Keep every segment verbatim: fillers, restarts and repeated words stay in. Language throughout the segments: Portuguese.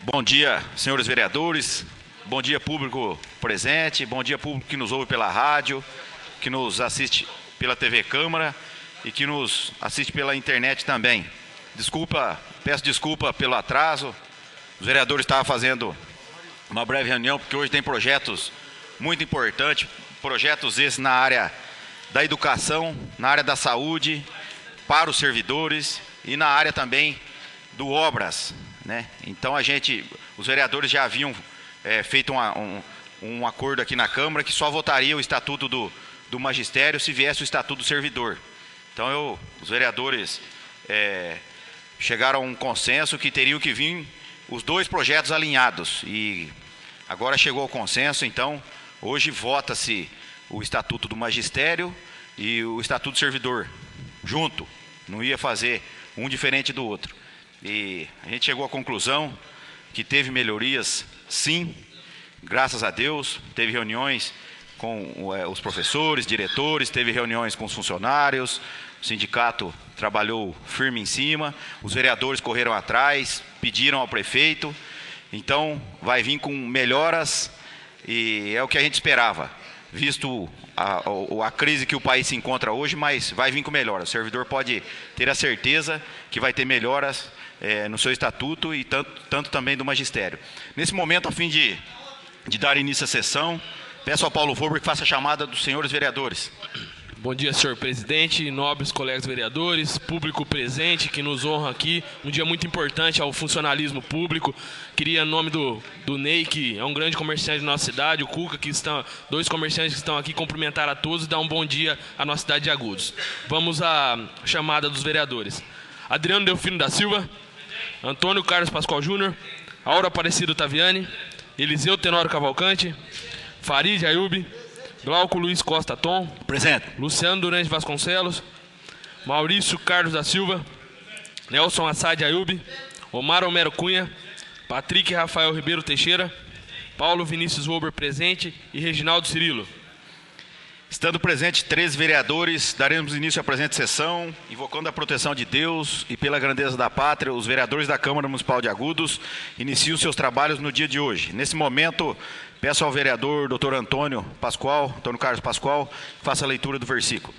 Bom dia, senhores vereadores, bom dia público presente, bom dia público que nos ouve pela rádio, que nos assiste pela T V Câmara e que nos assiste pela internet também. Desculpa, peço desculpa pelo atraso, os vereadores estavam fazendo uma breve reunião porque hoje tem projetos muito importantes, projetos esses na área da educação, na área da saúde, para os servidores e na área também do obras, né? Então a gente, os vereadores já haviam é, feito uma, um, um acordo aqui na Câmara que só votaria o estatuto do, do magistério se viesse o estatuto do servidor. Então eu, os vereadores é, chegaram a um consenso que teriam que vir os dois projetos alinhados e agora chegou ao consenso. Então hoje vota-se o estatuto do magistério e o estatuto do servidor junto, não ia fazer um diferente do outro. E a gente chegou à conclusão que teve melhorias, sim, graças a Deus. Teve reuniões com é, os professores, diretores, teve reuniões com os funcionários, o sindicato trabalhou firme em cima, os vereadores correram atrás, pediram ao prefeito. Então vai vir com melhoras e é o que a gente esperava, visto a, a, a crise que o país se encontra hoje, mas vai vir com melhoras. O servidor pode ter a certeza que vai ter melhoras é, no seu estatuto e tanto, tanto também do magistério. Nesse momento, a fim de, de dar início à sessão, peço ao Paulo Vober que faça a chamada dos senhores vereadores. Bom dia, senhor presidente, nobres colegas vereadores, público presente que nos honra aqui. Um dia muito importante ao funcionalismo público. Queria, em nome do, do Ney, que é um grande comerciante da nossa cidade, o Cuca, que estão, dois comerciantes que estão aqui, cumprimentar a todos e dar um bom dia à nossa cidade de Agudos. Vamos à chamada dos vereadores. Adriano Delfino da Silva, Antônio Carlos Pascoal Júnior, Aura Aparecido Taviani, Eliseu Tenório Cavalcante, Farid Ayub, Glauco Luiz Costa Tom. Presente. Luciano Durante Vasconcelos. Maurício Carlos da Silva. Nelson Assad Ayub. Omar Homero Cunha. Patrick Rafael Ribeiro Teixeira. Paulo Vinícius Vober presente. E Reginaldo Cirilo. Estando presentes três vereadores, daremos início à presente sessão, invocando a proteção de Deus e pela grandeza da pátria, os vereadores da Câmara Municipal de Agudos iniciam seus trabalhos no dia de hoje. Nesse momento, peço ao vereador doutor Antônio Pascoal, Antônio Carlos Pascoal, que faça a leitura do versículo.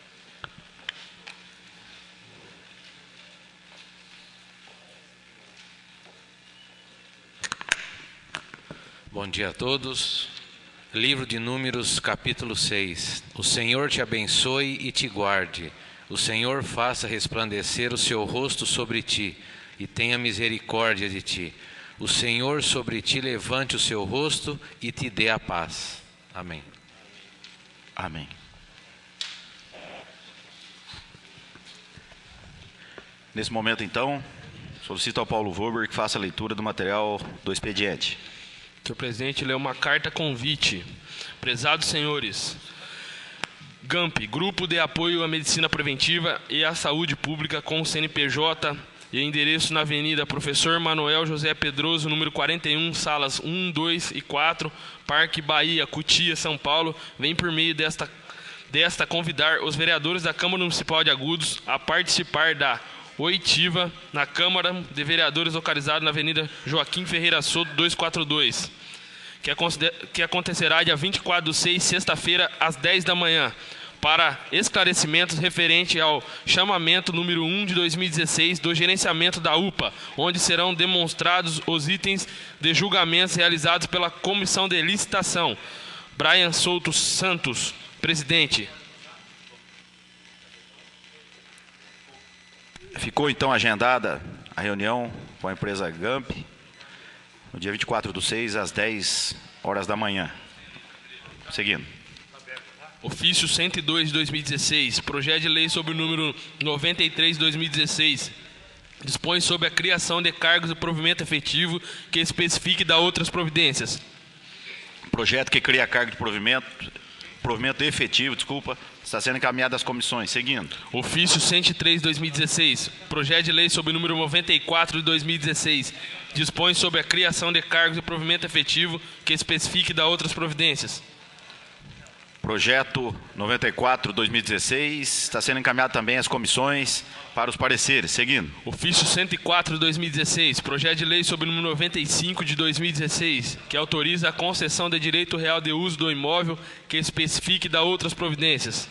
Bom dia a todos. Livro de Números, capítulo seis. O Senhor te abençoe e te guarde. O Senhor faça resplandecer o seu rosto sobre ti e tenha misericórdia de ti. O Senhor sobre ti levante o seu rosto e te dê a paz. Amém. Amém. Nesse momento, então, solicito ao Paulo Vober que faça a leitura do material do expediente. Senhor presidente, lê uma carta convite. Prezados senhores, GAMP, Grupo de Apoio à Medicina Preventiva e à Saúde Pública com C N P J e endereço na Avenida Professor Manuel José Pedroso, número quarenta e um, salas um, dois e quatro, Parque Bahia, Cotia, São Paulo, vem por meio desta, desta convidar os vereadores da Câmara Municipal de Agudos a participar da oitiva na Câmara de Vereadores localizada na Avenida Joaquim Ferreira Soto duzentos e quarenta e dois, que, que acontecerá dia vinte e quatro de seis, sexta-feira, às dez da manhã, para esclarecimentos referente ao chamamento número um de dois mil e dezesseis do gerenciamento da U P A, onde serão demonstrados os itens de julgamentos realizados pela Comissão de Licitação. Brian Souto Santos, presidente. Ficou então agendada a reunião com a empresa GAMP no dia vinte e quatro do seis, às dez horas da manhã. Seguindo. Ofício cento e dois de dois mil e dezesseis, projeto de lei sobre o número noventa e três de dois mil e dezesseis, dispõe sobre a criação de cargos de provimento efetivo que especifique da outras providências. Projeto que cria cargo de provimento, provimento efetivo, desculpa, está sendo encaminhado às comissões. Seguindo. Ofício cento e três de dois mil e dezesseis, projeto de lei sobre o número noventa e quatro de dois mil e dezesseis, dispõe sobre a criação de cargos de provimento efetivo que especifique da outras providências. Projeto noventa e quatro, dois mil e dezesseis, está sendo encaminhado também às comissões para os pareceres. Seguindo. Ofício cento e quatro de dois mil e dezesseis, projeto de lei sobre o número noventa e cinco de dois mil e dezesseis, que autoriza a concessão de direito real de uso do imóvel que especifique da outras providências.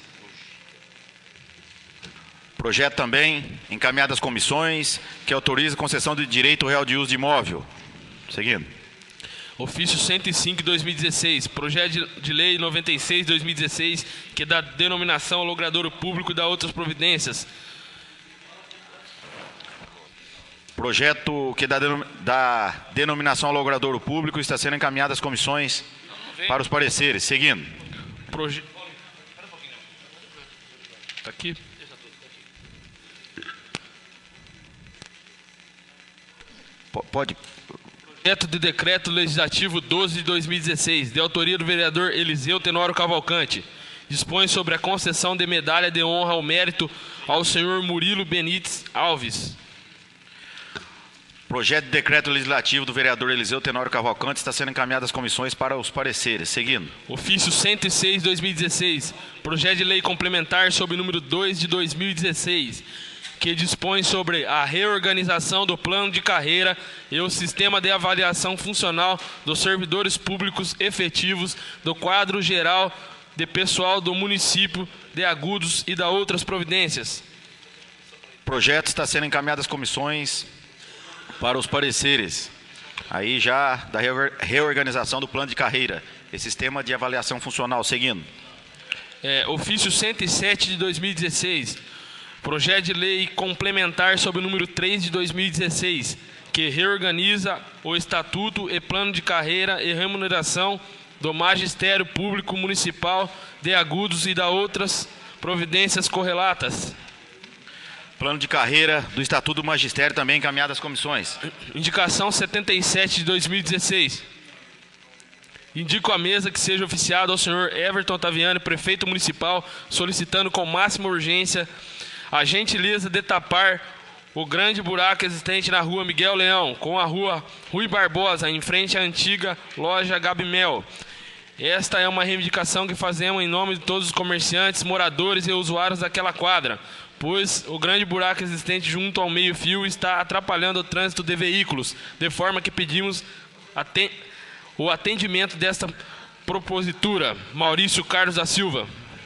Projeto também encaminhado às comissões, que autoriza a concessão de direito real de uso de imóvel. Seguindo. Ofício cento e cinco de dois mil e dezesseis, projeto de, de lei noventa e seis de dois mil e dezesseis, que dá denominação ao logradouro público e dá outras providências. Projeto que dá, denom dá denominação ao logradouro público está sendo encaminhado às comissões para os pareceres. Seguindo. Proje... Tá aqui. P pode... Projeto de decreto legislativo doze de dois mil e dezesseis, de autoria do vereador Eliseu Tenório Cavalcante, dispõe sobre a concessão de medalha de honra ao mérito ao senhor Murilo Benites Alves. Projeto de decreto legislativo do vereador Eliseu Tenório Cavalcante está sendo encaminhado às comissões para os pareceres. Seguindo. Ofício cento e seis de dois mil e dezesseis, projeto de lei complementar sob o número dois de dois mil e dezesseis, que dispõe sobre a reorganização do plano de carreira e o sistema de avaliação funcional dos servidores públicos efetivos do quadro geral de pessoal do município de Agudos e da outras providências. O projeto está sendo encaminhado às comissões para os pareceres. Aí já da reorganização do plano de carreira e sistema de avaliação funcional. Seguindo. É, ofício cento e sete de dois mil e dezesseis, projeto de lei complementar sob o número três de dois mil e dezesseis, que reorganiza o estatuto e plano de carreira e remuneração do Magistério Público Municipal de Agudos e da outras providências correlatas. Plano de carreira do Estatuto do Magistério também encaminhado às comissões. Indicação setenta e sete de dois mil e dezesseis. Indico à mesa que seja oficiado ao senhor Everton Otaviani, prefeito municipal, solicitando com máxima urgência a gentileza de tapar o grande buraco existente na rua Miguel Leão, com a rua Rui Barbosa, em frente à antiga loja Gabimel. Esta é uma reivindicação que fazemos em nome de todos os comerciantes, moradores e usuários daquela quadra, pois o grande buraco existente junto ao meio-fio está atrapalhando o trânsito de veículos, de forma que pedimos aten o atendimento desta propositura. Maurício Carlos da Silva.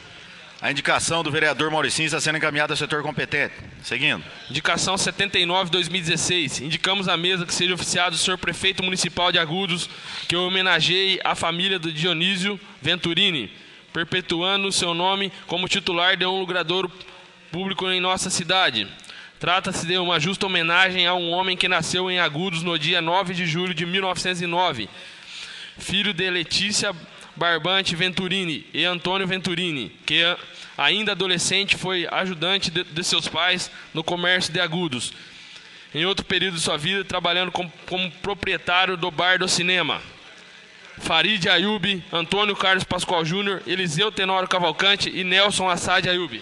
A indicação do vereador Mauricinho está sendo encaminhada ao setor competente. Seguindo. Indicação setenta e nove de dois mil e dezesseis. Indicamos à mesa que seja oficiado o senhor prefeito municipal de Agudos, que homenageie a família do Dionísio Venturini, perpetuando o seu nome como titular de um logradouro público em nossa cidade. Trata-se de uma justa homenagem a um homem que nasceu em Agudos no dia nove de julho de mil novecentos e nove, filho de Letícia Barbante Venturini e Antônio Venturini, que ainda adolescente foi ajudante de, de seus pais no comércio de Agudos. Em outro período de sua vida, trabalhando como, como proprietário do Bar do Cinema. Farid Ayub, Antônio Carlos Pascoal Júnior, Eliseu Tenório Cavalcante e Nelson Assad Ayub.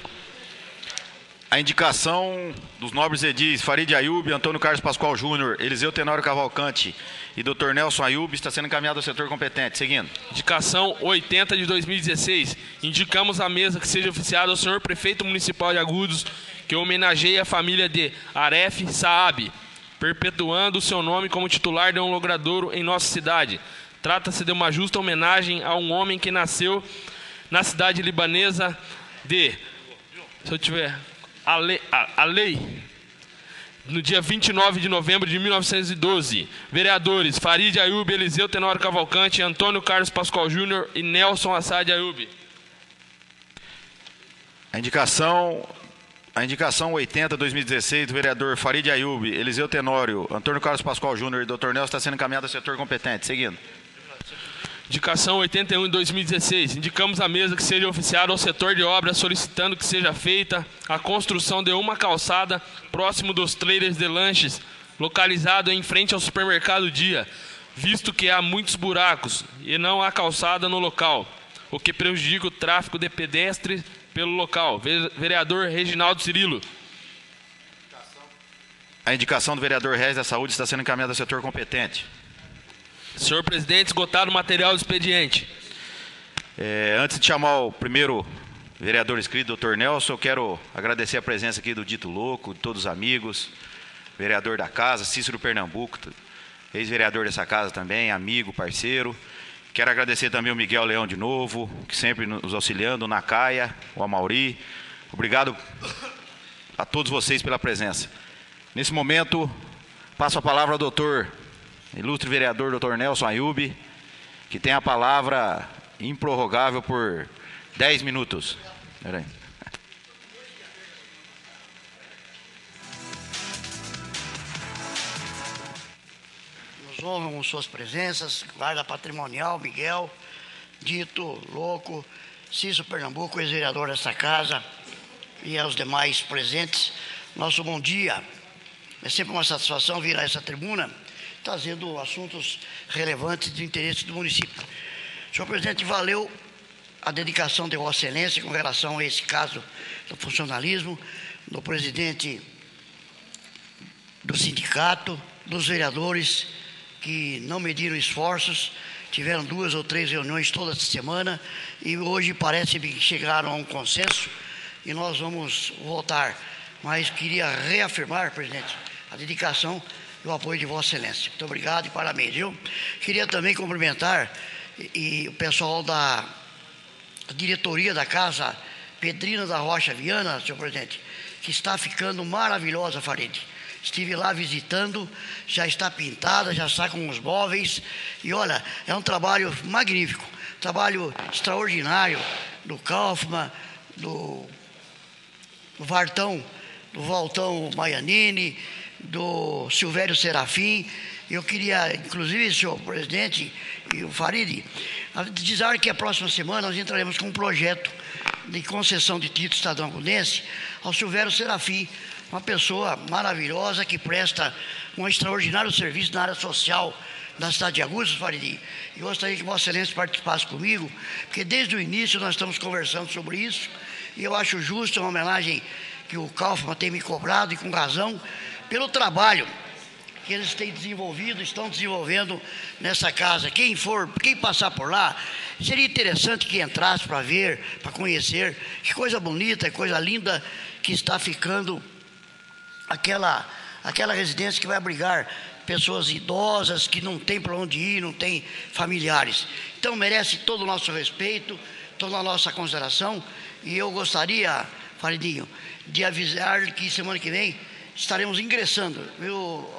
A indicação dos nobres edis Farid Ayub, Antônio Carlos Pascoal Júnior, Eliseu Tenório Cavalcante e doutor Nelson Ayub está sendo encaminhado ao setor competente. Seguindo. Indicação oitenta de dois mil e dezesseis. Indicamos à mesa que seja oficiado ao senhor prefeito municipal de Agudos, que homenageie a família de Aref Saab, perpetuando o seu nome como titular de um logradouro em nossa cidade. Trata-se de uma justa homenagem a um homem que nasceu na cidade libanesa de... Se eu tiver... A lei, a, a lei, no dia vinte e nove de novembro de mil novecentos e doze. Vereadores Farid Ayub, Eliseu Tenório Cavalcante, Antônio Carlos Pascoal Júnior e Nelson Assad Ayub. A indicação, a indicação oitenta de dois mil e dezesseis do vereador Farid Ayub, Eliseu Tenório, Antônio Carlos Pascoal Júnior e doutor Nelson está sendo encaminhada ao setor competente. Seguindo. Indicação oitenta e um de dois mil e dezesseis. Indicamos à mesa que seja oficiado ao setor de obras, solicitando que seja feita a construção de uma calçada próximo dos trailers de lanches, localizado em frente ao supermercado Dia, visto que há muitos buracos e não há calçada no local, o que prejudica o tráfego de pedestres pelo local. Vereador Reginaldo Cirilo. A indicação do vereador Regis da Saúde está sendo encaminhada ao setor competente. Senhor presidente, esgotado o material do expediente. É, antes de chamar o primeiro vereador inscrito, doutor Nelson, eu quero agradecer a presença aqui do Dito Louco, de todos os amigos, vereador da casa, Cícero Pernambuco, ex-vereador dessa casa também, amigo, parceiro. Quero agradecer também o Miguel Leão de novo, que sempre nos auxiliando, o Nacaia, o Amauri. Obrigado a todos vocês pela presença. Nesse momento, passo a palavra ao doutor, ilustre vereador doutor Nelson Ayub, que tem a palavra improrrogável por dez minutos. Peraí. Nos honram com suas presenças, guarda patrimonial, Miguel, Dito Louco, Cícero Pernambuco, ex-vereador desta casa, e aos demais presentes, nosso bom dia. É sempre uma satisfação vir a essa tribuna, trazendo assuntos relevantes de interesse do município. Senhor presidente, valeu a dedicação de Vossa Excelência com relação a esse caso do funcionalismo, do presidente do sindicato, dos vereadores que não mediram esforços, tiveram duas ou três reuniões toda semana e hoje parece que chegaram a um consenso e nós vamos votar. Mas queria reafirmar, presidente, a dedicação e o apoio de Vossa Excelência. Muito obrigado e parabéns, viu? Queria também cumprimentar e, e o pessoal da diretoria da Casa Pedrina da Rocha Viana, senhor presidente, que está ficando maravilhosa, Farid. Estive lá visitando, já está pintada, já está com os móveis. E olha, é um trabalho magnífico, trabalho extraordinário do Kaufmann, do, do Vartão, do Valtão Maianini, do Silvério Serafim. Eu queria, inclusive, senhor presidente e o Farid, dizer que a próxima semana nós entraremos com um projeto de concessão de título cidadão agudense ao Silvério Serafim, uma pessoa maravilhosa que presta um extraordinário serviço na área social da cidade de Agudos, Farid. E gostaria que Vossa Excelência participasse comigo, porque desde o início nós estamos conversando sobre isso, e eu acho justo uma homenagem que o Kaufmann tem me cobrado, e com razão, pelo trabalho que eles têm desenvolvido, estão desenvolvendo nessa casa. Quem for, quem passar por lá, seria interessante que entrasse para ver, para conhecer, que coisa bonita, coisa linda que está ficando aquela, aquela residência que vai abrigar pessoas idosas que não tem para onde ir, não tem familiares. Então merece todo o nosso respeito, toda a nossa consideração, e eu gostaria, Faridinho, de avisar que semana que vem estaremos ingressando, viu?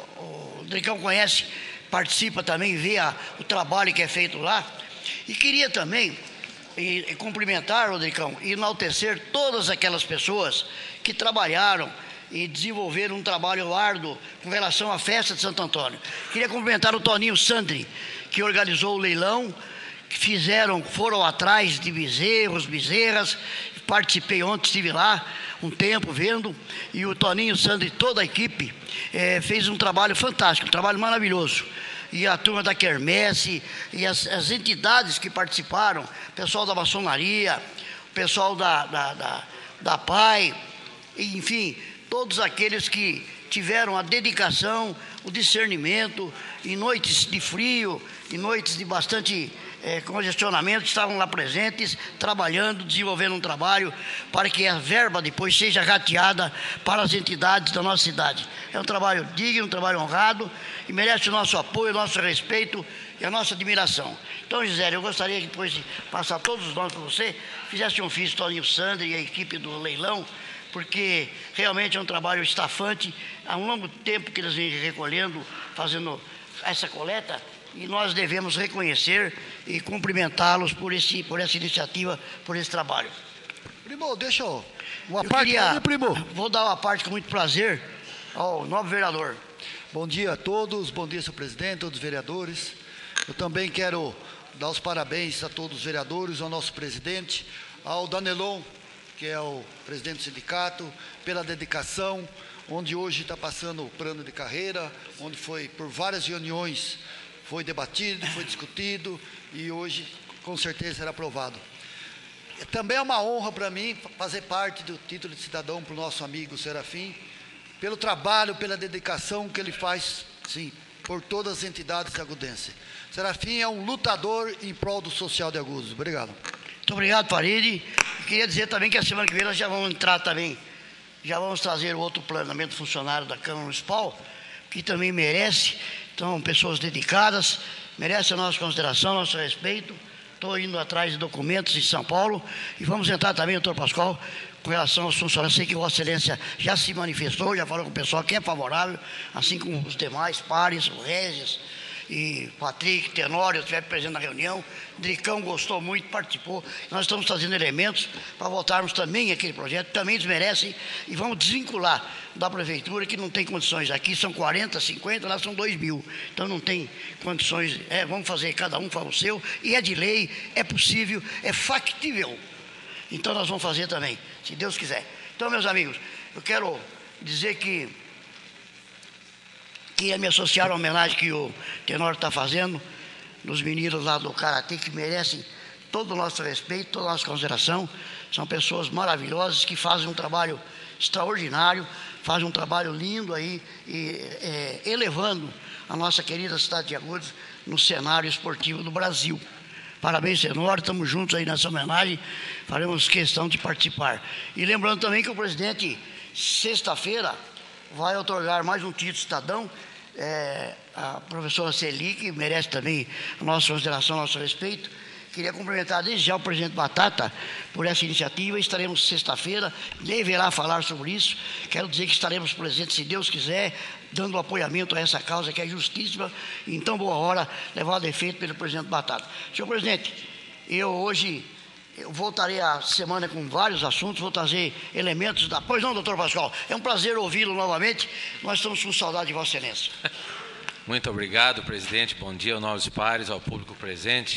O Dricão conhece, participa também, vê a, o trabalho que é feito lá. E queria também e, e cumprimentar, Rodrigão, e enaltecer todas aquelas pessoas que trabalharam e desenvolveram um trabalho árduo com relação à festa de Santo Antônio. Queria cumprimentar o Toninho Sandri, que organizou o leilão, que fizeram, foram atrás de bezerros, bezerras. Participei ontem, estive lá um tempo vendo, e o Toninho Sandri e toda a equipe é, fez um trabalho fantástico, um trabalho maravilhoso. E a turma da Quermesse, e as, as entidades que participaram, o pessoal da maçonaria, o pessoal da, da, da, da P A I, enfim, todos aqueles que tiveram a dedicação, o discernimento, em noites de frio, em noites de bastante é, congestionamento, estavam lá presentes, trabalhando, desenvolvendo um trabalho para que a verba depois seja rateada para as entidades da nossa cidade. É um trabalho digno, um trabalho honrado e merece o nosso apoio, o nosso respeito e a nossa admiração. Então, Gisele, eu gostaria que depois de passar todos os nomes para você, fizesse um ofício Toninho Sandri e a equipe do leilão, porque realmente é um trabalho estafante, há um longo tempo que eles vêm recolhendo, fazendo essa coleta, e nós devemos reconhecer e cumprimentá-los por, esse, por essa iniciativa, por esse trabalho. Primo, deixa eu... Uma eu parte queria, aí, primo. Vou dar uma parte com muito prazer ao novo vereador. Bom dia a todos, bom dia, senhor presidente, todos os vereadores. Eu também quero dar os parabéns a todos os vereadores, ao nosso presidente, ao Danelon, que é o presidente do sindicato, pela dedicação, onde hoje está passando o plano de carreira, onde foi por várias reuniões, foi debatido, foi discutido e hoje com certeza será aprovado. Também é uma honra para mim fazer parte do título de cidadão para o nosso amigo Serafim, pelo trabalho, pela dedicação que ele faz, sim, por todas as entidades agudenses. Serafim é um lutador em prol do social de Agudos. Obrigado. Muito obrigado, Farid. Queria dizer também que a semana que vem nós já vamos entrar também, já vamos trazer o outro planejamento funcionário da Câmara Municipal, que também merece, então, pessoas dedicadas, merece a nossa consideração, nosso respeito. Estou indo atrás de documentos em São Paulo e vamos entrar também, doutor Pascoal, com relação aos funcionários. Sei que Vossa Excelência já se manifestou, já falou com o pessoal que é favorável, assim como os demais pares, o Regis e Patrick, Tenório, estiveram presentes na reunião. Dricão gostou muito, participou. Nós estamos trazendo elementos para votarmos também aquele projeto, também eles merecem, e vamos desvincular da prefeitura, que não tem condições. Aqui são quarenta, cinquenta, lá são dois mil. Então não tem condições. É, vamos fazer, cada um faz o seu, e é de lei, é possível, é factível. Então nós vamos fazer também, se Deus quiser. Então, meus amigos, eu quero dizer que queria me associar à homenagem que o Tenório está fazendo nos meninos lá do Karatê, que merecem todo o nosso respeito, toda a nossa consideração. São pessoas maravilhosas que fazem um trabalho extraordinário, fazem um trabalho lindo aí, e, é, elevando a nossa querida cidade de Agudos no cenário esportivo do Brasil. Parabéns, Tenório, estamos juntos aí nessa homenagem, faremos questão de participar. E lembrando também que o presidente, sexta-feira, vai otorgar mais um título cidadão, é, a professora Celi, que merece também a nossa consideração, nosso respeito. Queria cumprimentar desde já o presidente Batata por essa iniciativa. Estaremos sexta-feira, deverá falar sobre isso. Quero dizer que estaremos presentes, se Deus quiser, dando apoiamento a essa causa que é justíssima, em tão boa hora, levado a efeito pelo presidente Batata. Senhor presidente, eu hoje eu voltarei a semana com vários assuntos, vou trazer elementos da... Pois não, doutor Pascoal? É um prazer ouvi-lo novamente. Nós estamos com saudade de Vossa Excelência. Muito obrigado, presidente. Bom dia aos novos pares, ao público presente.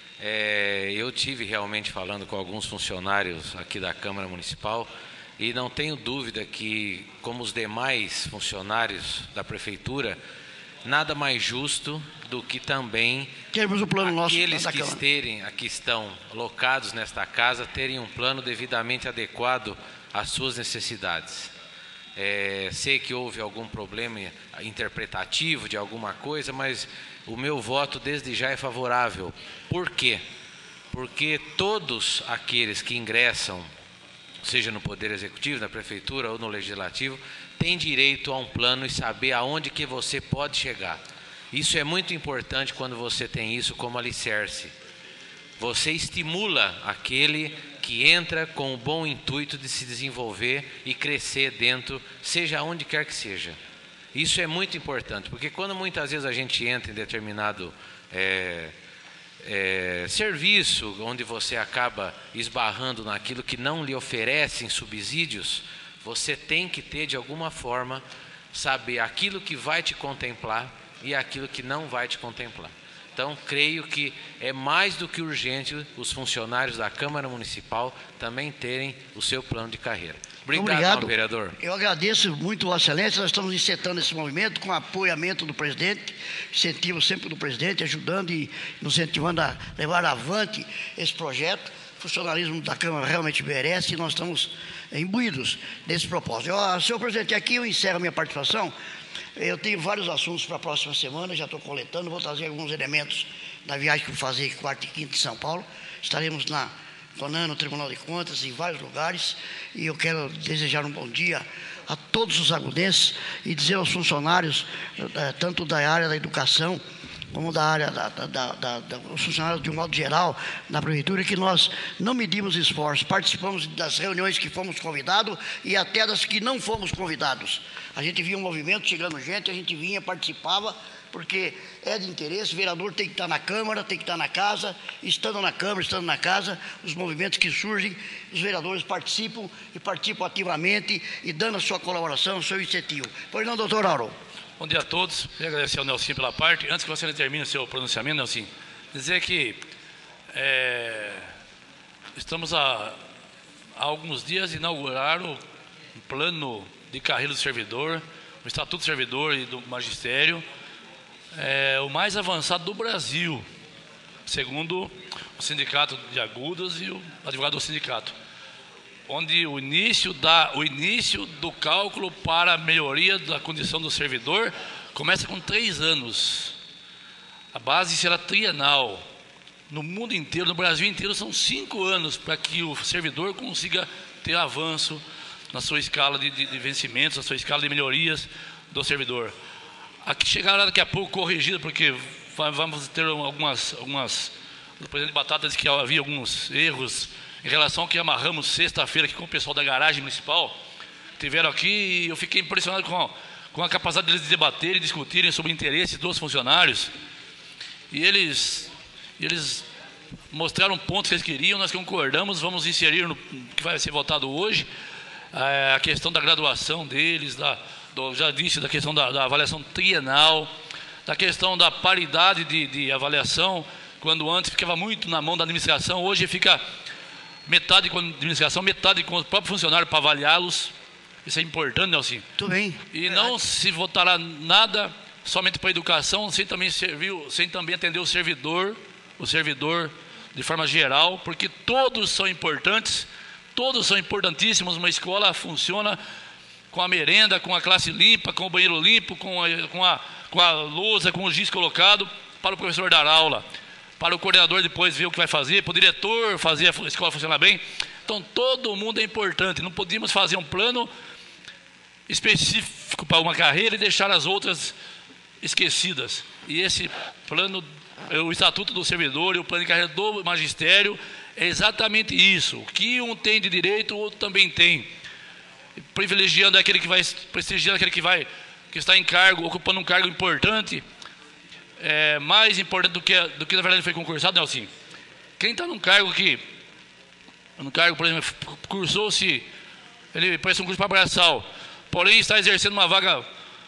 É, eu tive realmente falando com alguns funcionários aqui da Câmara Municipal e não tenho dúvida que, como os demais funcionários da Prefeitura, nada mais justo do que também termos o plano nosso aqueles que esterem, aqui estão locados nesta casa terem um plano devidamente adequado às suas necessidades. É, sei que houve algum problema interpretativo de alguma coisa, mas o meu voto desde já é favorável. Por quê? Porque todos aqueles que ingressam, seja no Poder Executivo, na Prefeitura ou no Legislativo, têm direito a um plano e saber aonde que você pode chegar. Isso é muito importante quando você tem isso como alicerce. Você estimula aquele que entra com o bom intuito de se desenvolver e crescer dentro, seja onde quer que seja. Isso é muito importante, porque quando muitas vezes a gente entra em determinado é, é, serviço, onde você acaba esbarrando naquilo que não lhe oferecem subsídios, você tem que ter, de alguma forma, saber aquilo que vai te contemplar e aquilo que não vai te contemplar. Então, creio que é mais do que urgente os funcionários da Câmara Municipal também terem o seu plano de carreira. Obrigado, Obrigado. vereador. Eu agradeço muito, Vossa Excelência. Nós estamos incitando esse movimento com apoiamento do presidente, incentivo sempre do presidente, ajudando e nos incentivando a levar avante esse projeto. O funcionalismo da Câmara realmente merece e nós estamos imbuídos desse propósito. Eu, senhor presidente, aqui eu encerro a minha participação. Eu tenho vários assuntos para a próxima semana, já estou coletando, vou trazer alguns elementos da viagem que vou fazer quarta e quinta em São Paulo. Estaremos na Conan, no Tribunal de Contas, em vários lugares, e eu quero desejar um bom dia a todos os agudenses e dizer aos funcionários, tanto da área da educação, como da área da, da, da, da, da, os funcionários de um modo geral na Prefeitura, que nós não medimos esforços, participamos das reuniões que fomos convidados e até das que não fomos convidados. A gente via um movimento chegando gente, a gente vinha, participava, porque é de interesse, o vereador tem que estar na Câmara, tem que estar na casa, estando na Câmara, estando na casa, os movimentos que surgem, os vereadores participam e participam ativamente e dando a sua colaboração, o seu incentivo. Pois não, doutor Auro? Bom dia a todos. Queria agradecer ao Nelson pela parte. Antes que você termine o seu pronunciamento, Nelson, dizer que é, estamos há, há alguns dias de inaugurar o plano de carreira do servidor, o Estatuto do Servidor e do Magistério, é, o mais avançado do Brasil, segundo o Sindicato de Agudas e o advogado do sindicato, onde o início, da, o início do cálculo para a melhoria da condição do servidor começa com três anos. A base será trienal, no mundo inteiro, no Brasil inteiro, são cinco anos para que o servidor consiga ter avanço na sua escala de, de, de vencimentos, na sua escala de melhorias do servidor. Aqui chegará daqui a pouco corrigida, porque vamos ter algumas, algumas o presidente Batata disse que havia alguns erros em relação ao que amarramos sexta-feira aqui com o pessoal da garagem municipal. Tiveram aqui e eu fiquei impressionado com a, com a capacidade deles de debaterem e discutirem sobre interesses dos funcionários. E eles, eles mostraram pontos que eles queriam, nós concordamos, vamos inserir no que vai ser votado hoje, é, a questão da graduação deles, da, do, já disse, da questão da, da avaliação trienal, da questão da paridade de, de avaliação, quando antes ficava muito na mão da administração, hoje fica metade com a administração, metade com o próprio funcionário para avaliá-los. Isso é importante, Nelson. Tudo bem. E não se votará nada somente para a educação, sem também, servir, sem também atender o servidor, o servidor de forma geral, porque todos são importantes, todos são importantíssimos. Uma escola funciona com a merenda, com a classe limpa, com o banheiro limpo, com a, com a, com a lousa, com o giz colocado, para o professor dar aula, para o coordenador depois ver o que vai fazer, para o diretor fazer a escola funcionar bem. Então, todo mundo é importante. Não podíamos fazer um plano específico para uma carreira e deixar as outras esquecidas. E esse plano, o Estatuto do Servidor e o plano de carreira do magistério é exatamente isso. O que um tem de direito, o outro também tem. Privilegiando aquele que vai, prestigiando aquele que vai, que está em cargo, ocupando um cargo importante, é mais importante do que, do que na verdade foi concursado, Nelson. Quem está num cargo que, no cargo, por exemplo, cursou-se, ele presta um curso para braçal, porém está exercendo uma vaga,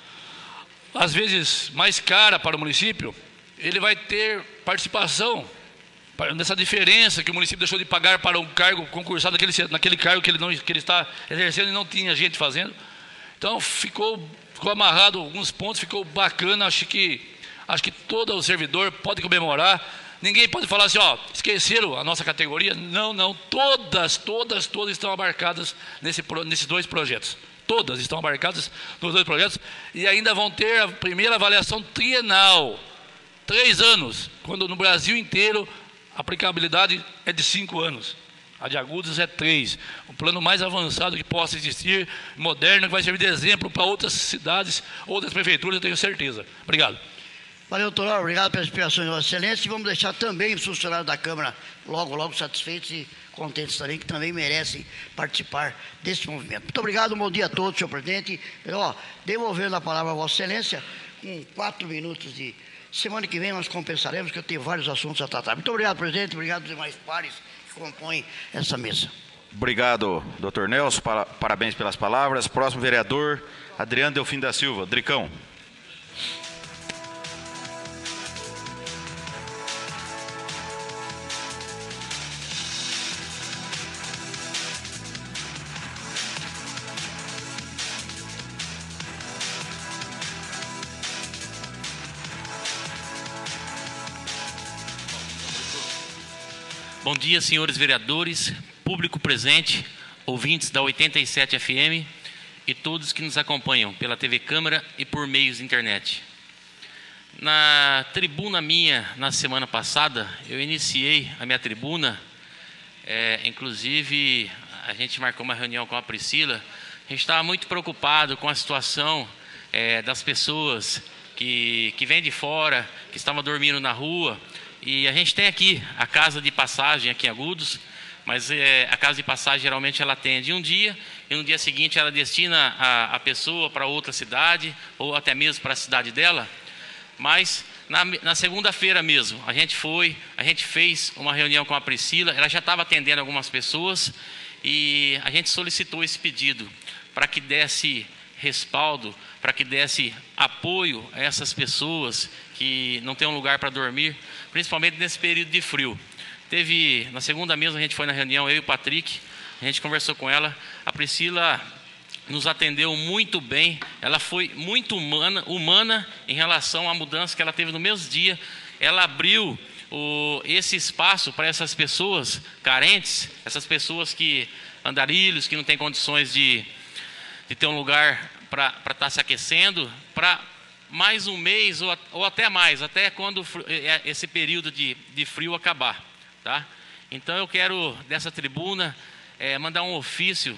às vezes, mais cara para o município, ele vai ter participação nessa diferença que o município deixou de pagar para um cargo concursado naquele, naquele cargo que ele, não, que ele está exercendo e não tinha gente fazendo. Então, ficou, ficou amarrado alguns pontos, ficou bacana, acho que, acho que todo o servidor pode comemorar. Ninguém pode falar assim, ó, esqueceram a nossa categoria. Não, não, todas, todas, todas estão abarcadas nesse, nesses dois projetos. Todas estão abarcadas nos dois projetos e ainda vão ter a primeira avaliação trienal. Três anos, quando no Brasil inteiro a aplicabilidade é de cinco anos. A de agudos é três. O plano mais avançado que possa existir, moderno, que vai servir de exemplo para outras cidades, outras prefeituras, eu tenho certeza. Obrigado. Valeu, doutor. Obrigado pela explicação de Vossa Excelência. E vamos deixar também os funcionários da Câmara logo, logo satisfeitos e contentes também, que também merecem participar desse movimento. Muito obrigado, um bom dia a todos, senhor presidente. Ó, devolvendo a palavra a Vossa Excelência, com quatro minutos de... Semana que vem nós compensaremos, que eu tenho vários assuntos a tratar. Muito obrigado, presidente. Obrigado aos demais pares que compõem essa mesa. Obrigado, doutor Nelson. Parabéns pelas palavras. Próximo vereador, Adriano Delfim da Silva. Dricão. Bom dia, senhores vereadores, público presente, ouvintes da oitenta e sete F M e todos que nos acompanham pela T V Câmara e por meios de internet. Na tribuna minha, na semana passada, eu iniciei a minha tribuna, é, inclusive a gente marcou uma reunião com a Priscila, a gente estava muito preocupado com a situação é, das pessoas que, que vêm de fora, que estavam dormindo na rua. E a gente tem aqui a casa de passagem aqui em Agudos, mas é, a casa de passagem geralmente ela atende um dia e no dia seguinte ela destina a, a pessoa para outra cidade ou até mesmo para a cidade dela. Mas na, na segunda-feira mesmo a gente foi, a gente fez uma reunião com a Priscila, ela já estava atendendo algumas pessoas e a gente solicitou esse pedido para que desse respaldo, para que desse apoio a essas pessoas que não têm um lugar para dormir, principalmente nesse período de frio. Teve, na segunda mesmo, a gente foi na reunião, eu e o Patrick, a gente conversou com ela, a Priscila nos atendeu muito bem, ela foi muito humana, humana em relação à mudança que ela teve no mesmo dia, ela abriu o, esse espaço para essas pessoas carentes, essas pessoas que, andarilhos, que não têm condições de, de ter um lugar para estar se aquecendo, para mais um mês ou, ou até mais, até quando esse período de, de frio acabar, tá? Então eu quero, dessa tribuna, é, mandar um ofício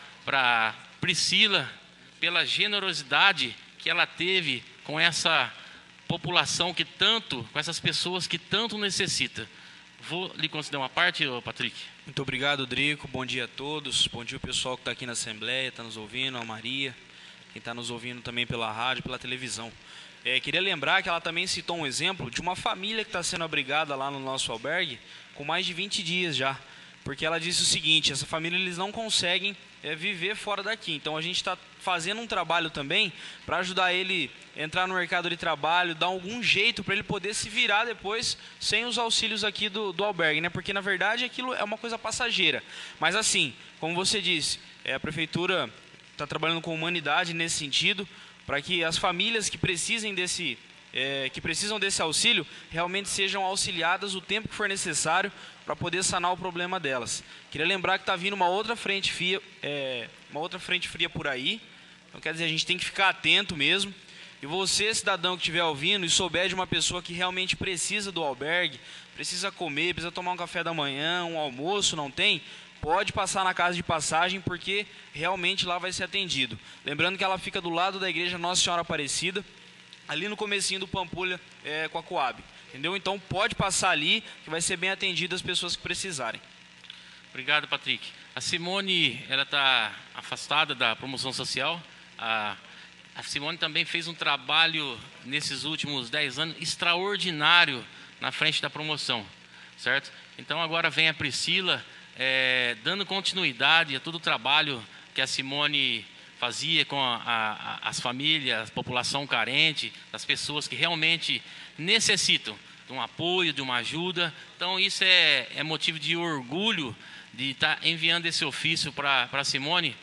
para Priscila, pela generosidade que ela teve com essa população que tanto, com essas pessoas que tanto necessita. Vou lhe conceder uma parte, Patrick? Muito obrigado, Drico. Bom dia a todos. Bom dia o pessoal que está aqui na Assembleia, está nos ouvindo, a Maria, quem está nos ouvindo também pela rádio, pela televisão. É, queria lembrar que ela também citou um exemplo de uma família que está sendo abrigada lá no nosso albergue com mais de vinte dias já. Porque ela disse o seguinte, essa família eles não conseguem é, viver fora daqui. Então a gente está fazendo um trabalho também para ajudar ele a entrar no mercado de trabalho, dar algum jeito para ele poder se virar depois sem os auxílios aqui do, do albergue, né? Porque na verdade aquilo é uma coisa passageira. Mas assim, como você disse, é, a prefeitura está trabalhando com humanidade nesse sentido, para que as famílias que precisem desse, é, que precisam desse auxílio realmente sejam auxiliadas o tempo que for necessário para poder sanar o problema delas. Queria lembrar que está vindo uma outra frente fria, é, uma outra frente fria por aí. Então quer dizer, a gente tem que ficar atento mesmo. E você, cidadão que estiver ouvindo e souber de uma pessoa que realmente precisa do albergue, precisa comer, precisa tomar um café da manhã, um almoço, não tem, pode passar na casa de passagem, porque realmente lá vai ser atendido. Lembrando que ela fica do lado da igreja Nossa Senhora Aparecida, ali no comecinho do Pampulha, é, com a Coab. Entendeu? Então pode passar ali, que vai ser bem atendido as pessoas que precisarem. Obrigado, Patrick. A Simone, ela está afastada da promoção social. A, a Simone também fez um trabalho nesses últimos dez anos extraordinário na frente da promoção, certo? Então agora vem a Priscila, é, dando continuidade a todo o trabalho que a Simone fazia com a, a, as famílias, a população carente, as pessoas que realmente necessitam de um apoio, de uma ajuda. Então isso é, é motivo de orgulho de estar enviando esse ofício para a Simone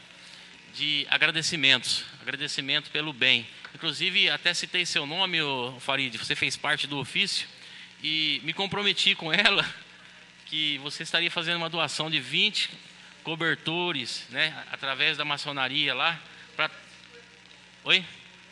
de agradecimentos, agradecimento pelo bem. Inclusive até citei seu nome, ô Farid, você fez parte do ofício e me comprometi com ela que você estaria fazendo uma doação de vinte cobertores, né, através da maçonaria lá, para... Oi?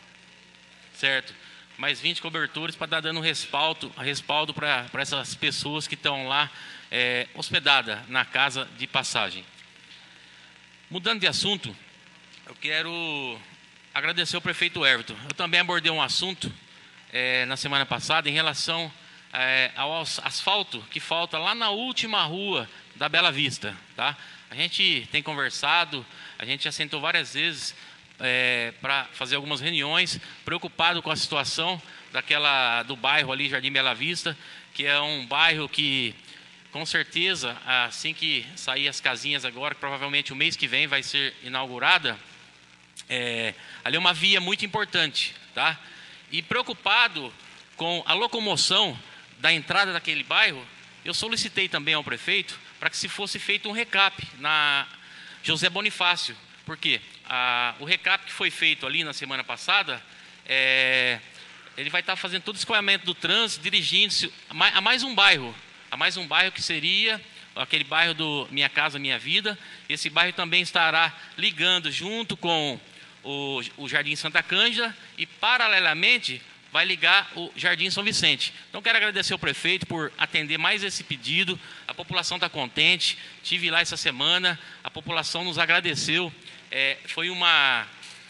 Certo. Mais vinte cobertores para dar dando respaldo, respaldo para essas pessoas que estão lá é, hospedadas na casa de passagem. Mudando de assunto, eu quero agradecer ao prefeito Everton. Eu também abordei um assunto é, na semana passada em relação é, ao asfalto que falta lá na última rua da Bela Vista, tá? A gente tem conversado, a gente já sentou várias vezes é, para fazer algumas reuniões, preocupado com a situação daquela, do bairro ali, Jardim Bela Vista, que é um bairro que, com certeza, assim que sair as casinhas agora, que provavelmente o mês que vem vai ser inaugurada, é, ali é uma via muito importante, tá? E preocupado com a locomoção da entrada daquele bairro, eu solicitei também ao prefeito para que se fosse feito um recap na José Bonifácio. Por quê? A, o recap que foi feito ali na semana passada, é, ele vai estar fazendo todo o escoamento do trânsito, dirigindo-se a, a mais um bairro, a mais um bairro que seria aquele bairro do Minha Casa Minha Vida. Esse bairro também estará ligando junto com o, o Jardim Santa Cândida e, paralelamente, vai ligar o Jardim São Vicente. Então, quero agradecer ao prefeito por atender mais esse pedido. A população está contente. Estive lá essa semana, a população nos agradeceu. É, foi uma,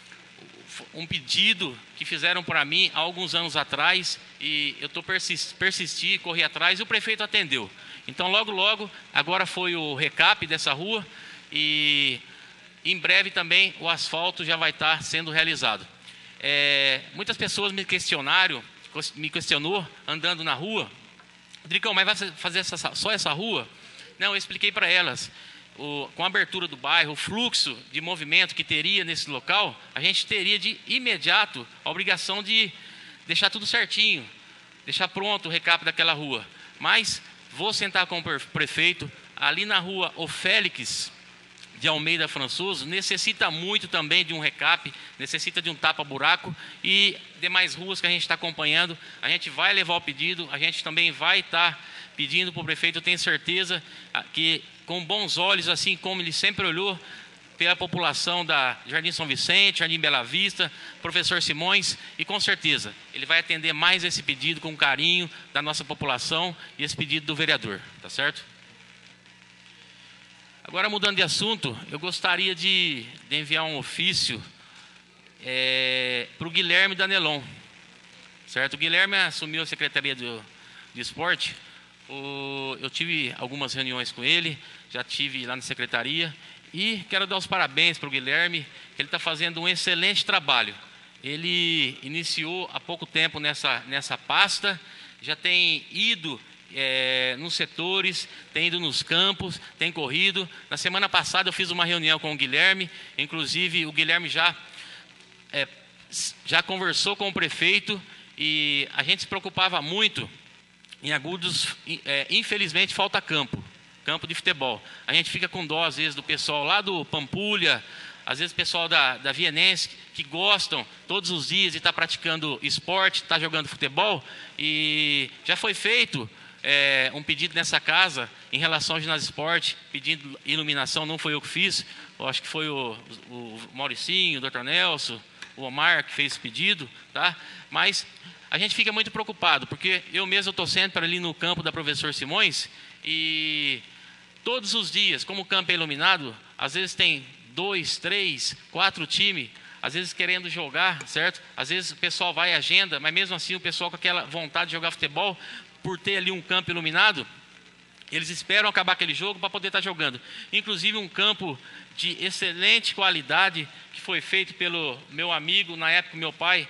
um pedido que fizeram para mim há alguns anos atrás e eu estou persist, persisti, corri atrás e o prefeito atendeu. Então, logo, logo, agora foi o recap dessa rua e em breve também o asfalto já vai estar sendo realizado. É, muitas pessoas me questionaram, me questionou andando na rua, Dricão, mas vai fazer essa, só essa rua? Não, eu expliquei para elas, o, com a abertura do bairro, o fluxo de movimento que teria nesse local, a gente teria de imediato a obrigação de deixar tudo certinho, deixar pronto o recap daquela rua. Mas vou sentar com o prefeito, ali na rua O Félix de Almeida Françoso, necessita muito também de um recap, necessita de um tapa-buraco e demais ruas que a gente está acompanhando. A gente vai levar o pedido, a gente também vai estar pedindo para o prefeito, eu tenho certeza que com bons olhos, assim como ele sempre olhou pela população da Jardim São Vicente, Jardim Bela Vista, professor Simões, e com certeza ele vai atender mais esse pedido com carinho da nossa população e esse pedido do vereador, tá certo? Agora, mudando de assunto, eu gostaria de, de enviar um ofício é, para o Guilherme Danelon, certo? O Guilherme assumiu a Secretaria do, de Esporte. O, eu tive algumas reuniões com ele, já tive lá na Secretaria, e quero dar os parabéns para o Guilherme, que ele está fazendo um excelente trabalho. Ele iniciou há pouco tempo nessa, nessa pasta, já tem ido é, nos setores, tem ido nos campos, tem corrido. Na semana passada eu fiz uma reunião com o Guilherme, inclusive o Guilherme já, é, já conversou com o prefeito, e a gente se preocupava muito. Em Agudos, é, infelizmente, falta campo, campo de futebol. A gente fica com dó, às vezes, do pessoal lá do Pampulha, às vezes o pessoal da, da Vienense, que gostam todos os dias de estar praticando esporte, estar jogando futebol. E já foi feito é, um pedido nessa casa em relação ao ginásio esporte, pedindo iluminação, não foi eu que fiz, eu acho que foi o, o Mauricinho, o doutor Nelson, o Omar que fez esse pedido, tá? Mas a gente fica muito preocupado, porque eu mesmo estou sempre ali no campo da professor Simões, e todos os dias, como o campo é iluminado, às vezes tem dois, três, quatro times, às vezes querendo jogar, certo? Às vezes o pessoal vai à agenda, mas mesmo assim o pessoal com aquela vontade de jogar futebol, por ter ali um campo iluminado, eles esperam acabar aquele jogo para poder estar jogando. Inclusive um campo de excelente qualidade, que foi feito pelo meu amigo, na época meu pai,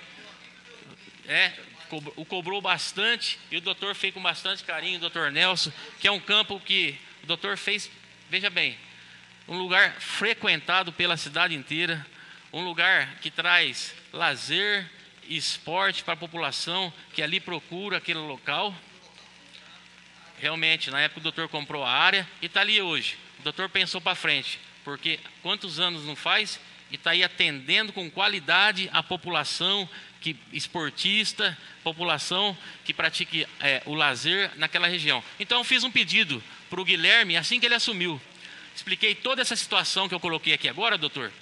é, o cobrou bastante, e o doutor fez com bastante carinho, o doutor Nelson, que é um campo que o doutor fez, veja bem, um lugar frequentado pela cidade inteira, um lugar que traz lazer e esporte para a população que ali procura aquele local. Realmente, na época o doutor comprou a área e está ali hoje. O doutor pensou para frente, porque quantos anos não faz e está aí atendendo com qualidade a população que esportista, população que pratique é, o lazer naquela região. Então eu fiz um pedido para o Guilherme assim que ele assumiu. Expliquei toda essa situação que eu coloquei aqui agora, doutor,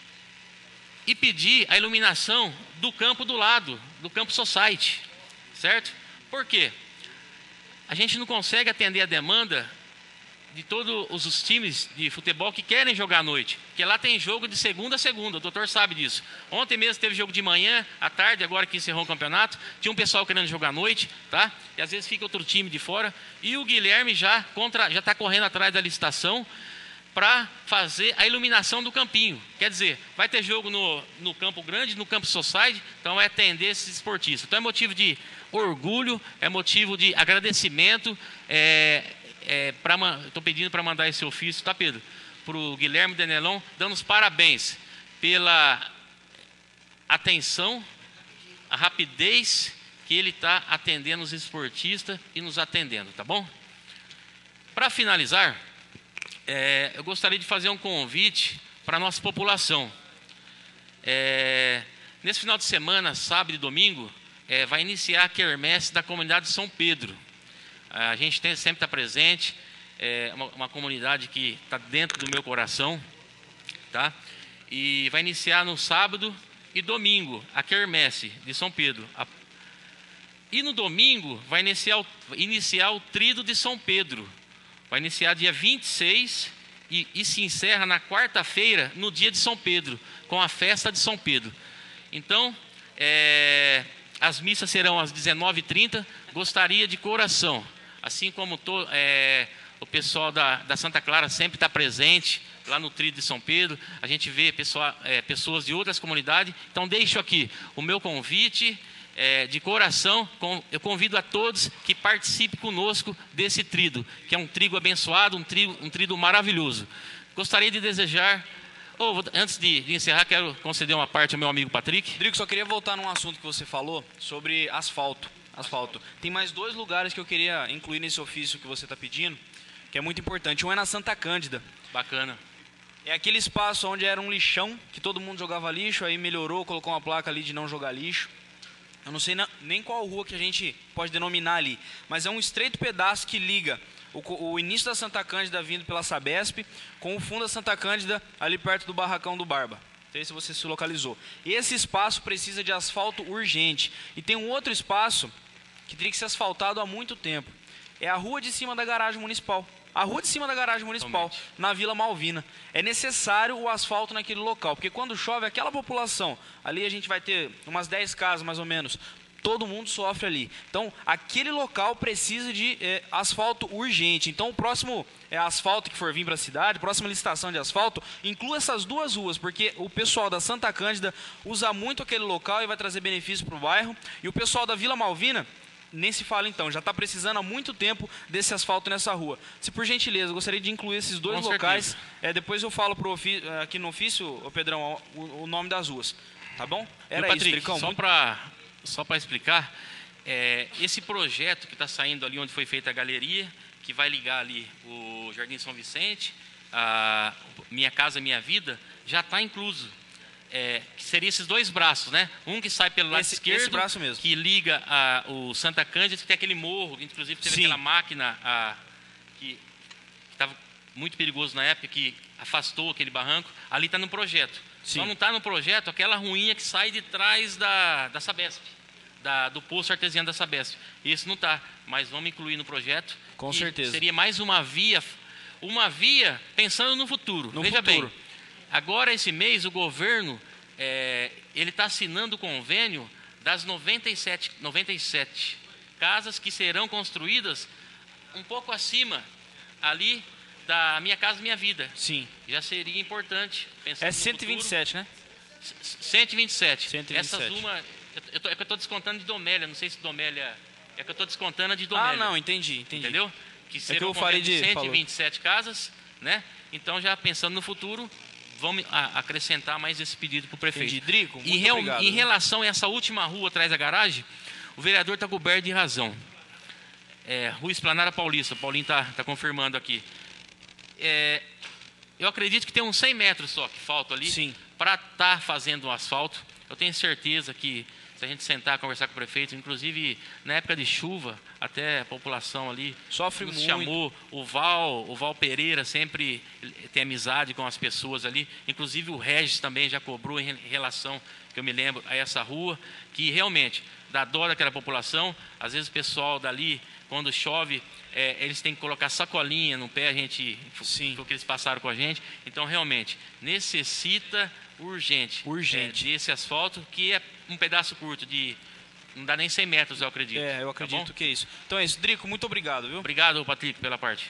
e pedi a iluminação do campo do lado, do campo Society, certo? Por quê? A gente não consegue atender a demanda de todos os times de futebol que querem jogar à noite, porque lá tem jogo de segunda a segunda, o doutor sabe disso. Ontem mesmo teve jogo de manhã, à tarde, agora que encerrou o campeonato, tinha um pessoal querendo jogar à noite, tá? E às vezes fica outro time de fora, e o Guilherme já contra, já está correndo atrás da licitação para fazer a iluminação do campinho. Quer dizer, vai ter jogo no, no Campo Grande, no Campo Society, então vai atender esses esportistas. Então é motivo de orgulho, é motivo de agradecimento. É, é, Estou pedindo para mandar esse ofício, tá, Pedro? Para o Guilherme Danelon, dando os parabéns pela atenção, a rapidez que ele está atendendo os esportistas e nos atendendo, tá bom? Para finalizar, É, eu gostaria de fazer um convite para a nossa população. É, nesse final de semana, sábado e domingo, é, vai iniciar a quermesse da comunidade de São Pedro. A gente tem, sempre está presente, é uma, uma comunidade que está dentro do meu coração, tá? E vai iniciar no sábado e domingo a quermesse de São Pedro. A, e no domingo vai iniciar o, iniciar o Tríduo de São Pedro. Vai iniciar dia vinte e seis e, e se encerra na quarta-feira, no dia de São Pedro, com a festa de São Pedro. Então, é, as missas serão às dezenove e trinta. Gostaria de coração, assim como to, é, o pessoal da, da Santa Clara sempre está presente lá no Tríduo de São Pedro, a gente vê pessoa, é, pessoas de outras comunidades. Então, deixo aqui o meu convite. É, de coração, eu convido a todos que participem conosco desse tríduo, que é um trigo abençoado, um trigo, um tríduo maravilhoso. Gostaria de desejar, oh, antes de, de encerrar, quero conceder uma parte ao meu amigo Patrick. Rodrigo, só queria voltar num assunto que você falou sobre asfalto. asfalto. Tem mais dois lugares que eu queria incluir nesse ofício que você está pedindo, que é muito importante. Um é na Santa Cândida. Bacana. É aquele espaço onde era um lixão, que todo mundo jogava lixo, aí melhorou, colocou uma placa ali de não jogar lixo. Eu não sei nem qual rua que a gente pode denominar ali, mas é um estreito pedaço que liga o, o início da Santa Cândida vindo pela Sabesp, com o fundo da Santa Cândida ali perto do barracão do Barba. Não sei se você se localizou. Esse espaço precisa de asfalto urgente. E tem um outro espaço que teria que ser asfaltado há muito tempo. É a rua de cima da garagem municipal. A rua de cima da garagem municipal, Realmente. na Vila Malvina. É necessário o asfalto naquele local, porque quando chove, aquela população, ali a gente vai ter umas dez casas mais ou menos, todo mundo sofre ali. Então, aquele local precisa de é, asfalto urgente. Então, o próximo é, asfalto que for vir para a cidade, próxima licitação de asfalto, inclua essas duas ruas, porque o pessoal da Santa Cândida usa muito aquele local e vai trazer benefício para o bairro. E o pessoal da Vila Malvina, nem se fala então, já está precisando há muito tempo desse asfalto nessa rua. Se por gentileza, eu gostaria de incluir esses dois Com locais. É, depois eu falo pro ofi aqui no ofício, ô Pedrão, o, o nome das ruas. Tá bom? Era Patrick, isso, Tricão. Só muito... para só para explicar, é, esse projeto que está saindo ali onde foi feita a galeria, que vai ligar ali o Jardim São Vicente, a Minha Casa Minha Vida, já está incluso. É, que seria esses dois braços, né? Um que sai pelo lado esse, esquerdo, esse braço mesmo. que liga a, o Santa Cândida, que tem aquele morro, que inclusive teve Sim. aquela máquina a, que estava muito perigoso na época, que afastou aquele barranco. Ali está no projeto. Sim. Só não está no projeto aquela ruinha que sai de trás da, da Sabesp, da, do poço artesiano da Sabesp. Isso não está, mas vamos incluir no projeto. Com E certeza. Seria mais uma via, uma via pensando no futuro. No Veja futuro. bem. Agora, esse mês, o governo é, ele está assinando o convênio das noventa e sete, noventa e sete casas que serão construídas um pouco acima ali da Minha Casa Minha Vida. Sim. Já seria importante. É cento e vinte e sete, né? cento e vinte e sete. cento e vinte e sete. Essas uma, eu tô, é que eu estou descontando de Domélia, não sei se Domélia... É que eu estou descontando de Domélia. Ah, não, entendi, entendi. Entendeu? Que É que o Farid cento e vinte e sete falou. casas, né? Então, já pensando no futuro, vamos a, acrescentar mais esse pedido para o prefeito. Entendi. Drico, muito em, real, obrigado, em né? relação a essa última rua atrás da garagem, o vereador está coberto de razão. É, Rua Esplanada Paulista, o Paulinho está tá confirmando aqui. É, eu acredito que tem uns cem metros só que faltam ali para estar tá fazendo o asfalto. Eu tenho certeza que se a gente sentar, conversar com o prefeito, inclusive na época de chuva, até a população ali sofre nos muito. chamou, o Val, o Val Pereira sempre tem amizade com as pessoas ali, inclusive o Regis também já cobrou em relação, que eu me lembro, a essa rua, que realmente dá dó daquela população. Às vezes o pessoal dali, quando chove, é, eles têm que colocar sacolinha no pé, a gente, Sim. foi o que eles passaram com a gente. Então, realmente, necessita urgente, urgente. É, desse asfalto, que é um pedaço curto de... Não dá nem cem metros, eu acredito. É, eu acredito tá que é isso. Então é isso. Drico, muito obrigado, viu? Obrigado, Patrick, pela parte.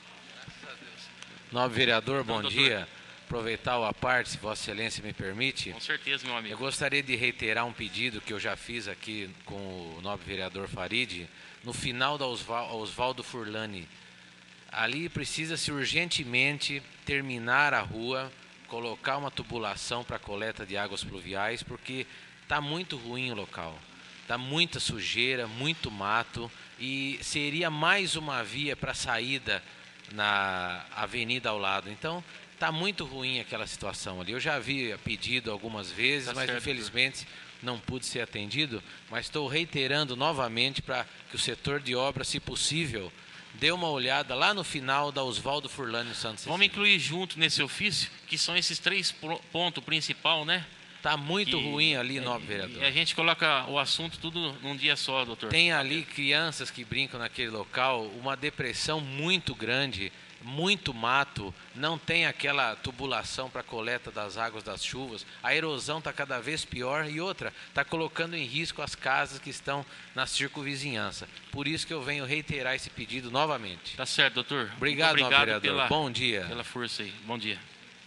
Nobre vereador, bom Não, dia. Aproveitar a parte, se Vossa Excelência me permite. Com certeza, meu amigo. Eu gostaria de reiterar um pedido que eu já fiz aqui com o nobre vereador Farid, no final da Osval- Osvaldo Furlani. Ali precisa-se urgentemente terminar a rua, colocar uma tubulação para coleta de águas pluviais, porque está muito ruim o local. Está muita sujeira, muito mato, e seria mais uma via para saída na avenida ao lado. Então, está muito ruim aquela situação ali. Eu já havia pedido algumas vezes, Tá mas certo, infelizmente não pude ser atendido. Mas estou reiterando novamente para que o setor de obra, se possível, dê uma olhada lá no final da Osvaldo Furlani Santos. Vamos incluir junto nesse ofício, que são esses três pontos principais, né? Está muito que, ruim ali, nobre vereador. E a gente coloca o assunto tudo num dia só, doutor. Tem ali crianças que brincam naquele local, uma depressão muito grande, muito mato, não tem aquela tubulação para coleta das águas das chuvas, a erosão está cada vez pior e outra, está colocando em risco as casas que estão na circunvizinhança. Por isso que eu venho reiterar esse pedido novamente. Tá certo, doutor. Obrigado, Muito obrigado vereador. pela, Bom dia. Pela força aí. Bom dia.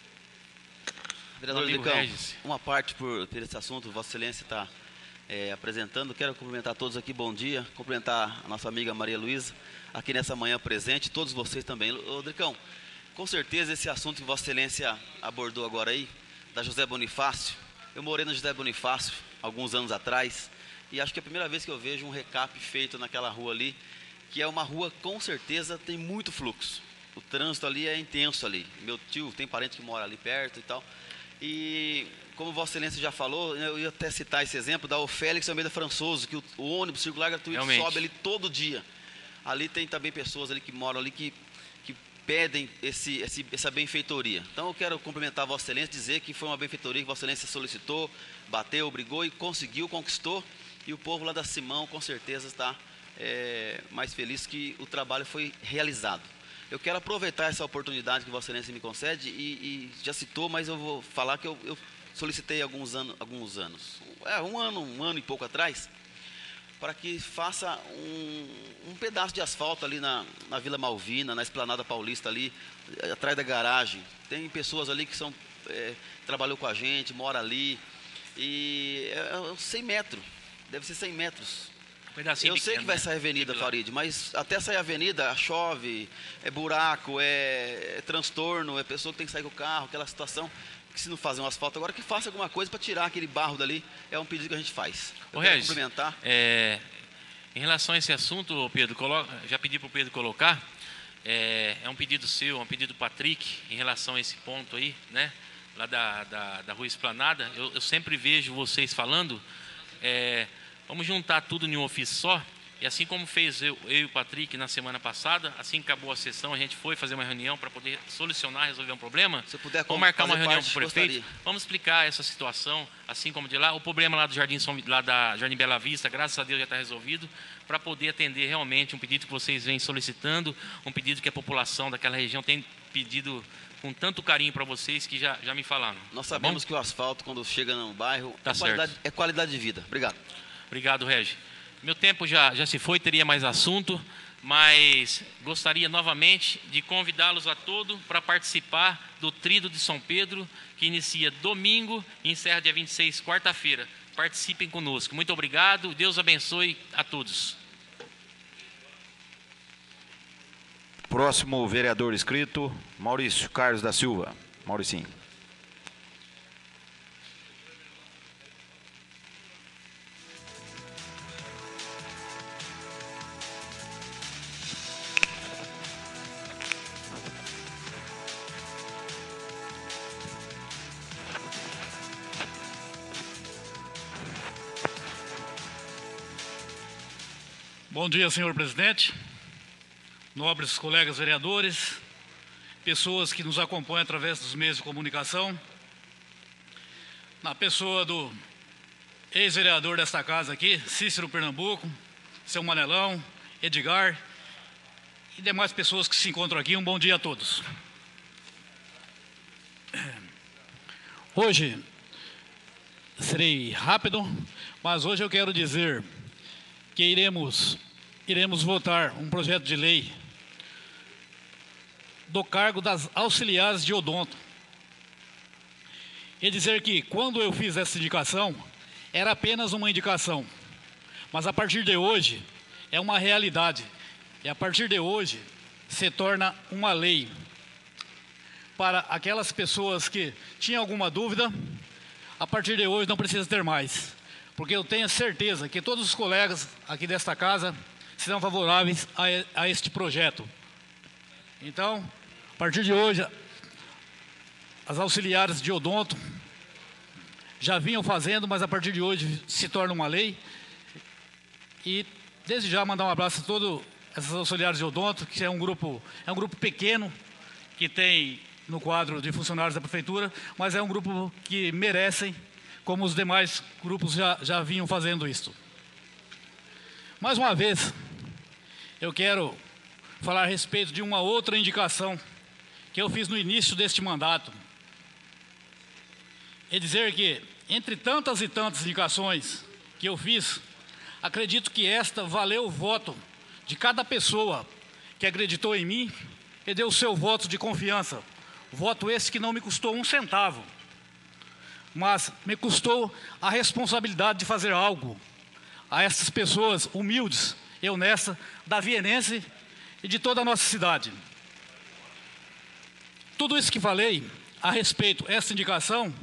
Vereador Amigo Dricão, Regis. uma parte por, por esse assunto, Vossa Excelência está é, apresentando. Quero cumprimentar todos aqui, bom dia. Cumprimentar a nossa amiga Maria Luísa, aqui nessa manhã presente, todos vocês também. Ô, Dricão, com certeza esse assunto que Vossa Excelência abordou agora aí, da José Bonifácio, eu morei na José Bonifácio alguns anos atrás, e acho que é a primeira vez que eu vejo um recap feito naquela rua ali, que é uma rua, com certeza, tem muito fluxo. O trânsito ali é intenso ali. Meu tio tem parente que mora ali perto e tal. E como Vossa Excelência já falou, eu ia até citar esse exemplo da Ofélix Almeida Françoso, que o, o ônibus circular gratuito Realmente. sobe ali todo dia. ali tem também pessoas ali que moram ali que, que pedem esse, esse, essa benfeitoria. Então eu quero cumprimentar a Vossa Excelência, dizer que foi uma benfeitoria que Vossa Excelência solicitou, bateu, brigou e conseguiu, conquistou, e o povo lá da Simão com certeza está é, mais feliz que o trabalho foi realizado. Eu quero aproveitar essa oportunidade que Vossa Excelência me concede e, e já citou, mas eu vou falar que eu, eu solicitei alguns anos, alguns anos, é, um ano, um ano e pouco atrás, para que faça um, um pedaço de asfalto ali na, na Vila Malvina, na Esplanada Paulista ali, atrás da garagem. Tem pessoas ali que são, é, trabalhou com a gente, mora ali, e é, é cem metros, deve ser cem metros. Pedacinho eu sei pequeno, que vai né? sair a avenida, Farid, mas até sair a avenida, chove, é buraco, é, é transtorno, é pessoa que tem que sair com o carro, aquela situação, que se não fazer um asfalto agora, que faça alguma coisa para tirar aquele barro dali, é um pedido que a gente faz. Eu Ô, quero Regis, cumprimentar. é, em relação a esse assunto, Pedro, coloca, já pedi para o Pedro colocar, é, é um pedido seu, é um pedido do Patrick, em relação a esse ponto aí, né, lá da, da, da Rua Esplanada, eu, eu sempre vejo vocês falando, é, vamos juntar tudo em um ofício só, e assim como fez eu, eu e o Patrick na semana passada, assim que acabou a sessão, a gente foi fazer uma reunião para poder solucionar, resolver um problema. Se puder vamos marcar uma fazer reunião parte, com o prefeito, gostaria. vamos explicar essa situação, assim como de lá. O problema lá do Jardim São, lá da Jardim Bela Vista, graças a Deus já está resolvido, para poder atender realmente um pedido que vocês vêm solicitando, um pedido que a população daquela região tem pedido com tanto carinho para vocês que já, já me falaram. Nós tá sabemos bom? que o asfalto, quando chega no bairro, Tá é, qualidade, certo. é qualidade de vida. Obrigado. Obrigado, Regi. Meu tempo já, já se foi, teria mais assunto, mas gostaria novamente de convidá-los a todos para participar do Tríduo de São Pedro, que inicia domingo e encerra dia vinte e seis, quarta-feira. Participem conosco. Muito obrigado, Deus abençoe a todos. Próximo vereador inscrito, Maurício Carlos da Silva. Mauricinho. Bom dia, senhor presidente, nobres colegas vereadores, pessoas que nos acompanham através dos meios de comunicação, na pessoa do ex-vereador desta casa aqui, Cícero Pernambuco, seu Manelão, Edgar e demais pessoas que se encontram aqui, um bom dia a todos. Hoje, serei rápido, mas hoje eu quero dizer que iremos, iremos votar um projeto de lei do cargo das auxiliares de odonto. E dizer que, quando eu fiz essa indicação, era apenas uma indicação. Mas, a partir de hoje, é uma realidade. E, a partir de hoje, se torna uma lei. Para aquelas pessoas que tinham alguma dúvida, a partir de hoje não precisa ter mais. Porque eu tenho certeza que todos os colegas aqui desta casa serão favoráveis a, a este projeto. Então, a partir de hoje, as auxiliares de odonto já vinham fazendo, mas a partir de hoje se torna uma lei. E desde já mandar um abraço a todos essas auxiliares de odonto, que é um grupo, é um grupo pequeno, que tem no quadro de funcionários da prefeitura, mas é um grupo que merecem, como os demais grupos já, já vinham fazendo isso. Mais uma vez, eu quero falar a respeito de uma outra indicação que eu fiz no início deste mandato. E dizer que, entre tantas e tantas indicações que eu fiz, acredito que esta valeu o voto de cada pessoa que acreditou em mim e deu o seu voto de confiança. Voto esse que não me custou um centavo, mas me custou a responsabilidade de fazer algo a essas pessoas humildes e honestas da Vienense e de toda a nossa cidade. Tudo isso que falei a respeito dessa indicação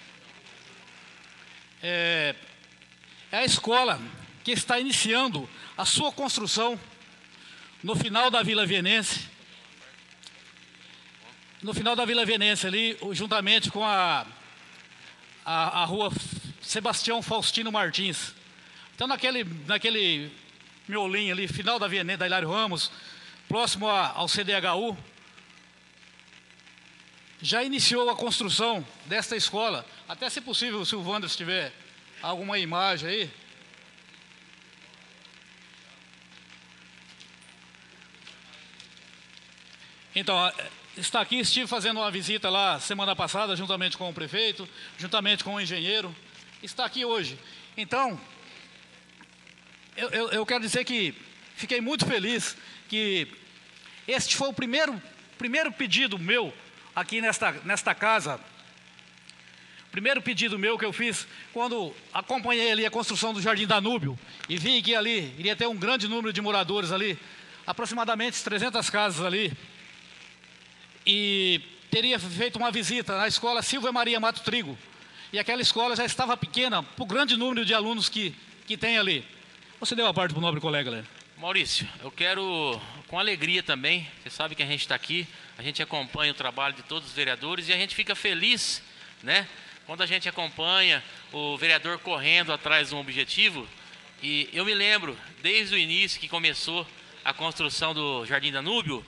é, é a escola que está iniciando a sua construção no final da Vila Vienense, no final da Vila Vienense ali, juntamente com a A, a rua Sebastião Faustino Martins. Então, naquele, naquele miolinho ali, final da Avenida da Hilário Ramos, próximo a, ao C D H U, já iniciou a construção desta escola. Até, se possível, se o Wander tiver alguma imagem aí. Então, está aqui, estive fazendo uma visita lá semana passada, juntamente com o prefeito, juntamente com o engenheiro. Está aqui hoje. Então, eu, eu, eu quero dizer que fiquei muito feliz que este foi o primeiro, primeiro pedido meu aqui nesta, nesta casa. Primeiro pedido meu que eu fiz quando acompanhei ali a construção do Jardim Danúbio e vi que ali iria ter um grande número de moradores ali, aproximadamente trezentas casas ali. E teria feito uma visita na escola Silvia Maria Mato Trigo. E aquela escola já estava pequena para o grande número de alunos que, que tem ali. Você deu a parte para o nobre colega, Léo. Maurício, eu quero, com alegria também, você sabe que a gente está aqui, a gente acompanha o trabalho de todos os vereadores e a gente fica feliz, né? Quando a gente acompanha o vereador correndo atrás de um objetivo. E eu me lembro, desde o início que começou a construção do Jardim Danúbio,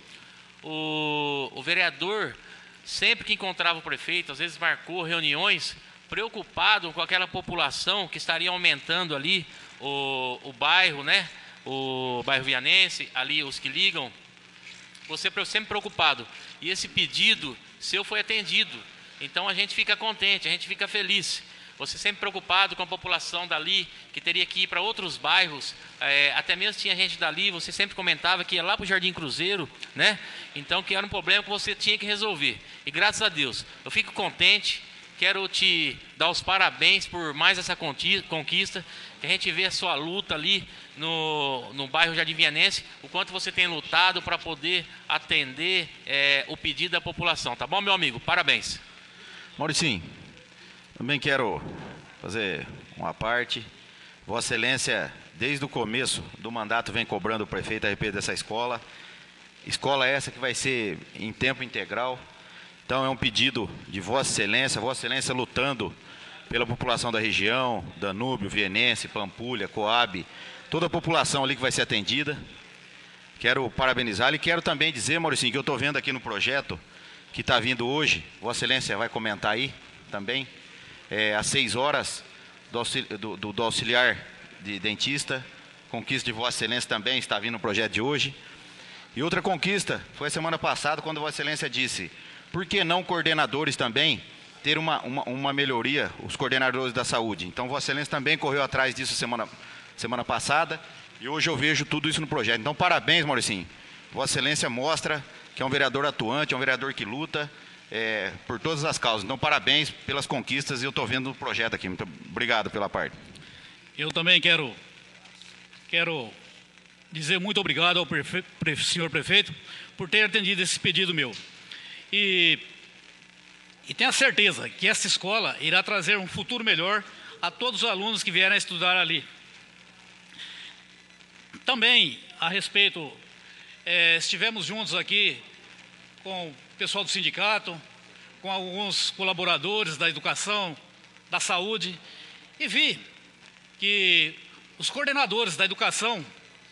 o, o vereador, sempre que encontrava o prefeito, às vezes marcou reuniões, preocupado com aquela população que estaria aumentando ali o, o bairro, né? O bairro Vianense, ali os que ligam, você sempre preocupado. E esse pedido seu foi atendido. Então a gente fica contente, a gente fica feliz. Você sempre preocupado com a população dali, que teria que ir para outros bairros, é, até mesmo tinha gente dali, você sempre comentava que ia lá para o Jardim Cruzeiro, né? Então que era um problema que você tinha que resolver. E graças a Deus, eu fico contente, quero te dar os parabéns por mais essa conquista, que a gente vê a sua luta ali no, no bairro Jardim Vianense, o quanto você tem lutado para poder atender é, o pedido da população, tá bom, meu amigo? Parabéns. Mauricinho, também quero fazer uma parte. Vossa Excelência, desde o começo do mandato, vem cobrando o prefeito a respeito dessa escola. Escola essa que vai ser em tempo integral. Então é um pedido de Vossa Excelência, Vossa Excelência lutando pela população da região, Danúbio, Vianense, Pampulha, Coab, toda a população ali que vai ser atendida. Quero parabenizá-lo e quero também dizer, Mauricinho, que eu estou vendo aqui no projeto que está vindo hoje, Vossa Excelência vai comentar aí também, é, às seis horas do, auxili do, do, do auxiliar de dentista, conquista de Vossa Excelência também, está vindo o projeto de hoje. E outra conquista foi a semana passada, quando Vossa Excelência disse, por que não coordenadores também ter uma, uma, uma melhoria, os coordenadores da saúde? Então Vossa Excelência também correu atrás disso semana, semana passada, e hoje eu vejo tudo isso no projeto. Então parabéns, Mauricinho, Vossa Excelência mostra que é um vereador atuante, é um vereador que luta é, por todas as causas. Então, parabéns pelas conquistas e eu estou vendo o projeto aqui. Muito obrigado pela parte. Eu também quero, quero dizer muito obrigado ao prefe, pre, senhor prefeito por ter atendido esse pedido meu. E, e tenho a certeza que essa escola irá trazer um futuro melhor a todos os alunos que vierem a estudar ali. Também, a respeito... É, estivemos juntos aqui com o pessoal do sindicato, com alguns colaboradores da educação, da saúde, e vi que os coordenadores da educação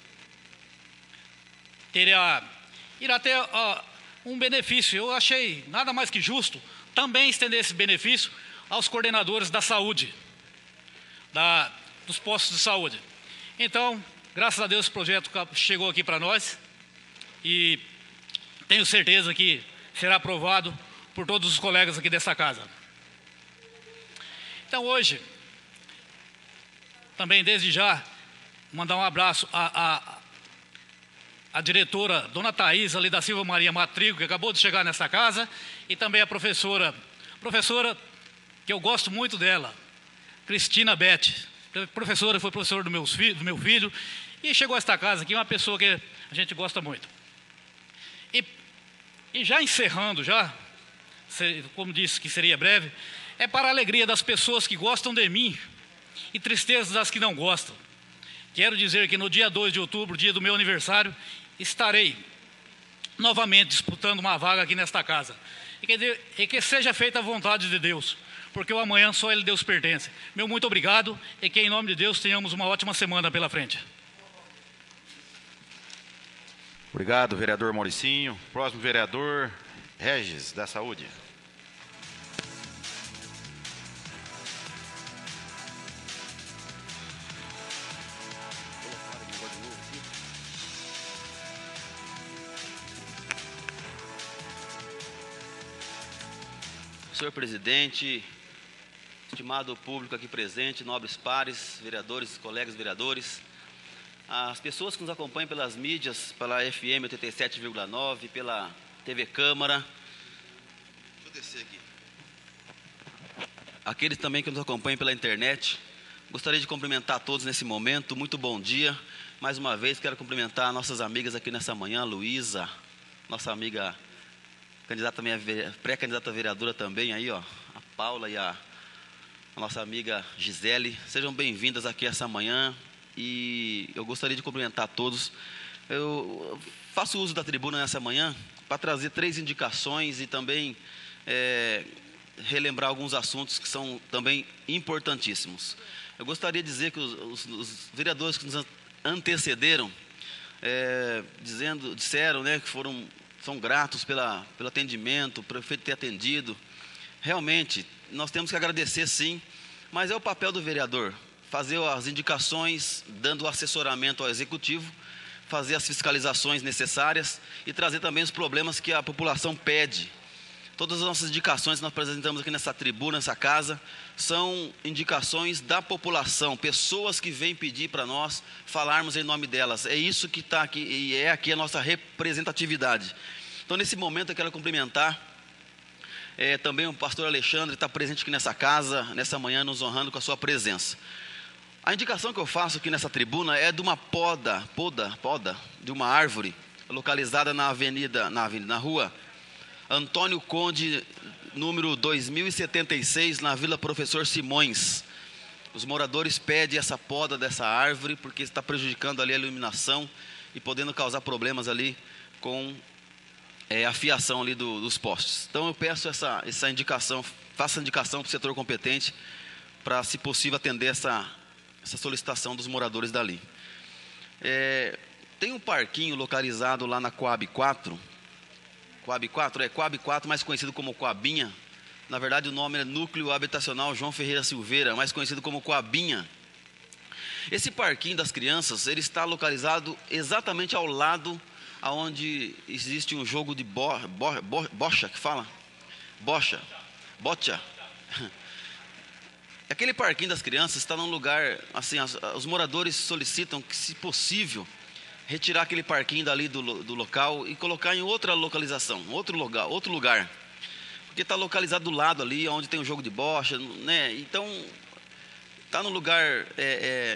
terá, irá ter uh, um benefício. Eu achei nada mais que justo também estender esse benefício aos coordenadores da saúde, da, dos postos de saúde. Então, graças a Deus, esse projeto chegou aqui para nós. E tenho certeza que será aprovado por todos os colegas aqui dessa casa. Então hoje, também desde já, mandar um abraço à, à, à diretora, dona Thaís, ali da Silva Maria Matrigo, que acabou de chegar nessa casa, e também a professora, professora que eu gosto muito dela, Cristina Beth, professora, foi professora do, meus fi, do meu filho, e chegou a esta casa aqui, uma pessoa que a gente gosta muito. E, e já encerrando, já, como disse que seria breve, é para a alegria das pessoas que gostam de mim e tristeza das que não gostam. Quero dizer que no dia dois de outubro, dia do meu aniversário, estarei novamente disputando uma vaga aqui nesta casa. E que, e que seja feita a vontade de Deus, porque o amanhã só Ele Deus pertence. Meu muito obrigado e que em nome de Deus tenhamos uma ótima semana pela frente. Obrigado, vereador Mauricinho. Próximo vereador, Regis, da Saúde. Senhor presidente, estimado público aqui presente, nobres pares, vereadores, colegas vereadores, as pessoas que nos acompanham pelas mídias, pela F M oitenta e sete vírgula nove, pela T V Câmara, deixa eu descer aqui, aqueles também que nos acompanham pela internet, gostaria de cumprimentar a todos nesse momento, muito bom dia. Mais uma vez quero cumprimentar nossas amigas aqui nessa manhã, Luísa, nossa amiga candidata, minha pré-candidata vereadora também aí, ó, a Paula e a, a nossa amiga Gisele. Sejam bem-vindas aqui essa manhã e eu gostaria de cumprimentar a todos. Eu faço uso da tribuna nessa manhã para trazer três indicações e também é, relembrar alguns assuntos que são também importantíssimos. Eu gostaria de dizer que os, os, os vereadores que nos antecederam é, dizendo, disseram, né, que foram são gratos pela, pelo atendimento, o prefeito ter atendido. Realmente, nós temos que agradecer sim, mas é o papel do vereador, fazer as indicações, dando o assessoramento ao executivo, fazer as fiscalizações necessárias e trazer também os problemas que a população pede. Todas as nossas indicações que nós apresentamos aqui nessa tribuna, nessa casa, são indicações da população, pessoas que vêm pedir para nós falarmos em nome delas. É isso que está aqui e é aqui a nossa representatividade. Então, nesse momento, eu quero cumprimentar é, também o pastor Alexandre, que está presente aqui nessa casa, nessa manhã, nos honrando com a sua presença. A indicação que eu faço aqui nessa tribuna é de uma poda, poda, poda, de uma árvore, localizada na avenida, na, avenida, na rua Antônio Conde, número dois mil e setenta e seis, na Vila Professor Simões. Os moradores pedem essa poda dessa árvore, porque está prejudicando ali a iluminação e podendo causar problemas ali com é, a fiação ali do, dos postes. Então eu peço essa, essa indicação, faça a indicação para o setor competente, para, se possível, atender essa, essa solicitação dos moradores dali. É, tem um parquinho localizado lá na Coab quatro, Coab quatro, é Coab quatro, mais conhecido como Coabinha. Na verdade, o nome é Núcleo Habitacional João Ferreira Silveira, mais conhecido como Coabinha. Esse parquinho das crianças, ele está localizado exatamente ao lado aonde existe um jogo de bo, bo, bo, bocha, que fala? Bocha, bocha. Aquele parquinho das crianças está num lugar, assim, as, os moradores solicitam que, se possível, retirar aquele parquinho dali do, do local e colocar em outra localização, outro lugar, outro lugar. Porque está localizado do lado ali, onde tem o jogo de bocha, né? Então, está num lugar... É, é,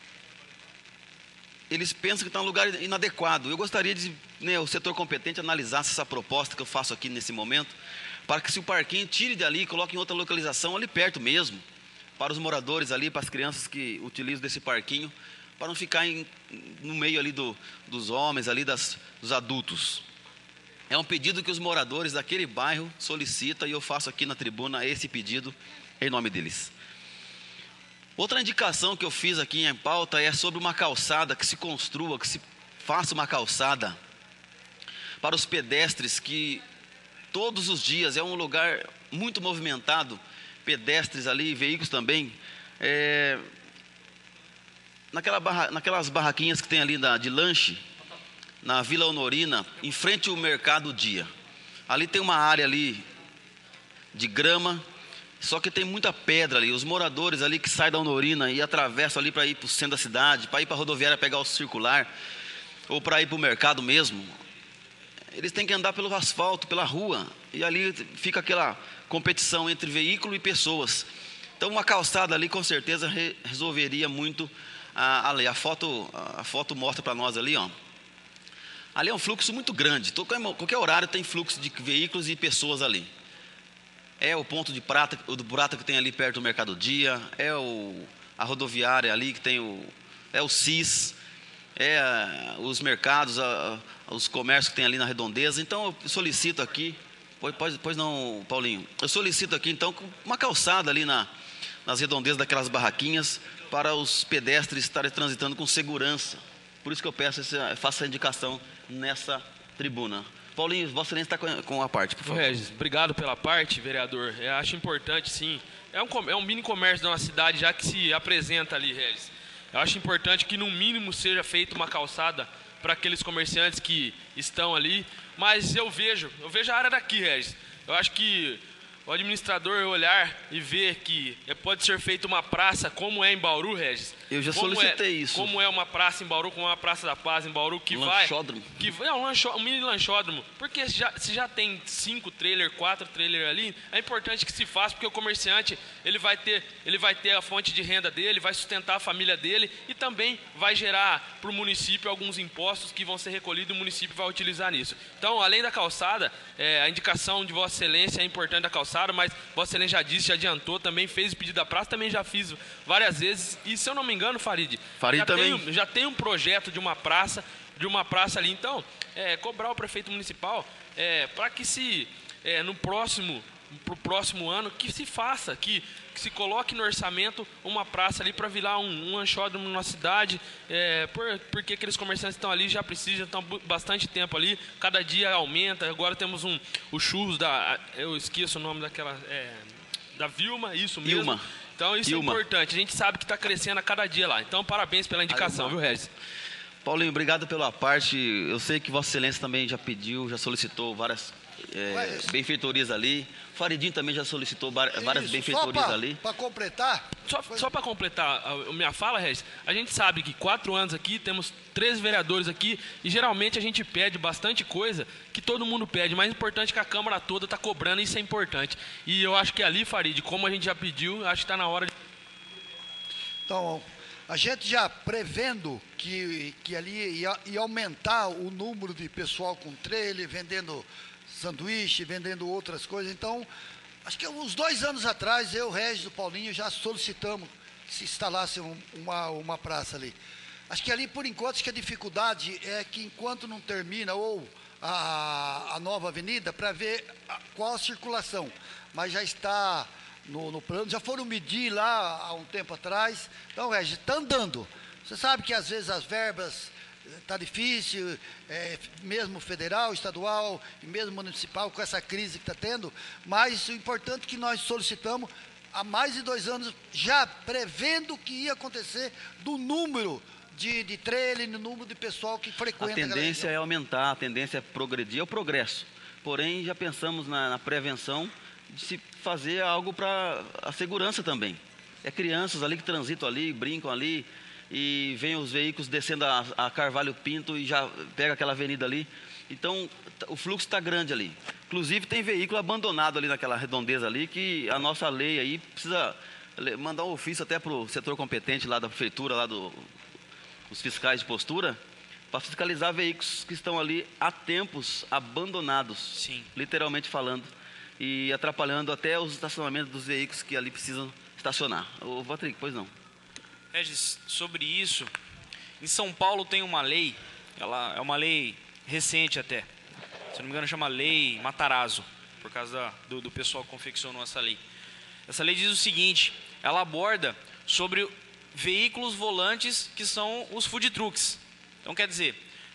eles pensam que está num lugar inadequado. Eu gostaria de, né, o setor competente analisasse essa proposta que eu faço aqui nesse momento, para que, se o parquinho, tire dali e coloque em outra localização, ali perto mesmo, para os moradores ali, para as crianças que utilizam desse parquinho, para não ficar em, no meio ali do, dos homens, ali das, dos adultos. É um pedido que os moradores daquele bairro solicitam e eu faço aqui na tribuna esse pedido em nome deles. Outra indicação que eu fiz aqui em pauta é sobre uma calçada, que se construa, que se faça uma calçada para os pedestres, que todos os dias é um lugar muito movimentado, pedestres ali, veículos também, é... Naquela barra, naquelas barraquinhas que tem ali da, de lanche, na Vila Honorina, em frente ao Mercado Dia. Ali tem uma área ali de grama, só que tem muita pedra ali. Os moradores ali que saem da Honorina e atravessam ali para ir para o centro da cidade, para ir para a rodoviária pegar o circular, ou para ir para o mercado mesmo, eles têm que andar pelo asfalto, pela rua, e ali fica aquela competição entre veículo e pessoas. Então, uma calçada ali com certeza re resolveria muito a, a, a foto, a foto mostra para nós ali, ó. Ali é um fluxo muito grande, qualquer horário tem fluxo de veículos e pessoas ali. É o ponto de prata, o do prata que tem ali perto do Mercado Dia, é o, a rodoviária ali que tem o, é o C I S, é a, os mercados, a, a, os comércios que tem ali na redondeza. Então eu solicito aqui, pois, pois, pois não, Paulinho, eu solicito aqui então uma calçada ali na, nas redondezas daquelas barraquinhas, para os pedestres estarem transitando com segurança. Por isso que eu peço, essa, faço essa indicação nessa tribuna. Paulinho, Vossa Excelência está com, com a parte, por favor. Regis, obrigado pela parte, vereador. Eu acho importante, sim. É um, é um mini comércio de uma cidade já que se apresenta ali, Regis. Eu acho importante que, no mínimo, seja feita uma calçada para aqueles comerciantes que estão ali. Mas eu vejo, eu vejo a área daqui, Regis. Eu acho que o administrador olhar e ver que pode ser feita uma praça como é em Bauru, Regis. Eu já como solicitei é, isso. Como é uma praça em Bauru, como é uma Praça da Paz em Bauru, que lanchódromo. vai... Que, é um, lanchó, um mini lanchódromo. Porque se já, se já tem cinco trailers, quatro trailers ali, é importante que se faça, porque o comerciante ele vai, ter, ele vai ter a fonte de renda dele, vai sustentar a família dele e também vai gerar para o município alguns impostos que vão ser recolhidos e o município vai utilizar nisso. Então, além da calçada, é, a indicação de Vossa Excelência é importante da calçada, mas Vossa Excelência já disse, já adiantou, também fez o pedido da praça, também já fiz várias vezes. E se eu não me engano, Farid, Farid já, também. tem, já tem um projeto de uma praça, de uma praça ali. Então, é, cobrar o prefeito municipal é, para que se é, no próximo, pro próximo ano, que se faça, que, que se coloque no orçamento uma praça ali para virar um, um lanchódromo na cidade, é, por, porque aqueles comerciantes estão ali, já precisam, estão bastante tempo ali, cada dia aumenta. Agora temos um, o churros da, eu esqueço o nome daquela, é, da Vilma, isso mesmo. Vilma. Então isso Vilma. é importante, a gente sabe que está crescendo a cada dia lá. Então parabéns pela indicação, Aí, viu, Regis? Paulinho, obrigado pela parte. Eu sei que Vossa Excelência também já pediu, já solicitou várias é, benfeitorias ali. Faridinho também já solicitou várias Isso, benfeitorias só ali. Para completar. Só, só para completar a, a minha fala, Regis, a gente sabe que quatro anos aqui, temos três vereadores aqui e geralmente a gente pede bastante coisa que todo mundo pede, mas é importante que a Câmara toda está cobrando, isso é importante. E eu acho que ali, Farid, como a gente já pediu, acho que está na hora de... Então, a gente já prevendo que, que ali ia, ia aumentar o número de pessoal com trailer, vendendo sanduíche, vendendo outras coisas. Então, acho que uns dois anos atrás, eu, Regis, o Paulinho, já solicitamos que se instalasse um, uma, uma praça ali. Acho que ali, por enquanto, acho que a dificuldade é que enquanto não termina, ou a, a nova avenida, para ver a, qual a circulação. Mas já está no, no plano, já foram medir lá há um tempo atrás. Então, Regis, está andando. Você sabe que às vezes as verbas... Está difícil, é, mesmo federal, estadual e mesmo municipal, com essa crise que está tendo, mas o importante é que nós solicitamos há mais de dois anos, já prevendo o que ia acontecer do número de, de trailer, no número de pessoal que frequenta. A tendência é aumentar, a tendência é progredir, é o progresso. Porém, já pensamos na, na prevenção de se fazer algo para a segurança também. É crianças ali que transitam ali, brincam ali, e vem os veículos descendo a, a Carvalho Pinto e já pega aquela avenida ali. Então, o fluxo está grande ali. Inclusive, tem veículo abandonado ali naquela redondeza ali, que a nossa lei aí precisa mandar um ofício até para o setor competente lá da prefeitura, lá do, os fiscais de postura, para fiscalizar veículos que estão ali há tempos abandonados, Sim. literalmente falando, e atrapalhando até os estacionamentos dos veículos que ali precisam estacionar. Ô, Patrick, pois não. Regis, sobre isso, em São Paulo tem uma lei, ela é uma lei recente até, se não me engano chama Lei Matarazzo, por causa da, do, do pessoal que confeccionou essa lei. Essa lei diz o seguinte, ela aborda sobre veículos volantes que são os food trucks. Então quer dizer,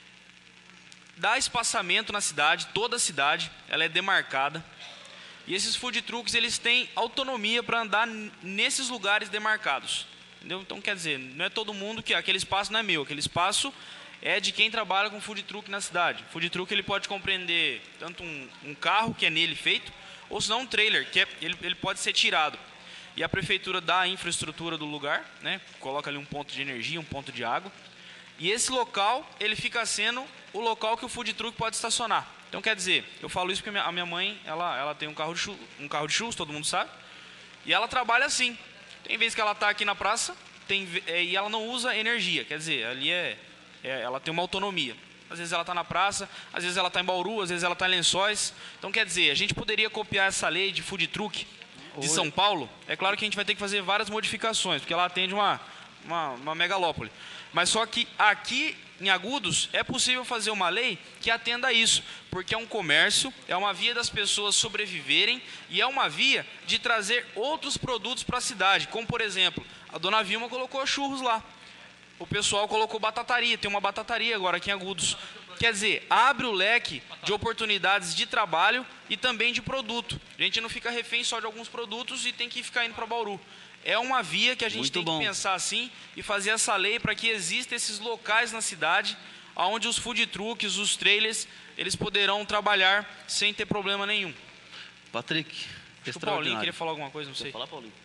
dá espaçamento na cidade, toda a cidade, ela é demarcada, e esses food trucks eles têm autonomia para andar nesses lugares demarcados. Entendeu? Então, quer dizer, não é todo mundo que... Aquele espaço não é meu, aquele espaço é de quem trabalha com food truck na cidade. Food truck ele pode compreender tanto um, um carro que é nele feito, ou se não um trailer, que é, ele, ele pode ser tirado. E a prefeitura dá a infraestrutura do lugar, né? Coloca ali um ponto de energia, um ponto de água. E esse local, ele fica sendo o local que o food truck pode estacionar. Então, quer dizer, eu falo isso porque a minha mãe, ela, ela tem um carro, de churros, um carro de churros, todo mundo sabe, e ela trabalha assim. Tem vezes que ela está aqui na praça tem, é, e ela não usa energia, quer dizer, ali é, é ela tem uma autonomia. Às vezes ela está na praça, às vezes ela está em Bauru, às vezes ela está em Lençóis. Então, quer dizer, a gente poderia copiar essa lei de food truck de São Paulo. É claro que a gente vai ter que fazer várias modificações, porque ela atende uma, uma, uma megalópole. Mas só que aqui em Agudos é possível fazer uma lei que atenda a isso, porque é um comércio, é uma via das pessoas sobreviverem e é uma via de trazer outros produtos para a cidade, como por exemplo, a dona Vilma colocou churros lá. o pessoal colocou batataria, tem uma batataria agora aqui em Agudos. Quer dizer, abre o leque de oportunidades de trabalho e também de produto. A gente não fica refém só de alguns produtos e tem que ficar indo para Bauru. É uma via que a gente Muito tem bom. que pensar assim e fazer essa lei para que existam esses locais na cidade onde os food trucks, os trailers, eles poderão trabalhar sem ter problema nenhum. Patrick, Acho que o Paulinho extraordinário. queria falar alguma coisa, não sei. Quer falar, Paulinho?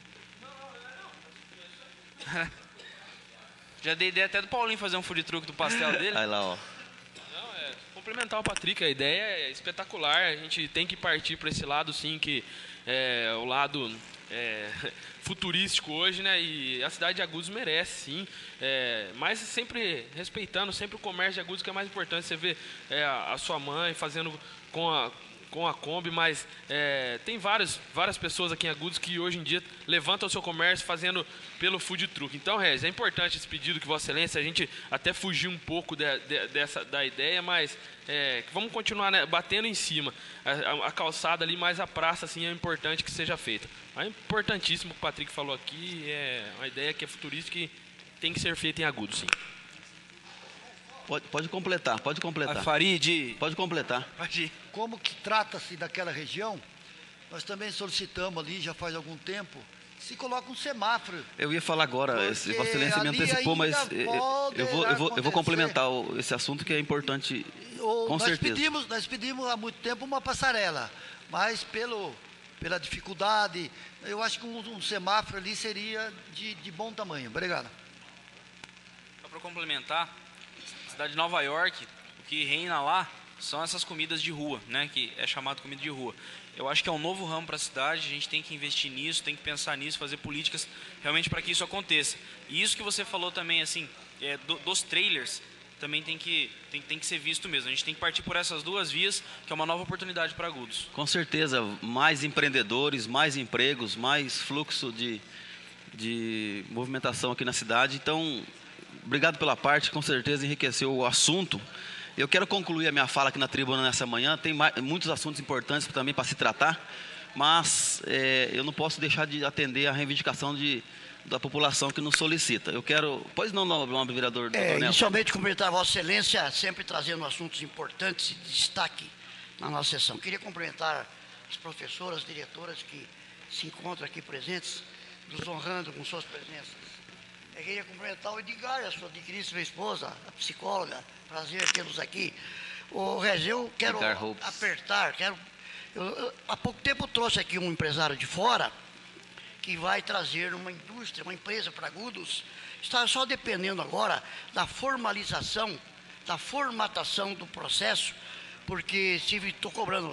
Já dei ideia até do Paulinho fazer um food truck do pastel dele. Aí lá, ó. Não, é complementar o Patrick, a ideia é espetacular. A gente tem que partir para esse lado, sim, que é o lado é, futurístico hoje, né? E a cidade de Agudos merece, sim. É, mas sempre respeitando sempre o comércio de Agudos, que é mais importante. Você vê é, a, a sua mãe fazendo com a com a Kombi, mas é, tem várias, várias pessoas aqui em Agudos que hoje em dia levantam o seu comércio fazendo pelo food truck. Então, Regis, é importante esse pedido que Vossa Excelência, a gente até fugiu um pouco de, de, dessa, da ideia, mas é, vamos continuar, né, batendo em cima. A, a, a calçada ali, mais a praça, assim, é importante que seja feita. É importantíssimo o que o Patrick falou aqui, é uma ideia que é futurística e tem que ser feita em Agudos, sim. Pode, pode completar, pode completar. A Farid. Pode completar. Pode ir. Como que trata-se daquela região, nós também solicitamos ali, já faz algum tempo, se coloca um semáforo. Eu ia falar agora, esse, Vossa Excelência me ali antecipou, mas ainda eh, pode eu vou, eu vou, eu vou acontecer. complementar o- esse assunto que é importante, Ou com nós certeza. pedimos, nós pedimos há muito tempo uma passarela, mas pelo, pela dificuldade, eu acho que um, um semáforo ali seria de, de bom tamanho. Obrigado. Só para complementar, a cidade de Nova York, o que reina lá são essas comidas de rua, né, que é chamado comida de rua. Eu acho que é um novo ramo para a cidade, a gente tem que investir nisso, tem que pensar nisso, fazer políticas realmente para que isso aconteça. E isso que você falou também, assim, é, do, dos trailers, também tem que, tem, tem que ser visto mesmo. A gente tem que partir por essas duas vias, que é uma nova oportunidade para Agudos. Com certeza, mais empreendedores, mais empregos, mais fluxo de, de movimentação aqui na cidade. Então, obrigado pela parte, com certeza enriqueceu o assunto. Eu quero concluir a minha fala aqui na tribuna nessa manhã. Tem mais, muitos assuntos importantes também para se tratar, mas é, eu não posso deixar de atender a reivindicação de, da população que nos solicita. Eu quero... Pois não, nobre vereador, doutor É, Nelson. inicialmente cumprimentar a Vossa Excelência, sempre trazendo assuntos importantes e de destaque na nossa sessão. Queria cumprimentar as professoras, as diretoras que se encontram aqui presentes, nos honrando com suas presenças. Eu queria cumprimentar o Edgar, a sua digníssima esposa, a psicóloga. Prazer tê-los aqui. O Regis, eu quero Edgar Hopes. apertar, quero... Eu, eu, há pouco tempo eu trouxe aqui um empresário de fora que vai trazer uma indústria, uma empresa para Agudos. Está só dependendo agora da formalização, da formatação do processo, porque estou cobrando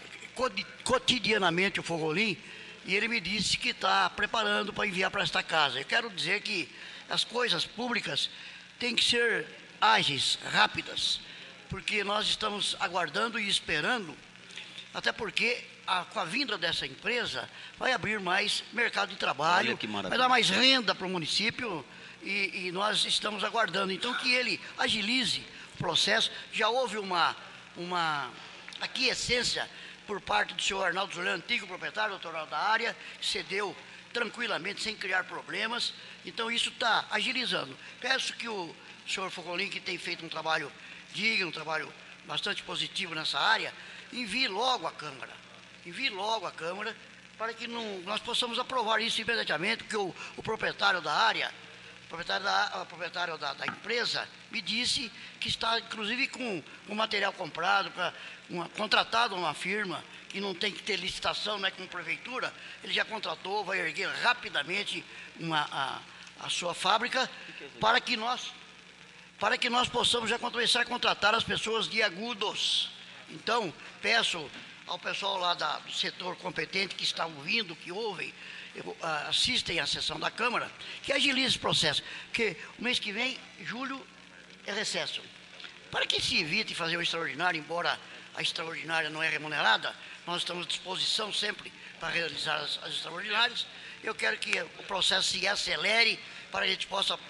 cotidianamente o Fogolim e ele me disse que está preparando para enviar para esta casa. Eu quero dizer que as coisas públicas têm que ser ágeis, rápidas, porque nós estamos aguardando e esperando, até porque a, com a vinda dessa empresa vai abrir mais mercado de trabalho, Olha que maravilha. vai dar mais renda para o município e, e nós estamos aguardando. Então que ele agilize o processo. Já houve uma, uma aquiescência por parte do senhor Arnaldo Zulano, antigo proprietário doutoral da área, cedeu tranquilamente, sem criar problemas. Então isso está agilizando. Peço que o senhor Fogolim, que tem feito um trabalho digno, um trabalho bastante positivo nessa área, envie logo à Câmara, envie logo à Câmara, para que não, nós possamos aprovar isso imediatamente, porque o, o proprietário da área, o proprietário, da, o proprietário da, da empresa, me disse que está, inclusive, com o material comprado, pra uma, contratado uma firma, que não tem que ter licitação, né, com a prefeitura, ele já contratou, vai erguer rapidamente uma, a, a sua fábrica, para que nós... para que nós possamos já começar a contratar as pessoas de Agudos. Então, peço ao pessoal lá da, do setor competente que está ouvindo, que ouvem, eu, ah, assistem à sessão da Câmara, que agilize esse processo, porque o mês que vem, julho, é recesso. Para que se evite fazer o extraordinário, embora a extraordinária não é remunerada, nós estamos à disposição sempre para realizar as, as extraordinárias. Eu quero que o processo se acelere para que a gente possa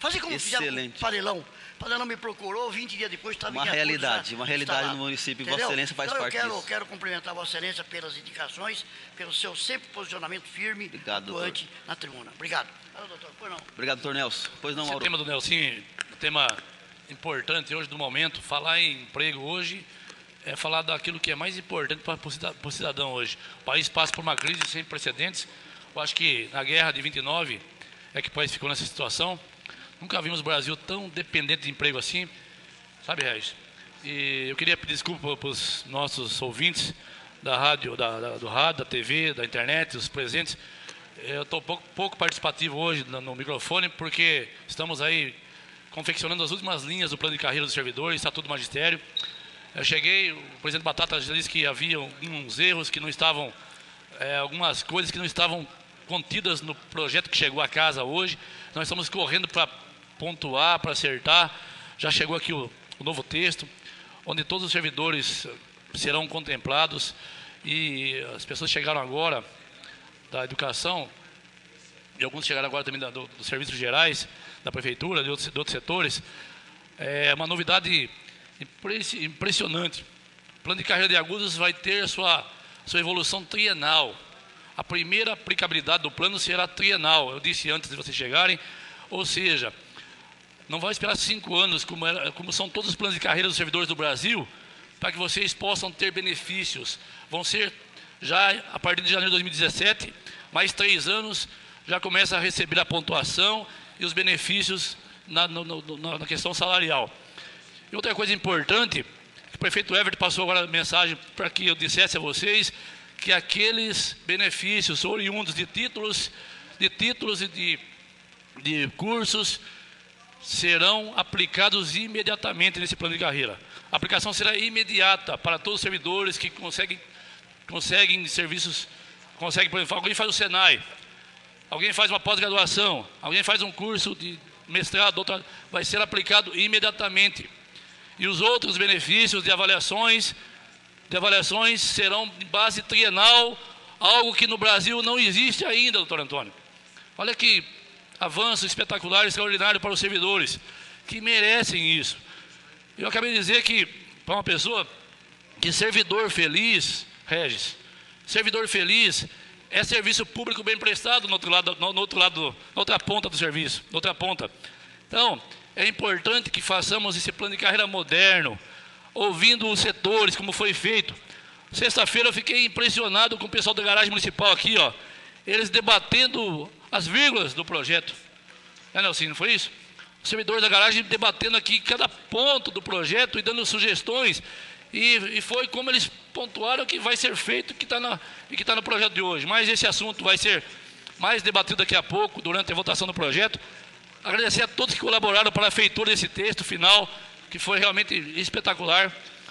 Fazer como fizeram com o Excelente. Farelão. O Farelão me procurou, vinte dias depois estava Uma em Agudos, realidade, já uma realidade instalado. no município. Entendeu? Vossa Excelência faz então, parte eu quero, disso. quero cumprimentar Vossa Excelência pelas indicações, pelo seu sempre posicionamento firme, Obrigado, atuante na tribuna. Obrigado. Fala, doutor. Pois não. Obrigado, doutor Nelson. Pois não, Esse Mauro. tema do Nelson, um tema importante hoje do momento. Falar em emprego hoje é falar daquilo que é mais importante para o cidadão hoje. O país passa por uma crise sem precedentes. Eu acho que na guerra de vinte e nove é que o país ficou nessa situação. Nunca vimos o Brasil tão dependente de emprego assim. Sabe, Regis? E eu queria pedir desculpa para os nossos ouvintes da rádio, da, da, do rádio, da T V, da internet, os presentes. Eu estou pouco, pouco participativo hoje no, no microfone, porque estamos aí confeccionando as últimas linhas do plano de carreira dos servidores, Estatuto do Magistério. Eu cheguei, o presidente Batata já disse que havia alguns erros que não estavam, é, algumas coisas que não estavam contidas no projeto que chegou à casa hoje. Nós estamos correndo para pontuar, para acertar. Já chegou aqui o, o novo texto, onde todos os servidores serão contemplados, e as pessoas chegaram agora da educação, e alguns chegaram agora também da, do, dos serviços gerais, da prefeitura, de outros, de outros setores. É uma novidade impressionante. O plano de carreira de Agudos vai ter a sua, sua evolução trienal. A primeira aplicabilidade do plano será trienal, eu disse antes de vocês chegarem, ou seja, não vai esperar cinco anos, como, era, como são todos os planos de carreira dos servidores do Brasil, para que vocês possam ter benefícios. Vão ser, já a partir de janeiro de dois mil e dezessete, mais três anos, já começa a receber a pontuação e os benefícios na, no, no, na questão salarial. E outra coisa importante, o prefeito Everett passou agora a mensagem para que eu dissesse a vocês que aqueles benefícios oriundos de títulos, de títulos e de, de cursos serão aplicados imediatamente nesse plano de carreira. A aplicação será imediata para todos os servidores que conseguem, conseguem serviços, conseguem, por exemplo, alguém faz o Senai, alguém faz uma pós-graduação, alguém faz um curso de mestrado, doutorado, vai ser aplicado imediatamente. E os outros benefícios de avaliações, de avaliações serão de base trienal, algo que no Brasil não existe ainda, doutor Antônio. Olha que avanço espetacular, extraordinário para os servidores, que merecem isso. Eu acabei de dizer que, para uma pessoa, que servidor feliz, Regis, servidor feliz é serviço público bem prestado no outro lado, no, no outro lado, na outra ponta do serviço, na outra ponta. Então, é importante que façamos esse plano de carreira moderno, ouvindo os setores, como foi feito. Sexta-feira eu fiquei impressionado com o pessoal da garagem municipal aqui, ó, eles debatendo as vírgulas do projeto. É, Nelson, não foi isso? Os servidores da garagem debatendo aqui cada ponto do projeto e dando sugestões. E, e foi como eles pontuaram que vai ser feito que tá na, e que está no projeto de hoje. Mas esse assunto vai ser mais debatido daqui a pouco, durante a votação do projeto. Agradecer a todos que colaboraram para a feitura desse texto final, que foi realmente espetacular.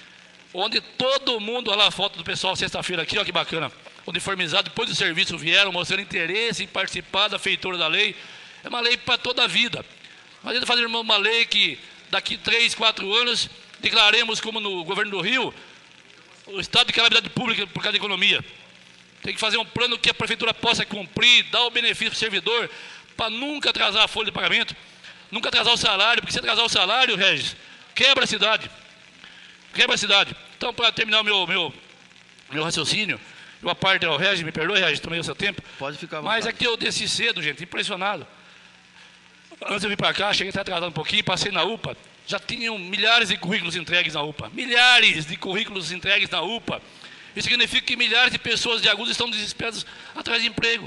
Onde todo mundo, olha lá a foto do pessoal sexta-feira aqui, ó, que bacana. Uniformizado, depois do serviço vieram mostrando interesse em participar da feitura da lei. É uma lei para toda a vida. Mas ainda fazer uma lei que daqui três, quatro anos declaremos, como no governo do Rio, o estado de calamidade pública por causa da economia. Tem que fazer um plano que a prefeitura possa cumprir, dar o benefício para o servidor, para nunca atrasar a folha de pagamento, nunca atrasar o salário, porque se atrasar o salário, Regis, quebra a cidade. Quebra a cidade. Então, para terminar o meu, meu, meu raciocínio, eu a parte ao Regis, me perdoe, Regis, tomei o seu tempo. Pode ficar à Mas vontade. é que eu desci cedo, gente, impressionado. Antes eu vim para cá, cheguei até atrasado um pouquinho, passei na U P A, já tinham milhares de currículos entregues na U P A. Milhares de currículos entregues na U P A. Isso significa que milhares de pessoas de Agudos estão desesperadas atrás de emprego.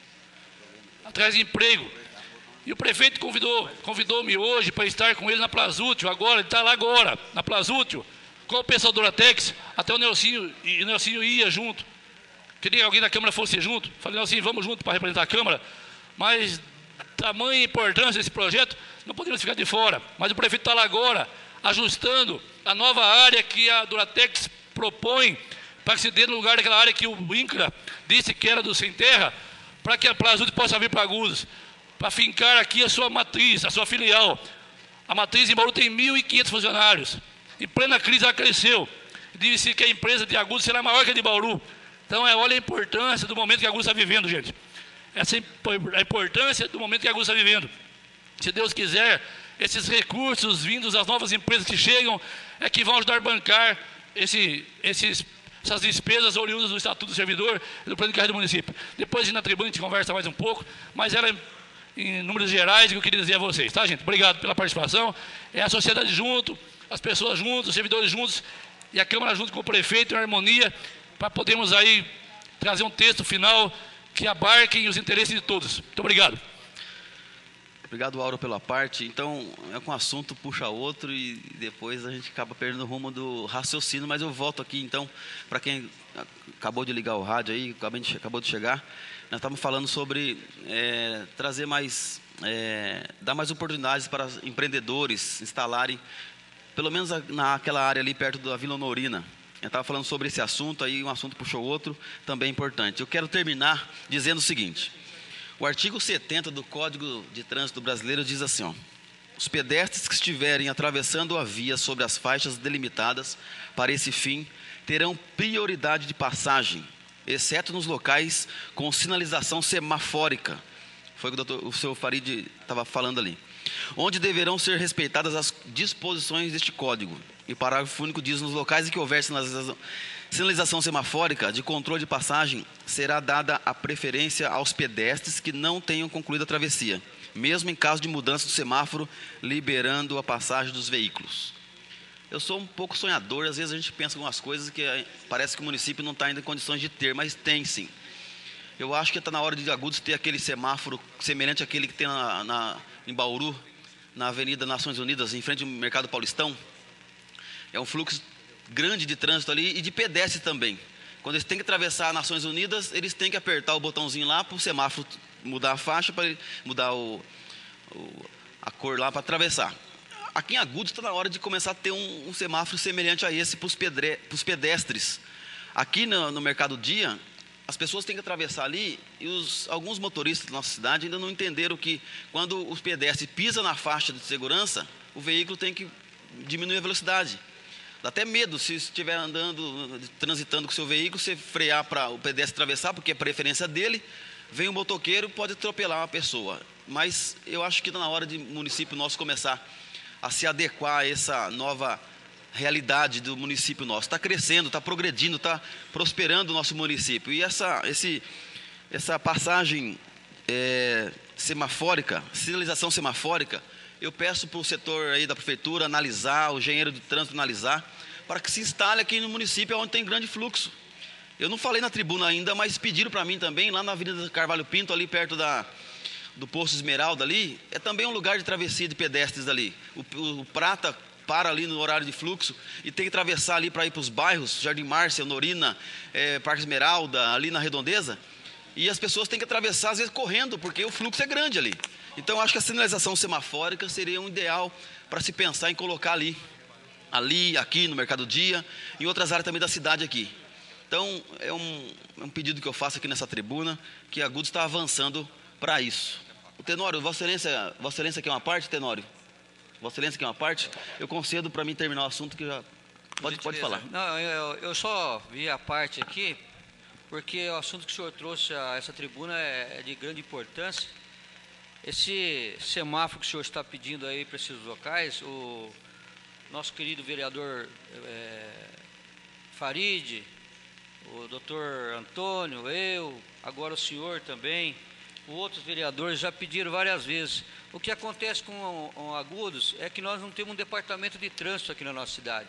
Atrás de emprego. E o prefeito convidou, convidou-me hoje para estar com ele na Plazútil, agora, ele está lá agora, na Plazútil, com o pessoal do Duratex, até o Nelsinho, e o Nelsinho ia junto. Queria que alguém da Câmara fosse junto. Falei, Nelsinho, vamos junto para representar a Câmara, mas tamanha importância desse projeto, não podemos ficar de fora. Mas o prefeito está lá agora, ajustando a nova área que a Duratex propõe, para que se dê no lugar daquela área que o INCRA disse que era do Sem Terra, para que a Plazútil possa vir para Agudos, para fincar aqui a sua matriz, a sua filial. A matriz em Bauru tem mil e quinhentos funcionários. Em plena crise ela cresceu. Disse que a empresa de Agudos será maior que a de Bauru. Então, é, olha a importância do momento que Agudos está vivendo, gente. Essa é a importância do momento que Agudos está vivendo. Se Deus quiser, esses recursos vindos das novas empresas que chegam é que vão ajudar a bancar esse, esses, essas despesas oriundas do Estatuto do Servidor e do Plano de Carreira do município. Depois, na tribuna, a gente conversa mais um pouco, mas era em números gerais que eu queria dizer a vocês, tá, gente? Obrigado pela participação. É a sociedade junto, as pessoas juntos, os servidores juntos e a Câmara junto com o prefeito em harmonia para podermos aí trazer um texto final que abarque os interesses de todos. Muito obrigado. Obrigado, Auro, pela parte. Então, é com um assunto puxa outro e depois a gente acaba perdendo o rumo do raciocínio, mas eu volto aqui, então, para quem acabou de ligar o rádio aí, acabou de chegar, nós estamos falando sobre é, trazer mais, é, dar mais oportunidades para empreendedores instalarem, pelo menos naquela área ali perto da Vila Honorina. Eu estava falando sobre esse assunto, aí um assunto puxou outro, também importante. Eu quero terminar dizendo o seguinte: o artigo setenta do Código de Trânsito Brasileiro diz assim, ó, os pedestres que estiverem atravessando a via sobre as faixas delimitadas para esse fim terão prioridade de passagem, exceto nos locais com sinalização semafórica. Foi o que o, doutor, o senhor Farid estava falando ali. Onde deverão ser respeitadas as disposições deste código. E o parágrafo único diz, nos locais em que houver sinalização, sinalização semafórica de controle de passagem, será dada a preferência aos pedestres que não tenham concluído a travessia, mesmo em caso de mudança do semáforo, liberando a passagem dos veículos. Eu sou um pouco sonhador, às vezes a gente pensa em algumas coisas que parece que o município não está ainda em condições de ter, mas tem sim. Eu acho que está na hora de Agudos ter aquele semáforo semelhante àquele que tem na, na, em Bauru, na Avenida Nações Unidas, em frente ao Mercado Paulistão. É um fluxo grande de trânsito ali e de pedestre também. Quando eles têm que atravessar Nações Unidas, eles têm que apertar o botãozinho lá para o semáforo mudar a faixa, para mudar o, o, a cor lá para atravessar. Aqui em Agudos está na hora de começar a ter um, um semáforo semelhante a esse para os pedestres. Aqui no, no Mercado Dia, as pessoas têm que atravessar ali e os, alguns motoristas da nossa cidade ainda não entenderam que quando os pedestres pisam na faixa de segurança, o veículo tem que diminuir a velocidade. Dá até medo se estiver andando, transitando com o seu veículo, você frear para o pedestre atravessar, porque é preferência dele, vem um motoqueiro, pode atropelar uma pessoa. Mas eu acho que está na hora de o município nosso começar a se adequar a essa nova realidade do município nosso. Está crescendo, está progredindo, está prosperando o nosso município. E essa, esse, essa passagem é, semafórica, sinalização semafórica, eu peço para o setor aí da prefeitura analisar, o engenheiro de trânsito analisar, para que se instale aqui no município onde tem grande fluxo. Eu não falei na tribuna ainda, mas pediram para mim também, lá na Avenida Carvalho Pinto, ali perto da, do Poço Esmeralda ali, é também um lugar de travessia de pedestres ali. O, o, o Prata para ali no horário de fluxo e tem que atravessar ali para ir para os bairros, Jardim Márcia, Honorina, é, Parque Esmeralda, ali na Redondeza, e as pessoas têm que atravessar às vezes correndo, porque o fluxo é grande ali. Então, acho que a sinalização semafórica seria um ideal para se pensar em colocar ali, ali, aqui no Mercado Dia, em outras áreas também da cidade aqui. Então, é um, é um pedido que eu faço aqui nessa tribuna, que a Agudos está avançando para isso. O Tenório, Vossa Excelência, Vossa Excelência quer uma parte, Tenório? Vossa Excelência quer uma parte? Eu concedo para mim terminar o assunto, que já pode, pode falar. Não, eu, eu só vi a parte aqui, porque o assunto que o senhor trouxe a essa tribuna é, é de grande importância. Esse semáforo que o senhor está pedindo aí para esses locais, o nosso querido vereador é, Farid, o doutor Antônio, eu, agora o senhor também, outros vereadores já pediram várias vezes. O que acontece com, com Agudos é que nós não temos um departamento de trânsito aqui na nossa cidade.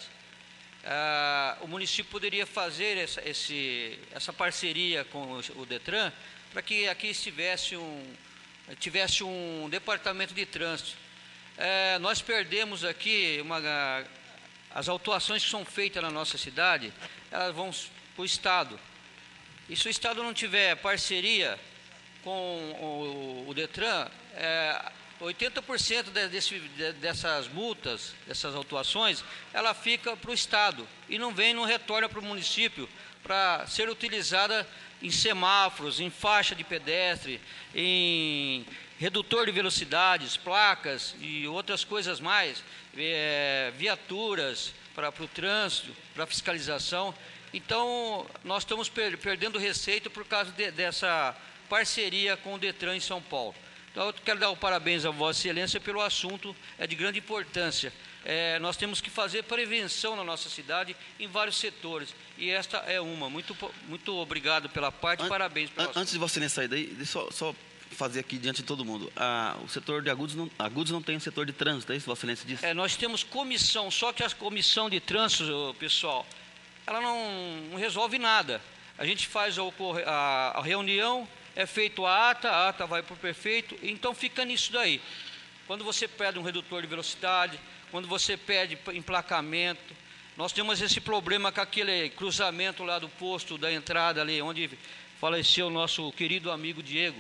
Ah, o município poderia fazer essa, esse, essa parceria com o Detran para que aqui estivesse um tivesse um departamento de trânsito. É, nós perdemos aqui uma, as autuações que são feitas na nossa cidade, elas vão para o Estado. E se o Estado não tiver parceria com o, o Detran, é, oitenta por cento de, desse, de, dessas multas, dessas autuações, ela fica para o Estado e não vem, não retorna para o município para ser utilizada em semáforos, em faixa de pedestre, em redutor de velocidades, placas e outras coisas mais, é, viaturas para, para o trânsito, para a fiscalização. Então, nós estamos per, perdendo receita por causa de, dessa parceria com o Detran em São Paulo. Então, eu quero dar o parabéns a Vossa Excelência pelo assunto, é de grande importância. É, nós temos que fazer prevenção na nossa cidade em vários setores, e esta é uma. Muito, muito obrigado pela parte, An parabéns. Pelo Antes de Vossa Excelência sair daí, deixa eu só, só fazer aqui diante de todo mundo. Ah, o setor de Agudos não, Agudos não tem um setor de trânsito, é isso que Vossa Excelência disse? É, nós temos comissão, só que a comissão de trânsito, pessoal, ela não, não resolve nada. A gente faz a, a, a reunião, é feito a ata, a ata vai para o prefeito, então fica nisso daí. Quando você pede um redutor de velocidade, quando você pede emplacamento, nós temos esse problema com aquele cruzamento lá do posto da entrada ali, onde faleceu o nosso querido amigo Diego.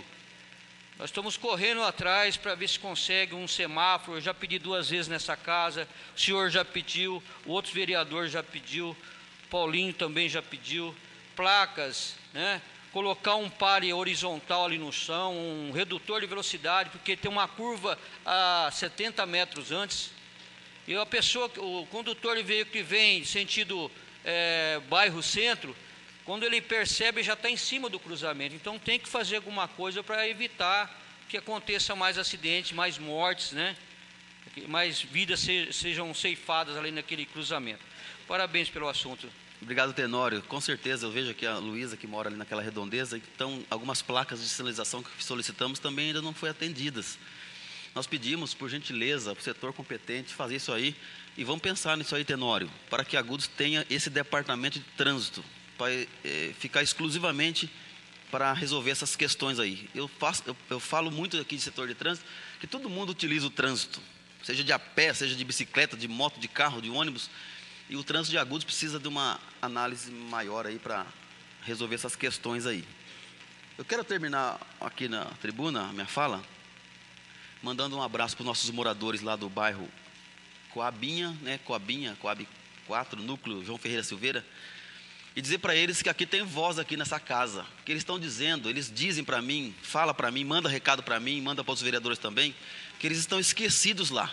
Nós estamos correndo atrás para ver se consegue um semáforo. Eu já pedi duas vezes nessa casa, o senhor já pediu, o outro vereador já pediu, Paulinho também já pediu, placas, né? Colocar um pare horizontal ali no chão, um redutor de velocidade, porque tem uma curva a setenta metros antes. E a pessoa, o condutor de veículo que vem sentido é, bairro centro, quando ele percebe já está em cima do cruzamento. Então tem que fazer alguma coisa para evitar que aconteça mais acidentes, mais mortes, né? Mais vidas se, sejam ceifadas ali naquele cruzamento. Parabéns pelo assunto. Obrigado, Tenório. Com certeza, eu vejo aqui a Luísa, que mora ali naquela redondeza, então algumas placas de sinalização que solicitamos também ainda não foram atendidas. Nós pedimos, por gentileza, para o setor competente fazer isso aí, e vamos pensar nisso aí, Tenório, para que Agudos tenha esse departamento de trânsito, para é, ficar exclusivamente para resolver essas questões aí. Eu, faço, eu, eu falo muito aqui de setor de trânsito, que todo mundo utiliza o trânsito, seja de a pé, seja de bicicleta, de moto, de carro, de ônibus, e o trânsito de Agudos precisa de uma análise maior aí para resolver essas questões aí. Eu quero terminar aqui na tribuna a minha fala, mandando um abraço para os nossos moradores lá do bairro Coabinha, né, Coabinha, Coab quatro, núcleo João Ferreira Silveira, e dizer para eles que aqui tem voz aqui nessa casa, que eles estão dizendo, eles dizem para mim, fala para mim, manda recado para mim, manda para os vereadores também, que eles estão esquecidos lá.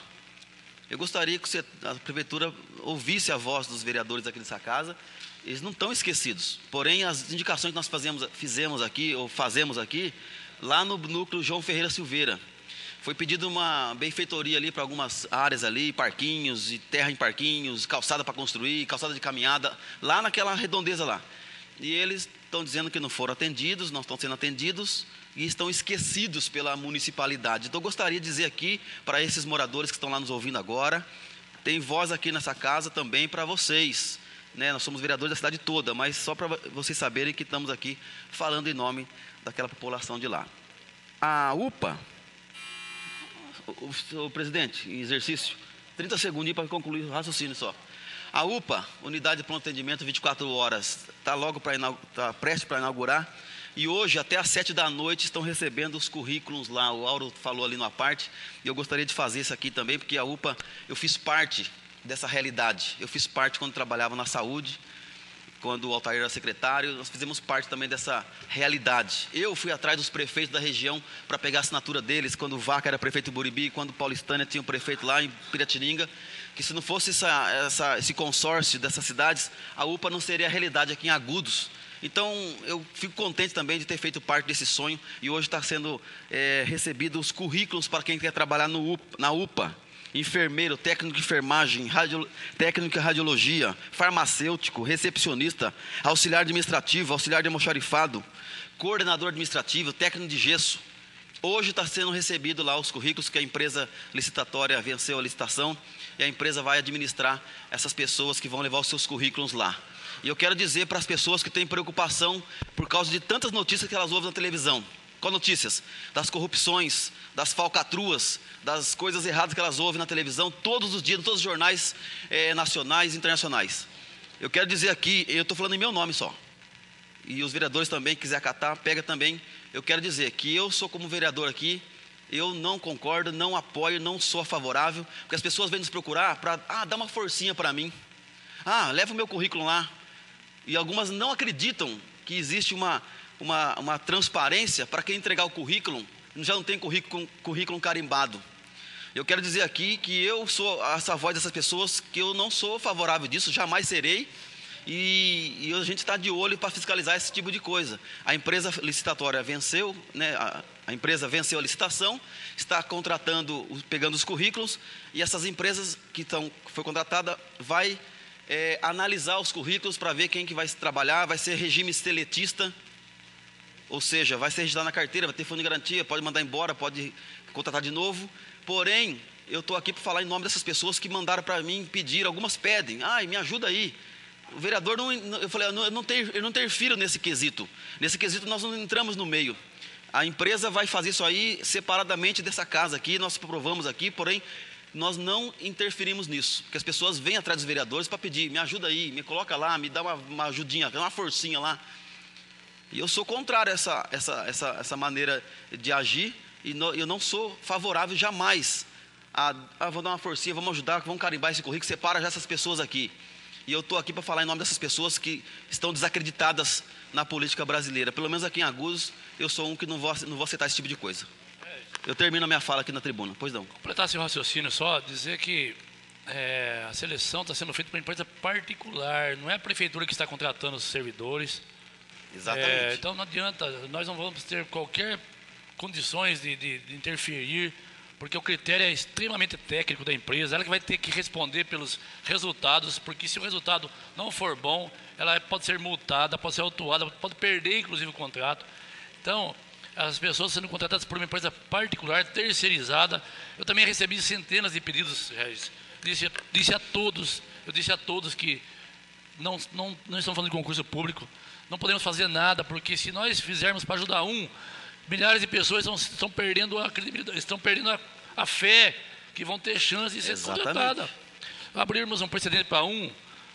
Eu gostaria que a prefeitura ouvisse a voz dos vereadores aqui nessa casa. Eles não estão esquecidos. Porém, as indicações que nós fazemos, fizemos aqui, ou fazemos aqui, lá no núcleo João Ferreira Silveira, foi pedido uma benfeitoria ali para algumas áreas ali, parquinhos, e terra em parquinhos, calçada para construir, calçada de caminhada, lá naquela redondeza lá. E eles estão dizendo que não foram atendidos, não estão sendo atendidos, e estão esquecidos pela municipalidade. Então, eu gostaria de dizer aqui, para esses moradores que estão lá nos ouvindo agora, tem voz aqui nessa casa também para vocês, né? Nós somos vereadores da cidade toda, mas só para vocês saberem que estamos aqui falando em nome daquela população de lá. A U P A, o, o, o presidente, em exercício, trinta segundinhos para concluir o raciocínio só. A U P A, Unidade de Pronto Atendimento vinte e quatro horas, está logo para tá prestes para inaugurar. E hoje, até às sete da noite, estão recebendo os currículos lá. O Auro falou ali numa parte, e eu gostaria de fazer isso aqui também, porque a U P A, eu fiz parte dessa realidade. Eu fiz parte quando trabalhava na saúde, quando o Altair era secretário, nós fizemos parte também dessa realidade. Eu fui atrás dos prefeitos da região para pegar a assinatura deles, quando o Vaca era prefeito de Buribi, quando o Paulistânia tinha um prefeito lá em Piratininga, que se não fosse essa, essa, esse consórcio dessas cidades, a U P A não seria a realidade aqui em Agudos. Então, eu fico contente também de ter feito parte desse sonho, e hoje está sendo é, recebido os currículos para quem quer trabalhar no U P A, na U P A. Enfermeiro, técnico de enfermagem, radio, técnico de radiologia, farmacêutico, recepcionista, auxiliar administrativo, auxiliar de almoxarifado, coordenador administrativo, técnico de gesso. Hoje está sendo recebido lá os currículos que a empresa licitatória venceu a licitação, e a empresa vai administrar essas pessoas que vão levar os seus currículos lá. E eu quero dizer para as pessoas que têm preocupação por causa de tantas notícias que elas ouvem na televisão. Qual notícias? Das corrupções, das falcatruas, das coisas erradas que elas ouvem na televisão, todos os dias, em todos os jornais eh, nacionais e internacionais. Eu quero dizer aqui, eu estou falando em meu nome só, e os vereadores também, que quiser acatar, pega também. Eu quero dizer que eu sou como vereador aqui, eu não concordo, não apoio, não sou favorável, porque as pessoas vêm nos procurar para, ah, dá uma forcinha para mim. Ah, leva o meu currículo lá. E algumas não acreditam que existe uma, uma, uma transparência para quem entregar o currículo, já não tem currículo, currículo carimbado. Eu quero dizer aqui que eu sou essa voz dessas pessoas, que eu não sou favorável disso, jamais serei, e, e a gente está de olho para fiscalizar esse tipo de coisa. A empresa licitatória venceu, né, a, a empresa venceu a licitação, está contratando, pegando os currículos, e essas empresas que, estão, que foi contratada vai é, analisar os currículos para ver quem que vai trabalhar, vai ser regime seletista, ou seja, vai ser registrado na carteira, vai ter fundo de garantia, pode mandar embora, pode contratar de novo. Porém, eu estou aqui para falar em nome dessas pessoas que mandaram para mim pedir, algumas pedem, ai, me ajuda aí. O vereador, não, eu falei, eu não, eu não, ter, eu não interfiro nesse quesito. Nesse quesito nós não entramos no meio. A empresa vai fazer isso aí separadamente dessa casa aqui, nós aprovamos aqui, porém, nós não interferimos nisso. Porque as pessoas vêm atrás dos vereadores para pedir, me ajuda aí, me coloca lá, me dá uma, uma ajudinha, uma forcinha lá. E eu sou contrário a essa, essa, essa, essa maneira de agir, e no, eu não sou favorável jamais a, a vou dar uma forcinha, vamos ajudar, vamos carimbar esse currículo, separa já essas pessoas aqui. E eu estou aqui para falar em nome dessas pessoas que estão desacreditadas na política brasileira. Pelo menos aqui em Agudos, eu sou um que não vou, não vou aceitar esse tipo de coisa. Eu termino a minha fala aqui na tribuna, pois não. Completar esse raciocínio só, dizer que é, a seleção está sendo feita por uma empresa particular, não é a prefeitura que está contratando os servidores. Exatamente. É, então não adianta, nós não vamos ter qualquer condições de, de, de interferir, porque o critério é extremamente técnico da empresa, ela que vai ter que responder pelos resultados, porque se o resultado não for bom, ela pode ser multada, pode ser autuada, pode perder inclusive o contrato. Então, as pessoas sendo contratadas por uma empresa particular, terceirizada, eu também recebi centenas de pedidos, Regis. Disse, disse a todos, eu disse a todos que não, não, não estamos falando de concurso público, não podemos fazer nada, porque se nós fizermos para ajudar um, milhares de pessoas estão, estão perdendo a credibilidade, estão perdendo a, a fé que vão ter chance de ser contratada. Abrirmos um precedente para um,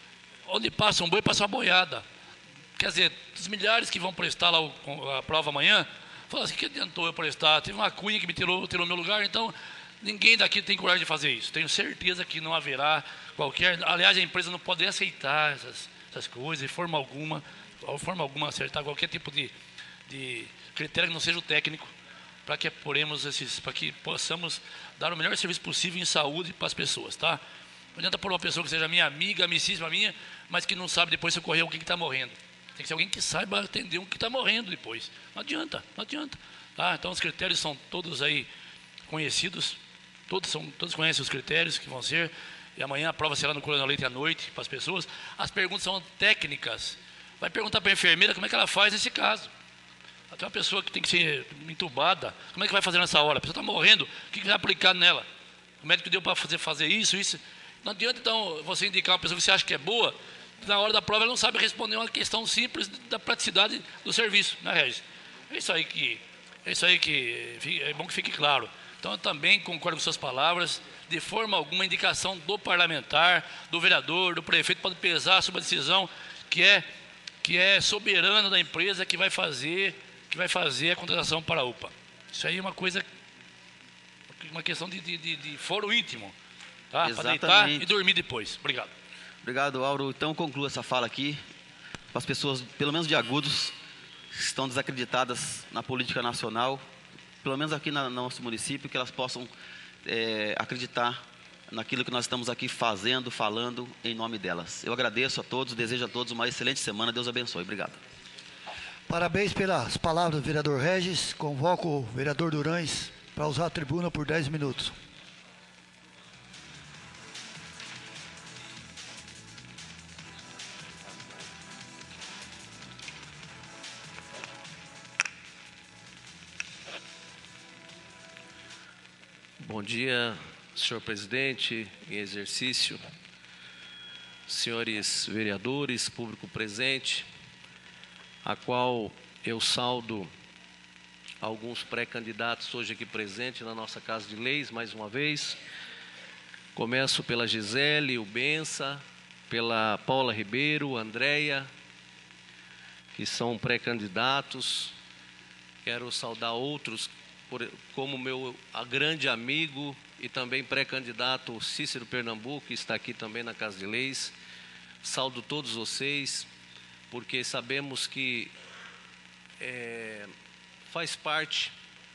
onde passa um boi, passa uma boiada. Quer dizer, os milhares que vão prestar lá o, a prova amanhã, falam assim, que adiantou eu prestar? Teve uma cunha que me tirou, tirou meu lugar, então ninguém daqui tem coragem de fazer isso. Tenho certeza que não haverá qualquer... Aliás, a empresa não pode aceitar essas, essas coisas, de forma alguma, de forma alguma aceitar qualquer tipo de, de critério que não seja o técnico, para que apuremos esses, para que possamos dar o melhor serviço possível em saúde para as pessoas, tá? Não adianta por uma pessoa que seja minha amiga, amicíssima minha, mas que não sabe depois socorrer alguém que está morrendo. Tem que ser alguém que saiba atender um que está morrendo depois. Não adianta, não adianta. Tá? Então os critérios são todos aí conhecidos, todos, são, todos conhecem os critérios que vão ser, e amanhã a prova será no Coronel Leite à noite para as pessoas. As perguntas são técnicas. Vai perguntar para a enfermeira como é que ela faz nesse caso. Tem uma pessoa que tem que ser entubada, como é que vai fazer nessa hora? A pessoa está morrendo, o que vai aplicar nela? O médico deu para fazer, fazer isso, isso. Não adianta, então, você indicar uma pessoa que você acha que é boa, na hora da prova ela não sabe responder uma questão simples da praticidade do serviço, né, Regis? É isso aí que, é isso aí que é bom que fique claro. Então, eu também concordo com suas palavras, de forma alguma, a indicação do parlamentar, do vereador, do prefeito, pode pesar sobre a decisão que é, que é soberana da empresa que vai fazer, que vai fazer a contratação para a U P A. Isso aí é uma coisa, uma questão de, de, de, de foro íntimo, tá? Para deitar e dormir depois. Obrigado. Obrigado, Auro. Então, concluo essa fala aqui. Para as pessoas, pelo menos de Agudos, que estão desacreditadas na política nacional, pelo menos aqui no nosso município, que elas possam é, acreditar naquilo que nós estamos aqui fazendo, falando, em nome delas. Eu agradeço a todos, desejo a todos uma excelente semana. Deus abençoe. Obrigado. Parabéns pelas palavras do vereador Regis. Convoco o vereador Durães para usar a tribuna por dez minutos. Bom dia, senhor presidente em exercício, senhores vereadores, público presente, a qual eu saudo alguns pré-candidatos hoje aqui presentes na nossa Casa de Leis, mais uma vez. Começo pela Gisele, o Bença, pela Paula Ribeiro, Andréia, que são pré-candidatos. Quero saudar outros, por, como meu a grande amigo e também pré-candidato Cícero Pernambuco, que está aqui também na Casa de Leis. Saudo todos vocês, porque sabemos que é, faz parte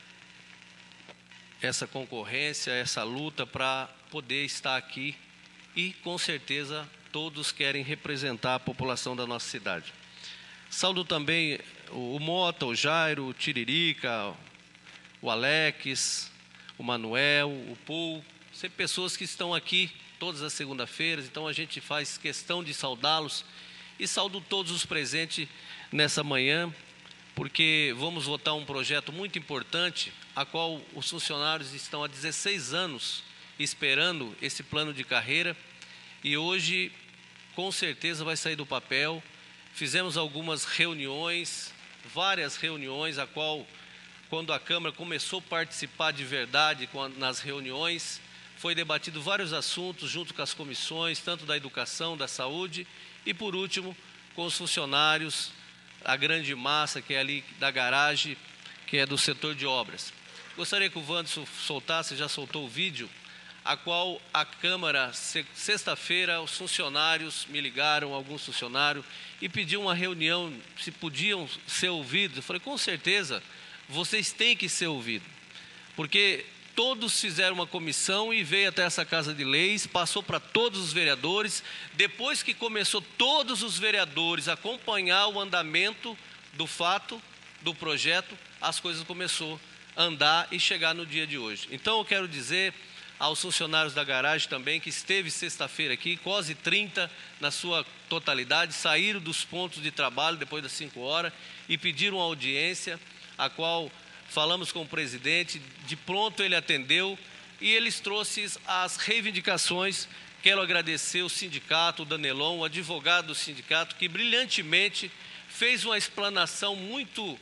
essa concorrência, essa luta para poder estar aqui e, com certeza, todos querem representar a população da nossa cidade. Saúdo também o Mota, o Jairo, o Tiririca, o Alex, o Manuel, o Paul, sempre pessoas que estão aqui todas as segunda-feiras, então a gente faz questão de saudá-los e saúdo todos os presentes nessa manhã, porque vamos votar um projeto muito importante, a qual os funcionários estão há dezesseis anos esperando esse plano de carreira e hoje, com certeza, vai sair do papel. Fizemos algumas reuniões, várias reuniões, a qual, quando a Câmara começou a participar de verdade nas reuniões, foi debatido vários assuntos junto com as comissões, tanto da educação, da saúde e, por último, com os funcionários, a grande massa que é ali da garagem, que é do setor de obras. Gostaria que o Wanderson soltasse, já soltou o vídeo, a qual a Câmara, sexta-feira, os funcionários me ligaram, alguns funcionários, e pediam uma reunião, se podiam ser ouvidos. Eu falei, com certeza, vocês têm que ser ouvidos, porque todos fizeram uma comissão e veio até essa Casa de Leis, passou para todos os vereadores. Depois que começou todos os vereadores a acompanhar o andamento do fato, do projeto, as coisas começaram a andar e chegar no dia de hoje. Então eu quero dizer aos funcionários da garagem também, que esteve sexta-feira aqui, quase trinta na sua totalidade, saíram dos pontos de trabalho depois das cinco horas e pediram audiência, a qual falamos com o presidente, de pronto ele atendeu e eles trouxeram as reivindicações. Quero agradecer o sindicato, o Danelon, o advogado do sindicato, que brilhantemente fez uma explanação muito,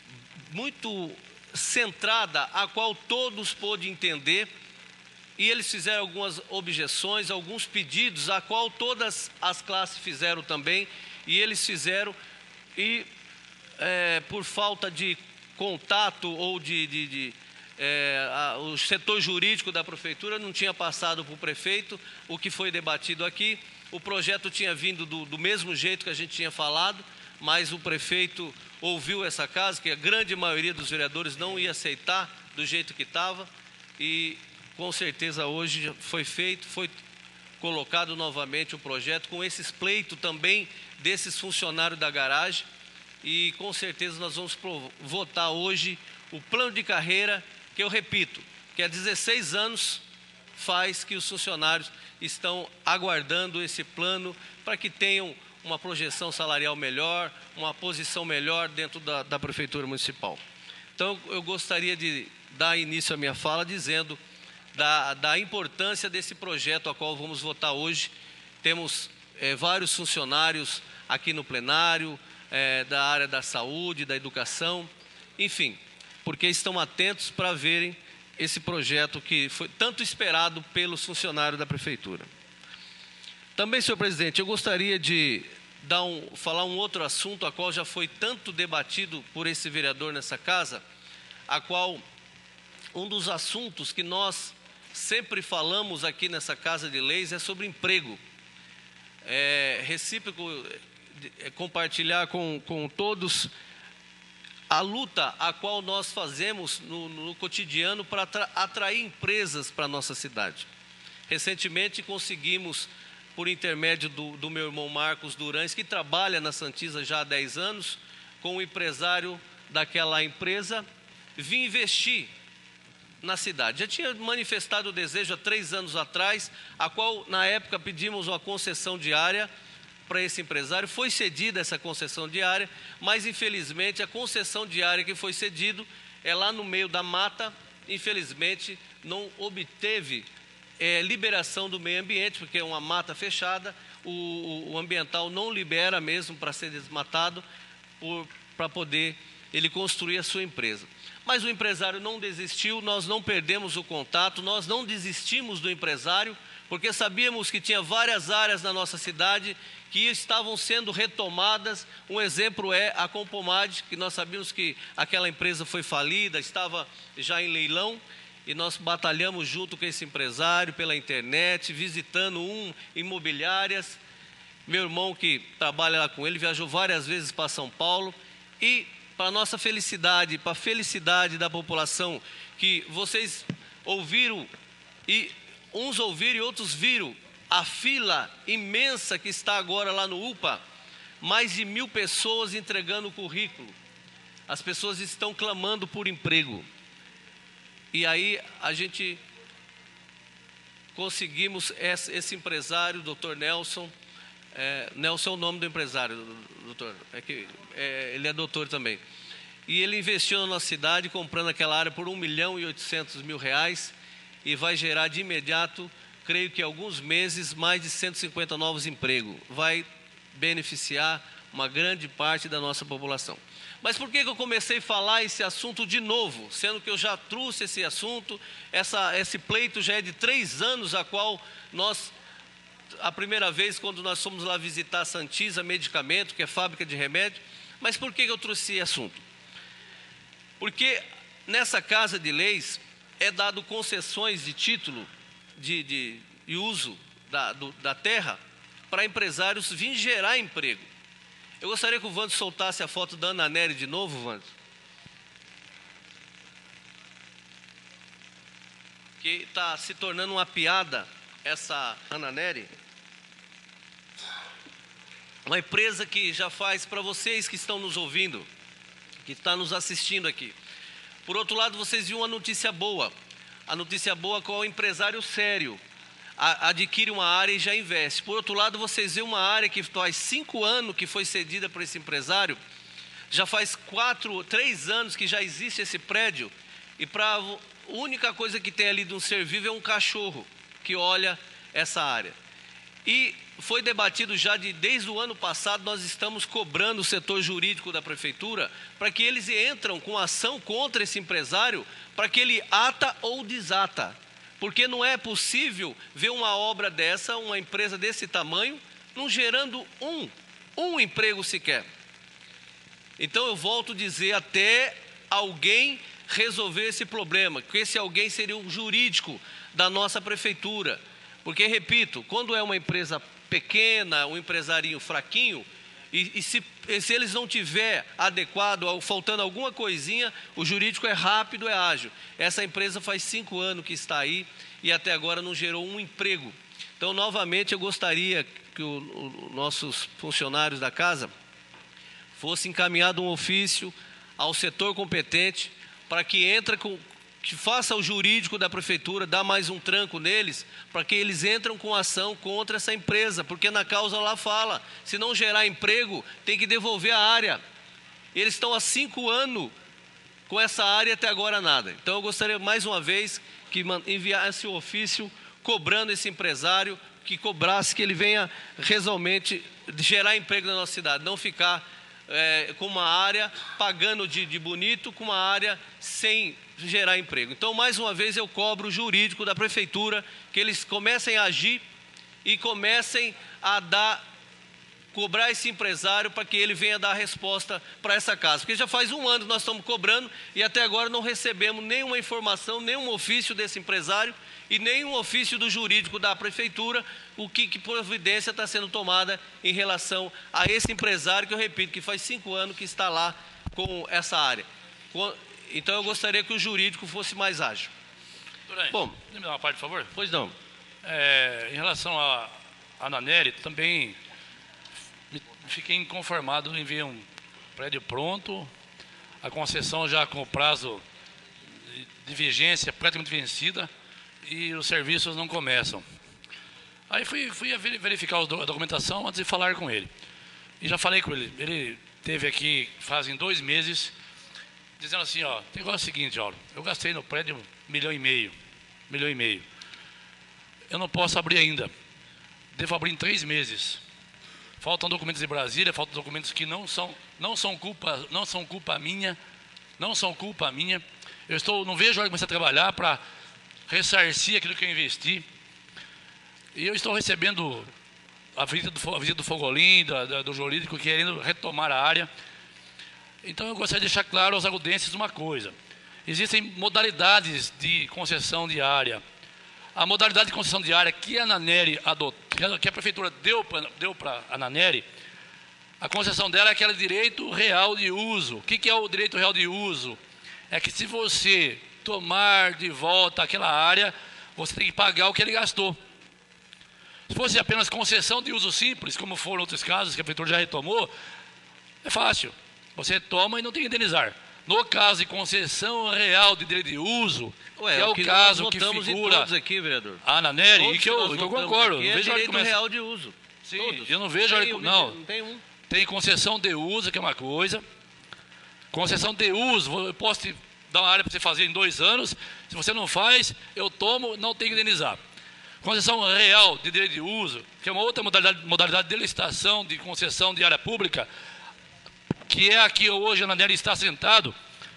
muito centrada, a qual todos pôde entender, e eles fizeram algumas objeções, alguns pedidos, a qual todas as classes fizeram também, e eles fizeram, e é, por falta de contato ou de, de, de é, a, o setor jurídico da prefeitura não tinha passado para o prefeito o que foi debatido aqui. O projeto tinha vindo do, do mesmo jeito que a gente tinha falado, mas o prefeito ouviu essa casa, que a grande maioria dos vereadores não ia aceitar do jeito que estava, e com certeza hoje foi feito, foi colocado novamente o projeto com esses pleitos também desses funcionários da garagem, e com certeza nós vamos votar hoje o plano de carreira, que eu repito, que há dezesseis anos faz que os funcionários estão aguardando esse plano para que tenham uma projeção salarial melhor, uma posição melhor dentro da, da Prefeitura Municipal. Então eu gostaria de dar início à minha fala dizendo Da, da importância desse projeto a qual vamos votar hoje. Temos é, vários funcionários aqui no plenário, é, da área da saúde, da educação, enfim, porque estão atentos para verem esse projeto que foi tanto esperado pelos funcionários da Prefeitura. Também, senhor presidente, eu gostaria de dar um, falar um outro assunto, a qual já foi tanto debatido por esse vereador nessa casa, a qual um dos assuntos que nós sempre falamos aqui nessa Casa de Leis é sobre emprego. É recíproco é compartilhar com, com todos a luta a qual nós fazemos no, no cotidiano para atra, atrair empresas para a nossa cidade. Recentemente conseguimos, por intermédio do, do meu irmão Marcos Durães, que trabalha na Santisa já há dez anos, com o empresário daquela empresa, vir investir na cidade. Já tinha manifestado o desejo há três anos atrás, a qual na época pedimos uma concessão diária para esse empresário. Foi cedida essa concessão diária, mas infelizmente a concessão diária que foi cedido é lá no meio da mata. Infelizmente não obteve é, liberação do meio ambiente, porque é uma mata fechada, o, o ambiental não libera mesmo para ser desmatado, para poder ele construir a sua empresa. Mas o empresário não desistiu, nós não perdemos o contato, nós não desistimos do empresário, porque sabíamos que tinha várias áreas na nossa cidade que estavam sendo retomadas. Um exemplo é a Compomad, que nós sabíamos que aquela empresa foi falida, estava já em leilão, e nós batalhamos junto com esse empresário pela internet, visitando um imobiliárias. Meu irmão, que trabalha lá com ele, viajou várias vezes para São Paulo, e para nossa felicidade, para a felicidade da população, que vocês ouviram, e uns ouviram e outros viram a fila imensa que está agora lá no U P A, mais de mil pessoas entregando o currículo. As pessoas estão clamando por emprego. E aí a gente conseguimos esse, esse empresário, doutor Nelson. É, Nelson é o nome do empresário, doutor. É que, é, ele é doutor também. E ele investiu na nossa cidade, comprando aquela área por um milhão e oitocentos mil reais, e vai gerar de imediato, creio que em alguns meses, mais de cento e cinquenta novos empregos. Vai beneficiar uma grande parte da nossa população. Mas por que que eu comecei a falar esse assunto de novo, sendo que eu já trouxe esse assunto, essa, esse pleito já é de três anos, a qual nós, a primeira vez, quando nós fomos lá visitar a Santisa Medicamento, que é fábrica de remédio, mas por que que eu trouxe esse assunto? Porque nessa Casa de Leis é dado concessões de título de, de, de uso da, do, da terra para empresários virem gerar emprego. Eu gostaria que o Vando soltasse a foto da Ana Nery de novo, Vando. Que está se tornando uma piada essa Ana Nery. Uma empresa que já faz, para vocês que estão nos ouvindo, que está nos assistindo aqui. Por outro lado, vocês viram uma notícia boa. A notícia boa com o empresário sério a, adquire uma área e já investe. Por outro lado, vocês veem uma área que faz cinco anos que foi cedida para esse empresário. Já faz quatro, três anos que já existe esse prédio. E para a única coisa que tem ali de um ser vivo é um cachorro que olha essa área. E foi debatido já de, desde o ano passado, nós estamos cobrando o setor jurídico da prefeitura para que eles entram com ação contra esse empresário, para que ele ata ou desata. Porque não é possível ver uma obra dessa, uma empresa desse tamanho, não gerando um, um emprego sequer. Então eu volto a dizer, até alguém resolver esse problema, que esse alguém seria o jurídico da nossa prefeitura. Porque, repito, quando é uma empresa pequena, um empresarinho fraquinho, e, e se, e se eles não tiver adequado, ou faltando alguma coisinha, o jurídico é rápido, é ágil. Essa empresa faz cinco anos que está aí e até agora não gerou um emprego. Então, novamente, eu gostaria que os nossos funcionários da casa fosse encaminhado um ofício ao setor competente para que entre com... que faça o jurídico da prefeitura, dá mais um tranco neles, para que eles entrem com ação contra essa empresa, porque na causa lá fala, se não gerar emprego, tem que devolver a área. Eles estão há cinco anos com essa área e até agora nada. Então eu gostaria mais uma vez que enviasse o ofício cobrando esse empresário, que cobrasse que ele venha realmente gerar emprego na nossa cidade, não ficar é, com uma área pagando de, de bonito, com uma área sem gerar emprego. Então, mais uma vez, eu cobro o jurídico da prefeitura que eles comecem a agir e comecem a dar, cobrar esse empresário para que ele venha dar a resposta para essa casa. Porque já faz um ano que nós estamos cobrando e até agora não recebemos nenhuma informação, nenhum ofício desse empresário e nenhum ofício do jurídico da prefeitura, o que, que providência está sendo tomada em relação a esse empresário, que eu repito, que faz cinco anos que está lá com essa área. Então eu gostaria que o jurídico fosse mais ágil. Durante, Bom, me dá uma parte, por favor? Pois não. É, em relação a Ana Nery, também me, fiquei inconformado em ver um prédio pronto, a concessão já com o prazo de, de vigência praticamente vencida e os serviços não começam. Aí fui, fui verificar a documentação antes de falar com ele. E já falei com ele. Ele esteve aqui fazem dois meses, dizendo assim, ó, tem negócio seguinte, ó, eu gastei no prédio um milhão e meio, um milhão e meio. Eu não posso abrir ainda. Devo abrir em três meses. Faltam documentos de Brasília, faltam documentos que não são, não são culpa, não são culpa minha, não são culpa minha. Eu estou, não vejo a hora de começar a trabalhar para ressarcir aquilo que eu investi. E eu estou recebendo a visita do, a visita do Fogolin, da, da, do jurídico, querendo retomar a área. Então eu gostaria de deixar claro aos agudenses uma coisa. Existem modalidades de concessão de área. A modalidade de concessão de área que a Ana Nery adotou, que a prefeitura deu para deu para a Ana Nery, a concessão dela é aquele direito real de uso. O que, que é o direito real de uso? É que se você tomar de volta aquela área, você tem que pagar o que ele gastou. Se fosse apenas concessão de uso simples, como foram outros casos que a prefeitura já retomou, é fácil. Você toma e não tem que indenizar. No caso de concessão real de direito de uso, Ué, que é o que caso nós que votamos figura... em todos aqui, vereador. Ah, na Nery, Todos e que eu, nós que eu votamos concordo. aqui Não é vejo a hora que direito começa- real de uso. Sim, Todos. eu não vejo a hora Tem que... um, Não, não tem um. tem concessão de uso, que é uma coisa. Concessão de uso, eu posso te dar uma área para você fazer em dois anos. Se você não faz, eu tomo, não tenho que indenizar. Concessão real de direito de uso, que é uma outra modalidade, modalidade de licitação, de concessão de área pública, que é aqui hoje a Nery está sentado.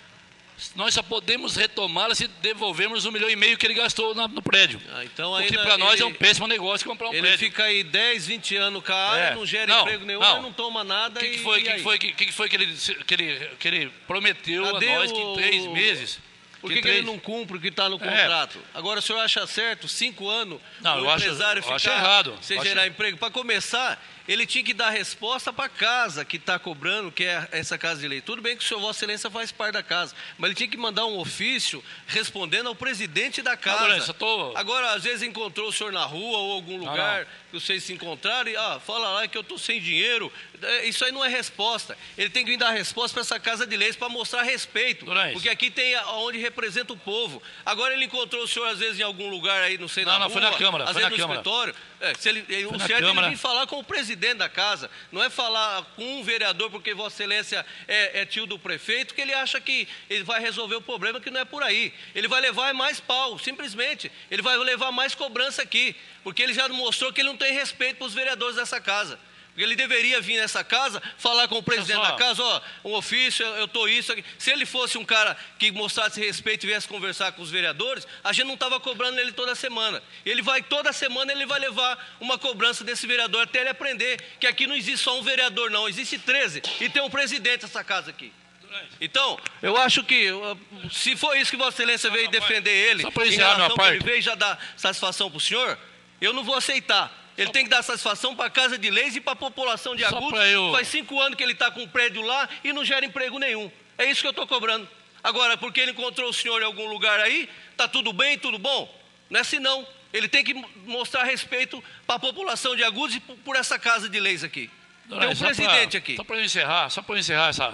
Nós só podemos retomá-la se devolvermos um milhão e meio que ele gastou na- no prédio. Ah, então o que ainda para nós ele- é um péssimo negócio comprar um Ele prédio. fica aí dez, vinte anos com a área, É. não gera Não, emprego nenhum, não. mas não toma nada. O que, que e- foi, e que, aí? que foi, que, que foi que, ele, que, ele, que ele prometeu Cadê a nós o- que em três meses? Por que que, que três- ele não cumpre o que está no É. contrato? Agora, o senhor acha certo, cinco anos, Não, o eu acho- empresário eu ficar, acho errado. sem Eu acho- gerar emprego? Para começar, ele tinha que dar resposta para a casa que está cobrando, que é essa casa de lei. Tudo bem que o senhor Vossa Excelência faz parte da casa, mas ele tinha que mandar um ofício respondendo ao presidente da casa. Agora, eu tô- Agora, às vezes encontrou o senhor na rua ou algum Não, lugar não. que vocês se encontraram e ah, fala lá que eu estou sem dinheiro. É, Isso aí não é resposta. Ele tem que vir dar resposta para essa casa de leis para mostrar respeito. Durães. Porque aqui tem a- onde representa o povo. Agora ele encontrou o senhor, às vezes, em algum lugar aí, não sei, Não, na não, rua, foi na Câmara, às foi vezes na no Câmara. escritório. É, se ele, ele- Foi o na certo é Câmara. ele vir falar com o presidente da casa. Não é falar com um vereador, porque Vossa Excelência é, é tio do prefeito, que ele acha que ele vai resolver o problema, que não é por aí. Ele vai levar mais pau, simplesmente. Ele vai levar mais cobrança aqui, porque ele já mostrou que ele não tem respeito para os vereadores dessa casa. Porque ele deveria vir nessa casa, falar com o presidente só. da casa, ó, um ofício, eu estou isso aqui. Se ele fosse um cara que mostrasse respeito e viesse conversar com os vereadores, a gente não estava cobrando ele toda semana. Ele vai, toda semana, ele vai levar uma cobrança desse vereador até ele aprender que aqui não existe só um vereador, não, existe treze. E tem um presidente dessa casa aqui. Então, eu acho que, uh, se for isso que Vossa Excelência veio defender ele, Só pra em encerrar minha relação que ele parte. veio já dar satisfação para o senhor, eu não vou aceitar. Ele tem que dar satisfação para a Casa de Leis e para a população de Só Agudos. pra eu- Faz cinco anos que ele está com um prédio lá e não gera emprego nenhum. É isso que eu estou cobrando. Agora, porque ele encontrou o senhor em algum lugar aí, está tudo bem, tudo bom? Não é assim não. Ele tem que mostrar respeito para a população de Agudos e por, por essa Casa de Leis aqui. Tem um Só presidente pra- aqui. Só para eu encerrar, só para eu encerrar essa...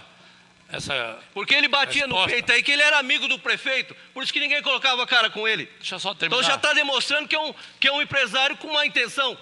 essa Porque ele batia no resposta. peito aí que ele era amigo do prefeito, por isso que ninguém colocava a cara com ele. Deixa eu só terminar. Então já está demonstrando que é, um, que é um empresário com má intenção.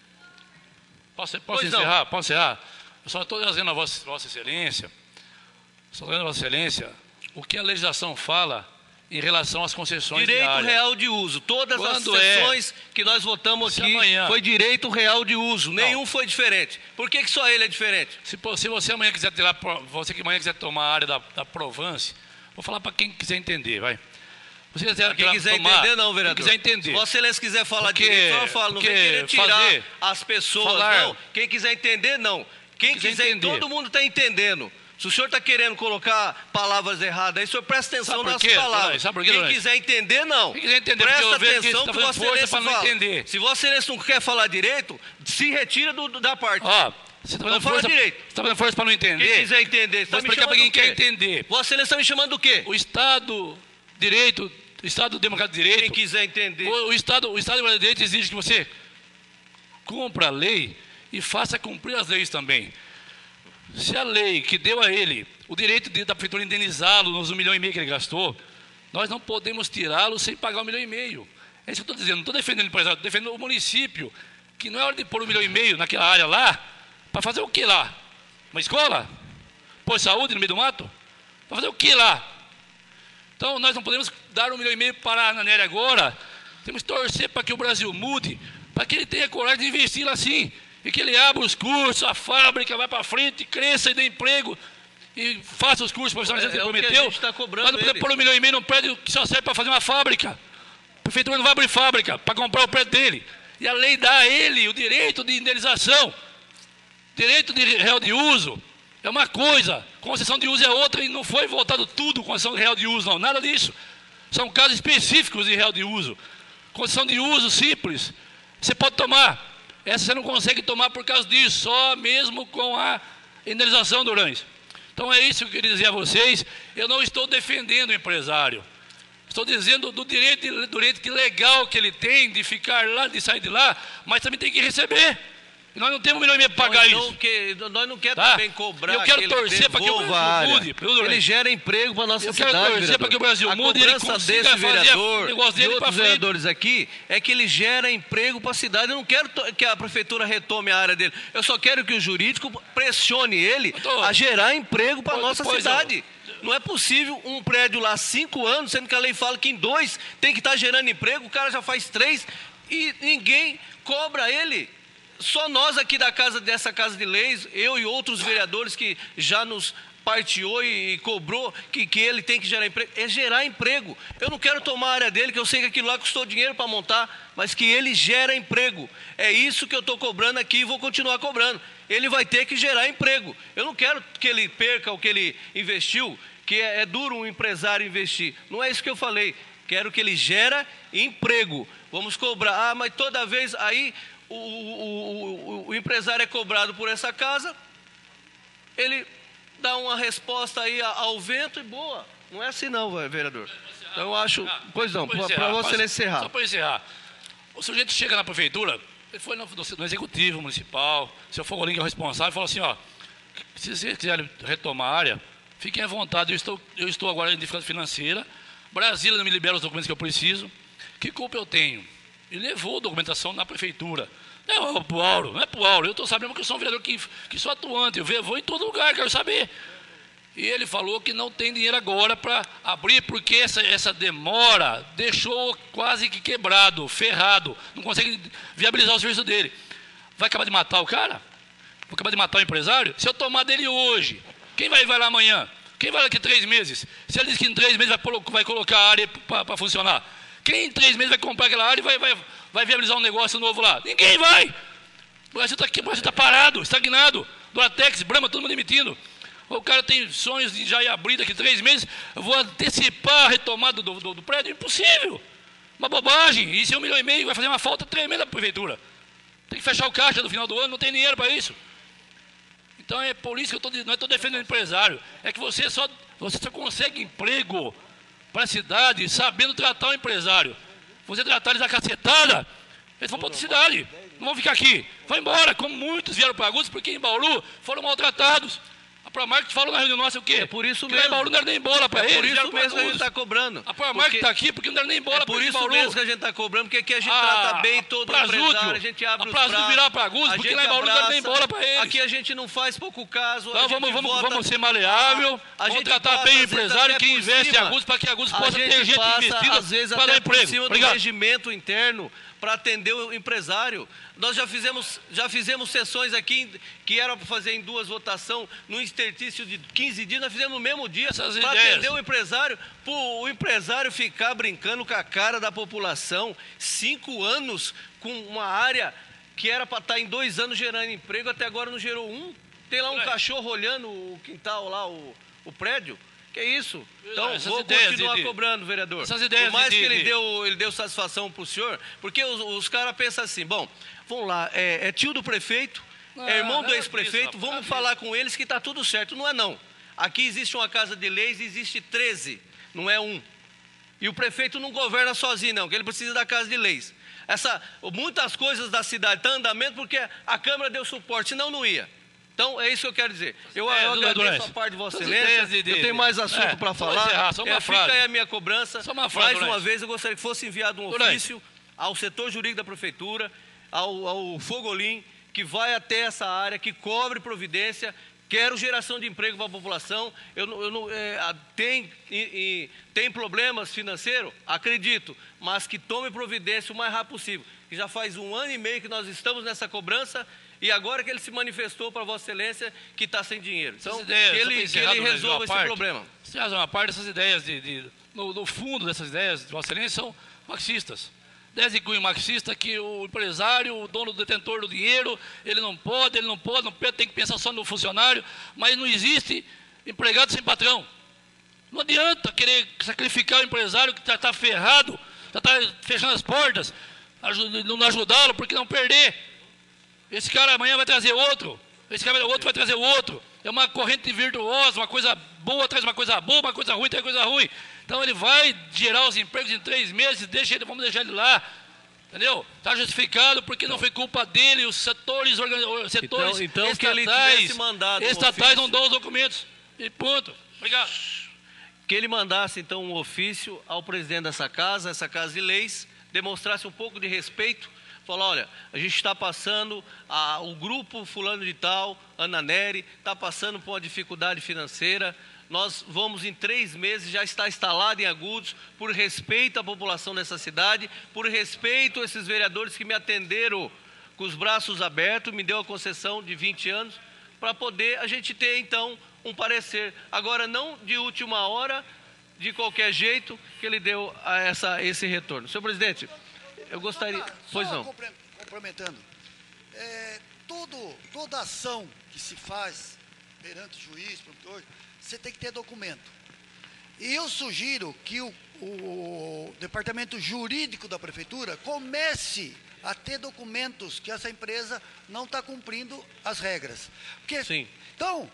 Posso, posso Pois não. encerrar? Posso encerrar? Eu só estou trazendo a Vossa, Vossa Excelência, só trazendo a Vossa Excelência, o que a legislação fala em relação às concessões de Direito área. real de uso. Todas Quando as é? sessões que nós votamos Se aqui amanhã- foi direito real de uso. Nenhum foi diferente. Por que, que só ele é diferente? Se, pô- se você amanhã quiser tirar, pro- você que amanhã quiser tomar a área da, da Provence, vou falar para quem quiser entender, vai. Você quiser, Quem tirar- quiser tomar, entender, não, vereador. Quem quiser entender. Se Vossa Excelência quiser falar Porque- direito, só fala. Não vem porque querer tirar fazer- as pessoas, falar- não. Quem quiser entender, não. Quem quiser quiser, entender. todo mundo está entendendo. Se o senhor está querendo colocar palavras erradas aí, o senhor presta atenção Sabe por nas quê, palavras. Dona? Sabe por quê, Quem Dona? quiser entender, não. Quem quiser entender, porque presta eu vejo que atenção você tá que fazendo Vossa força Excelência pra não fala. entender. Se Vossa Excelência não quer falar direito, se retira do, da parte. Ó, você está Não fazendo fala força, direito. você tá fazendo força para não entender. Quem quiser entender, você tá Vou me explicar para chamando quem do quê? quer entender. Vossa Excelência está me chamando do quê? O Estado direito, o Estado democrático de direito. Quem quiser entender. O, o Estado, o Estado democrático de direito exige que você cumpra a lei e faça cumprir as leis também. Se a lei que deu a ele o direito de, da prefeitura indenizá-lo nos um milhão e meio que ele gastou, nós não podemos tirá-lo sem pagar um milhão e meio. É isso que eu estou dizendo. Não estou defendendo o empresário, estou defendendo o município, que não é hora de pôr um milhão e meio naquela área lá, para fazer o que lá? Uma escola? Pôr saúde no meio do mato? Para fazer o que lá? Então, nós não podemos dar um milhão e meio para a Nery agora. Temos que torcer para que o Brasil mude, para que ele tenha coragem de investir lá sim. E que ele abra os cursos, a fábrica vai para frente, cresça e dê emprego. E faça os cursos profissionais que É- ele é o que a prometeu. gente está cobrando Nós não podemos ele. pôr um milhão e meio num prédio que só serve para fazer uma fábrica. A prefeitura não vai abrir fábrica para comprar o prédio dele. E a lei dá a ele o direito de indenização. Direito de real de uso é uma coisa, concessão de uso é outra, e não foi voltado tudo concessão de real de uso, não, nada disso. São casos específicos de real de uso. Concessão de uso simples, você pode tomar. Essa você não consegue tomar por causa disso, só mesmo com a indenização do Durães. Então é isso que eu queria dizer a vocês. Eu não estou defendendo o empresário. Estou estou dizendo do direito, do direito legal que ele tem de ficar lá, de sair de lá, mas também tem que receber. E nós não temos um milhão e meio para pagar então, isso. Que, nós não queremos tá? também cobrar. Eu quero que torcer para que o Brasil mude. Ele gera emprego para a nossa eu cidade. Eu quero torcer para que o Brasil a mude e ele consiga desse fazer vereador, o negócio dele e outros para vereadores aqui é que ele gera emprego para a cidade. Eu não quero que a prefeitura retome a área dele. Eu só quero que o jurídico pressione ele tô... a gerar emprego para a nossa cidade. Eu... Não é possível um prédio lá há cinco anos, sendo que a lei fala que em dois tem que estar gerando emprego, o cara já faz três e ninguém cobra ele. Só nós aqui da casa, dessa Casa de Leis, eu e outros vereadores que já nos parteou e, e cobrou que, que ele tem que gerar emprego, é gerar emprego. Eu não quero tomar a área dele, que eu sei que aquilo lá custou dinheiro para montar, mas que ele gera emprego. É isso que eu estou cobrando aqui e vou continuar cobrando. Ele vai ter que gerar emprego. Eu não quero que ele perca o que ele investiu, que é, é duro um empresário investir. Não é isso que eu falei. Quero que ele gere emprego. Vamos cobrar. Ah, mas toda vez aí... O, o, o, o empresário é cobrado por essa casa, ele dá uma resposta aí ao vento e boa. Não é assim não, vereador. Então eu acho... Pois não, para você encerrar. Só para encerrar. O sujeito chega na prefeitura, ele foi no, no executivo municipal, seu Fogolim que é o responsável, falou assim, ó, se vocês quiserem retomar a área, fiquem à vontade, eu estou, eu estou agora em dificuldade financeira, Brasília não me libera os documentos que eu preciso, que culpa eu tenho? E levou a documentação na prefeitura. Não é para o Auro, não é para o Auro. Eu estou sabendo que eu sou um vereador que, que sou atuante. Eu vou em todo lugar, quero saber. E ele falou que não tem dinheiro agora para abrir, porque essa, essa demora deixou quase que quebrado, ferrado. Não consegue viabilizar o serviço dele. Vai acabar de matar o cara? Vai acabar de matar o empresário? Se eu tomar dele hoje, quem vai, vai lá amanhã? Quem vai daqui três meses? Se ele diz que em três meses vai, vai colocar a área para funcionar. Quem em três meses vai comprar aquela área e vai, vai, vai viabilizar um negócio novo lá? Ninguém vai! O Brasil está aqui, o Brasil está parado, estagnado. Do Atex, Brahma, todo mundo demitindo. O cara tem sonhos de já ir abrir daqui três meses, eu vou antecipar a retomada do, do, do prédio. Impossível! Uma bobagem. Isso é um milhão e meio, vai fazer uma falta tremenda para a prefeitura. Tem que fechar o caixa no final do ano, não tem dinheiro para isso. Então é por isso que eu tô, não estou defendendo o empresário. É que você só, você só consegue emprego para a cidade, sabendo tratar o empresário. Você tratar eles a cacetada, eles vão para outra cidade, não vão ficar aqui. Vão embora, como muitos vieram para Agudos, porque em Bauru foram maltratados. A Promark falou na reunião nossa o quê? É por isso que mesmo. Em Bauru não era nem bola para é eles. Por isso mesmo que a gente está cobrando. A Promark está aqui porque não era nem bola é para eles. Por isso mesmo que a gente está cobrando, porque aqui a gente a, trata bem todo o empresário, a gente abre a os braços. virar para Agudos, porque lá em Bauru não era nem bola para eles. Aqui a gente não faz pouco caso. Então vamos, vamos, vamos ser maleável, a vamos gente tratar bem o empresário que investe em Agudos para que Agudos possa ter gente investida às vezes para até dar emprego. Por cima do regimento interno para atender o empresário. Nós já fizemos, já fizemos sessões aqui que era para fazer em duas votações, num exercício de quinze dias, nós fizemos no mesmo dia para atender o empresário, para o empresário ficar brincando com a cara da população, cinco anos com uma área que era para estar em dois anos gerando emprego, até agora não gerou um. Tem lá um cachorro olhando o quintal lá, o, o prédio. Que isso? Então, Essas vou continuar de, cobrando, vereador. Essas ideias Por mais de, que ele, de... deu, ele deu satisfação para o senhor, porque os, os caras pensam assim, bom, vamos lá, é, é tio do prefeito, não, é irmão do ex-prefeito, vamos falar com eles que está tudo certo. Não é não. Aqui existe uma Casa de Leis, existe treze, não é um. E o prefeito não governa sozinho, não, que ele precisa da Casa de Leis. Essa, muitas coisas da cidade estão em andamento porque a Câmara deu suporte, senão não ia. Então, é isso que eu quero dizer. Eu, é, eu agradeço a parte de Vossa Excelência. De, de, eu tenho mais assunto é, para falar. Encerrar, só uma é, frase. Fica aí a minha cobrança. Só uma frase, mais uma vez, eu gostaria que fosse enviado um ofício ao setor jurídico da Prefeitura, ao, ao Fogolim, que vai até essa área, que cobre providência. Quero geração de emprego para a população. Eu, eu não, é, tem, e, e, tem problemas financeiros? Acredito. Mas que tome providência o mais rápido possível. Que já faz um ano e meio que nós estamos nessa cobrança. E agora que ele se manifestou para Vossa Excelência que está sem dinheiro. Então, ideias, que ele, que ele resolva esse parte, problema. Se uma parte dessas ideias, de, de, no, no fundo dessas ideias de Vossa Excelência, são marxistas. Ideias de cunho marxista que o empresário, o dono, o detentor do dinheiro, ele não pode, ele não pode, não pode, tem que pensar só no funcionário, mas não existe empregado sem patrão. Não adianta querer sacrificar o empresário que já está ferrado, já está fechando as portas, não ajudá-lo porque não perder. Esse cara amanhã vai trazer outro. Esse cara, o outro vai trazer o outro. É uma corrente virtuosa, uma coisa boa traz uma coisa boa, uma coisa ruim traz coisa ruim. Então ele vai gerar os empregos em três meses, deixa ele, vamos deixar ele lá. Entendeu? Está justificado porque não foi culpa dele, os setores, os setores então, então, estatais, que ele tivesse mandado um estatais ofício. não dão os documentos. E ponto. Obrigado. Que ele mandasse, então, um ofício ao presidente dessa casa, essa casa de leis, demonstrasse um pouco de respeito, falar, olha, a gente está passando, a, o grupo fulano de tal, Ana Nery, está passando por uma dificuldade financeira, nós vamos em três meses, já está instalado em Agudos, por respeito à população dessa cidade, por respeito a esses vereadores que me atenderam com os braços abertos, me deu a concessão de vinte anos, para poder a gente ter, então, um parecer. Agora, não de última hora, de qualquer jeito, que ele deu a essa, esse retorno. Senhor presidente, eu gostaria... Só, pois não. Complementando, é, todo, toda ação que se faz perante o juiz, promotor, você tem que ter documento. E eu sugiro que o, o departamento jurídico da prefeitura comece a ter documentos que essa empresa não está cumprindo as regras. Porque, Sim. Então,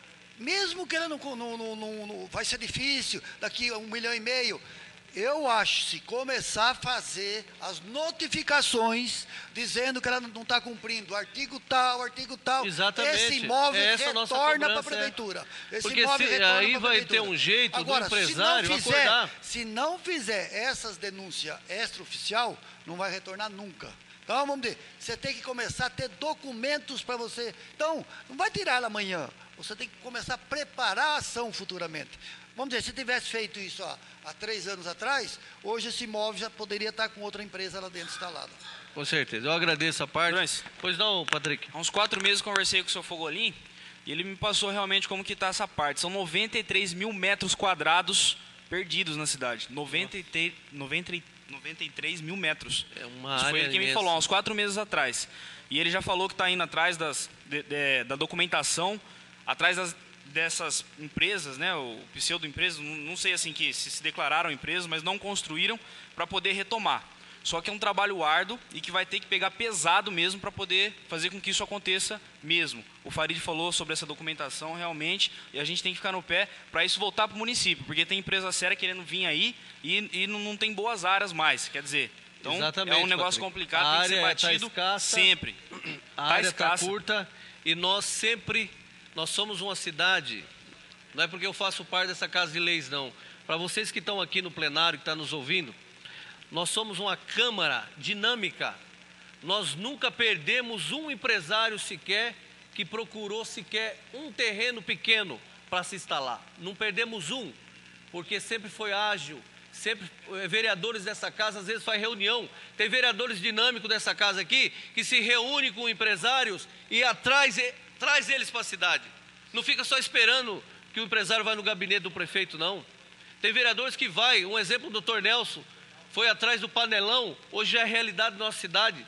mesmo que ela não, não, não, não, não... Vai ser difícil, daqui a um milhão e meio... Eu acho, se começar a fazer as notificações dizendo que ela não está cumprindo artigo tal, artigo tal, Exatamente. esse imóvel é essa retorna para a é. prefeitura. Esse Porque imóvel se, retorna aí pra vai prefeitura. ter um jeito Agora, do empresário se não fizer, acordar. Se não fizer essas denúncias extraoficial, não vai retornar nunca. Então, vamos dizer, você tem que começar a ter documentos para você. Então, não vai tirar ela amanhã. Você tem que começar a preparar a ação futuramente. Vamos dizer, se tivesse feito isso ó, há três anos atrás, hoje esse imóvel já poderia estar com outra empresa lá dentro instalada. Com certeza. Eu agradeço a parte. Mas, pois não, Patrick. Há uns quatro meses conversei com o senhor Fogolin e ele me passou realmente como que está essa parte. São noventa e três mil metros quadrados perdidos na cidade. noventa e três, noventa, noventa e três mil metros. É uma Isso área foi ele que me imensa. falou há uns quatro meses atrás. E ele já falou que está indo atrás das, de, de, da documentação, atrás das, dessas empresas, né, o pseudo-empresas, não, não sei assim que se, se declararam empresas, mas não construíram para poder retomar. Só que é um trabalho árduo e que vai ter que pegar pesado mesmo para poder fazer com que isso aconteça mesmo. O Farid falou sobre essa documentação realmente e a gente tem que ficar no pé para isso voltar para o município, porque tem empresa séria querendo vir aí e, e não, não tem boas áreas mais, quer dizer... Então, Exatamente, é um negócio Patrick. complicado, a tem que ser área tá batido escassa, sempre. A Tá área está escassa. curta e nós sempre, nós somos uma cidade, não é porque eu faço parte dessa casa de leis, não. Para vocês que estão aqui no plenário, que estão nos ouvindo, nós somos uma Câmara dinâmica. Nós nunca perdemos um empresário sequer que procurou sequer um terreno pequeno para se instalar. Não perdemos um, porque sempre foi ágil. Sempre, vereadores dessa casa, às vezes faz reunião, tem vereadores dinâmicos dessa casa aqui, que se reúnem com empresários e atrás, e, traz eles para a cidade. Não fica só esperando que o empresário vá no gabinete do prefeito, não. Tem vereadores que vai, um exemplo, o doutor Nelson, foi atrás do panelão, hoje já é realidade da nossa cidade.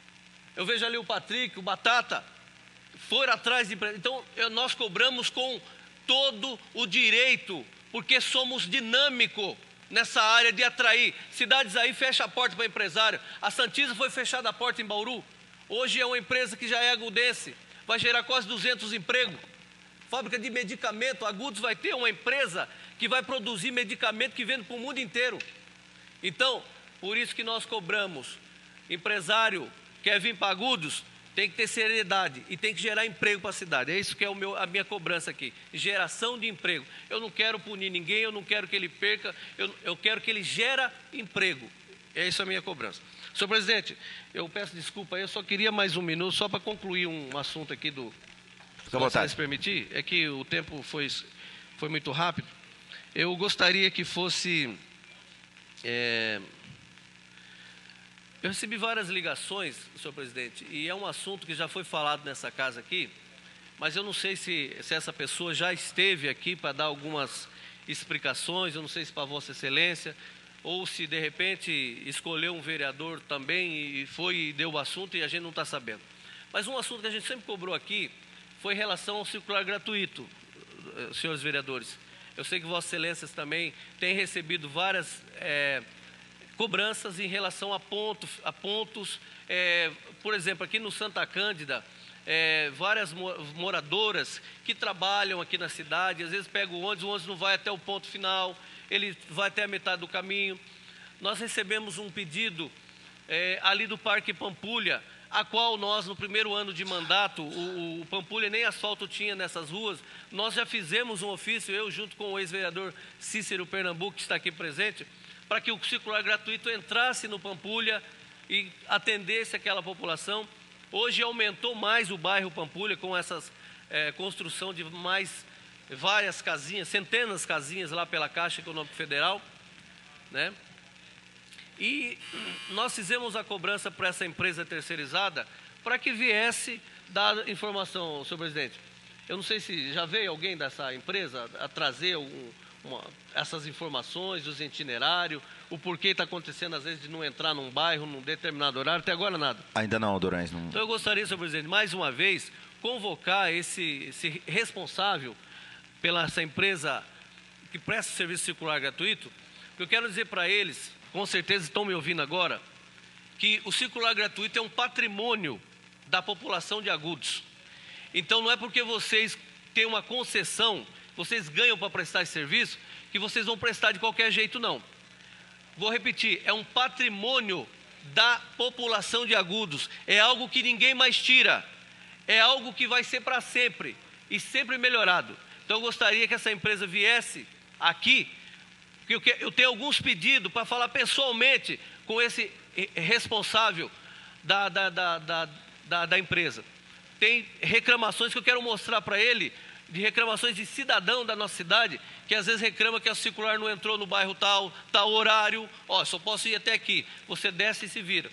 Eu vejo ali o Patrick, o Batata, foram atrás de... Então, eu, nós cobramos com todo o direito, porque somos dinâmicos nessa área de atrair. Cidades aí fecham a porta para empresário. A Santista foi fechada a porta em Bauru. Hoje é uma empresa que já é agudense. Vai gerar quase duzentos empregos. Fábrica de medicamento. Agudos vai ter uma empresa que vai produzir medicamento que vende para o mundo inteiro. Então, por isso que nós cobramos. Empresário quer vir para Agudos, tem que ter seriedade e tem que gerar emprego para a cidade. É isso que é o meu, a minha cobrança aqui. Geração de emprego. Eu não quero punir ninguém, eu não quero que ele perca, eu, eu quero que ele gere emprego. É isso a minha cobrança. Senhor presidente, eu peço desculpa aí, eu só queria mais um minuto, só para concluir um assunto aqui do... Fica à vontade. Se permitir, é que o tempo foi, foi muito rápido. Eu gostaria que fosse... É, eu recebi várias ligações, senhor presidente, e é um assunto que já foi falado nessa casa aqui, mas eu não sei se, se essa pessoa já esteve aqui para dar algumas explicações, eu não sei se para Vossa Excelência, ou se de repente escolheu um vereador também e foi e deu o assunto e a gente não está sabendo. Mas um assunto que a gente sempre cobrou aqui foi em relação ao circular gratuito, senhores vereadores. Eu sei que Vossa Excelências também têm recebido várias... É, cobranças em relação a pontos, a pontos é, por exemplo, aqui no Santa Cândida, é, várias moradoras que trabalham aqui na cidade, às vezes pega o ônibus, o ônibus não vai até o ponto final, ele vai até a metade do caminho. Nós recebemos um pedido é, ali do Parque Pampulha, a qual nós, no primeiro ano de mandato, o, o Pampulha nem asfalto tinha nessas ruas, nós já fizemos um ofício, eu junto com o ex-vereador Cícero Pernambuco, que está aqui presente, para que o circular gratuito entrasse no Pampulha e atendesse aquela população. Hoje aumentou mais o bairro Pampulha com essa é, construção de mais várias casinhas, centenas de casinhas lá pela Caixa Econômica Federal, né? E nós fizemos a cobrança para essa empresa terceirizada para que viesse dar informação, senhor presidente. Eu não sei se já veio alguém dessa empresa a trazer um, uma, essas informações, os itinerários, o porquê está acontecendo às vezes de não entrar num bairro num determinado horário, até agora nada. Ainda não, Durães. Não... Então eu gostaria, senhor presidente, mais uma vez, convocar esse, esse responsável pela essa empresa que presta serviço circular gratuito, que eu quero dizer para eles, com certeza estão me ouvindo agora, que o circular gratuito é um patrimônio da população de Agudos. Então não é porque vocês têm uma concessão, vocês ganham para prestar esse serviço, que vocês vão prestar de qualquer jeito, não. Vou repetir, é um patrimônio da população de Agudos, é algo que ninguém mais tira, é algo que vai ser para sempre e sempre melhorado. Então eu gostaria que essa empresa viesse aqui, porque eu tenho alguns pedidos para falar pessoalmente com esse responsável da, da, da, da, da, da empresa. Tem reclamações que eu quero mostrar para ele, de reclamações de cidadão da nossa cidade, que às vezes reclama que a circular não entrou no bairro tal, tal horário, ó, só posso ir até aqui, você desce e se vira.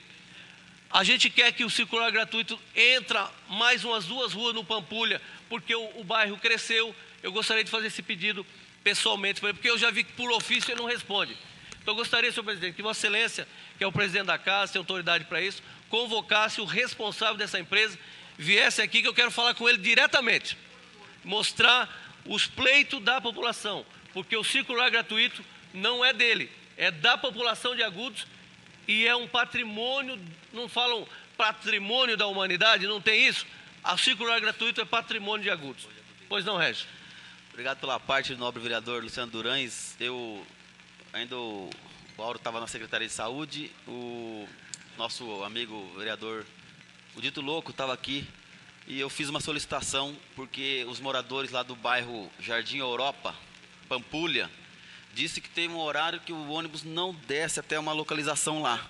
A gente quer que o circular gratuito entre mais umas duas ruas no Pampulha, porque o, o bairro cresceu. Eu gostaria de fazer esse pedido pessoalmente, porque eu já vi que por ofício ele não responde. Então eu gostaria, senhor presidente, que Vossa Excelência, que é o presidente da casa, tem autoridade para isso, convocasse o responsável dessa empresa, viesse aqui que eu quero falar com ele diretamente, mostrar os pleitos da população, porque o circular gratuito não é dele, é da população de Agudos e é um patrimônio, não falam patrimônio da humanidade, não tem isso? O circular gratuito é patrimônio de Agudos. Pois não, Régio? Obrigado pela parte do nobre vereador Luciano Durães. Eu, ainda o, o Auro estava na Secretaria de Saúde, o nosso amigo vereador, o Dito Louco, estava aqui e eu fiz uma solicitação porque os moradores lá do bairro Jardim Europa, Pampulha, disse que tem um horário que o ônibus não desce até uma localização lá.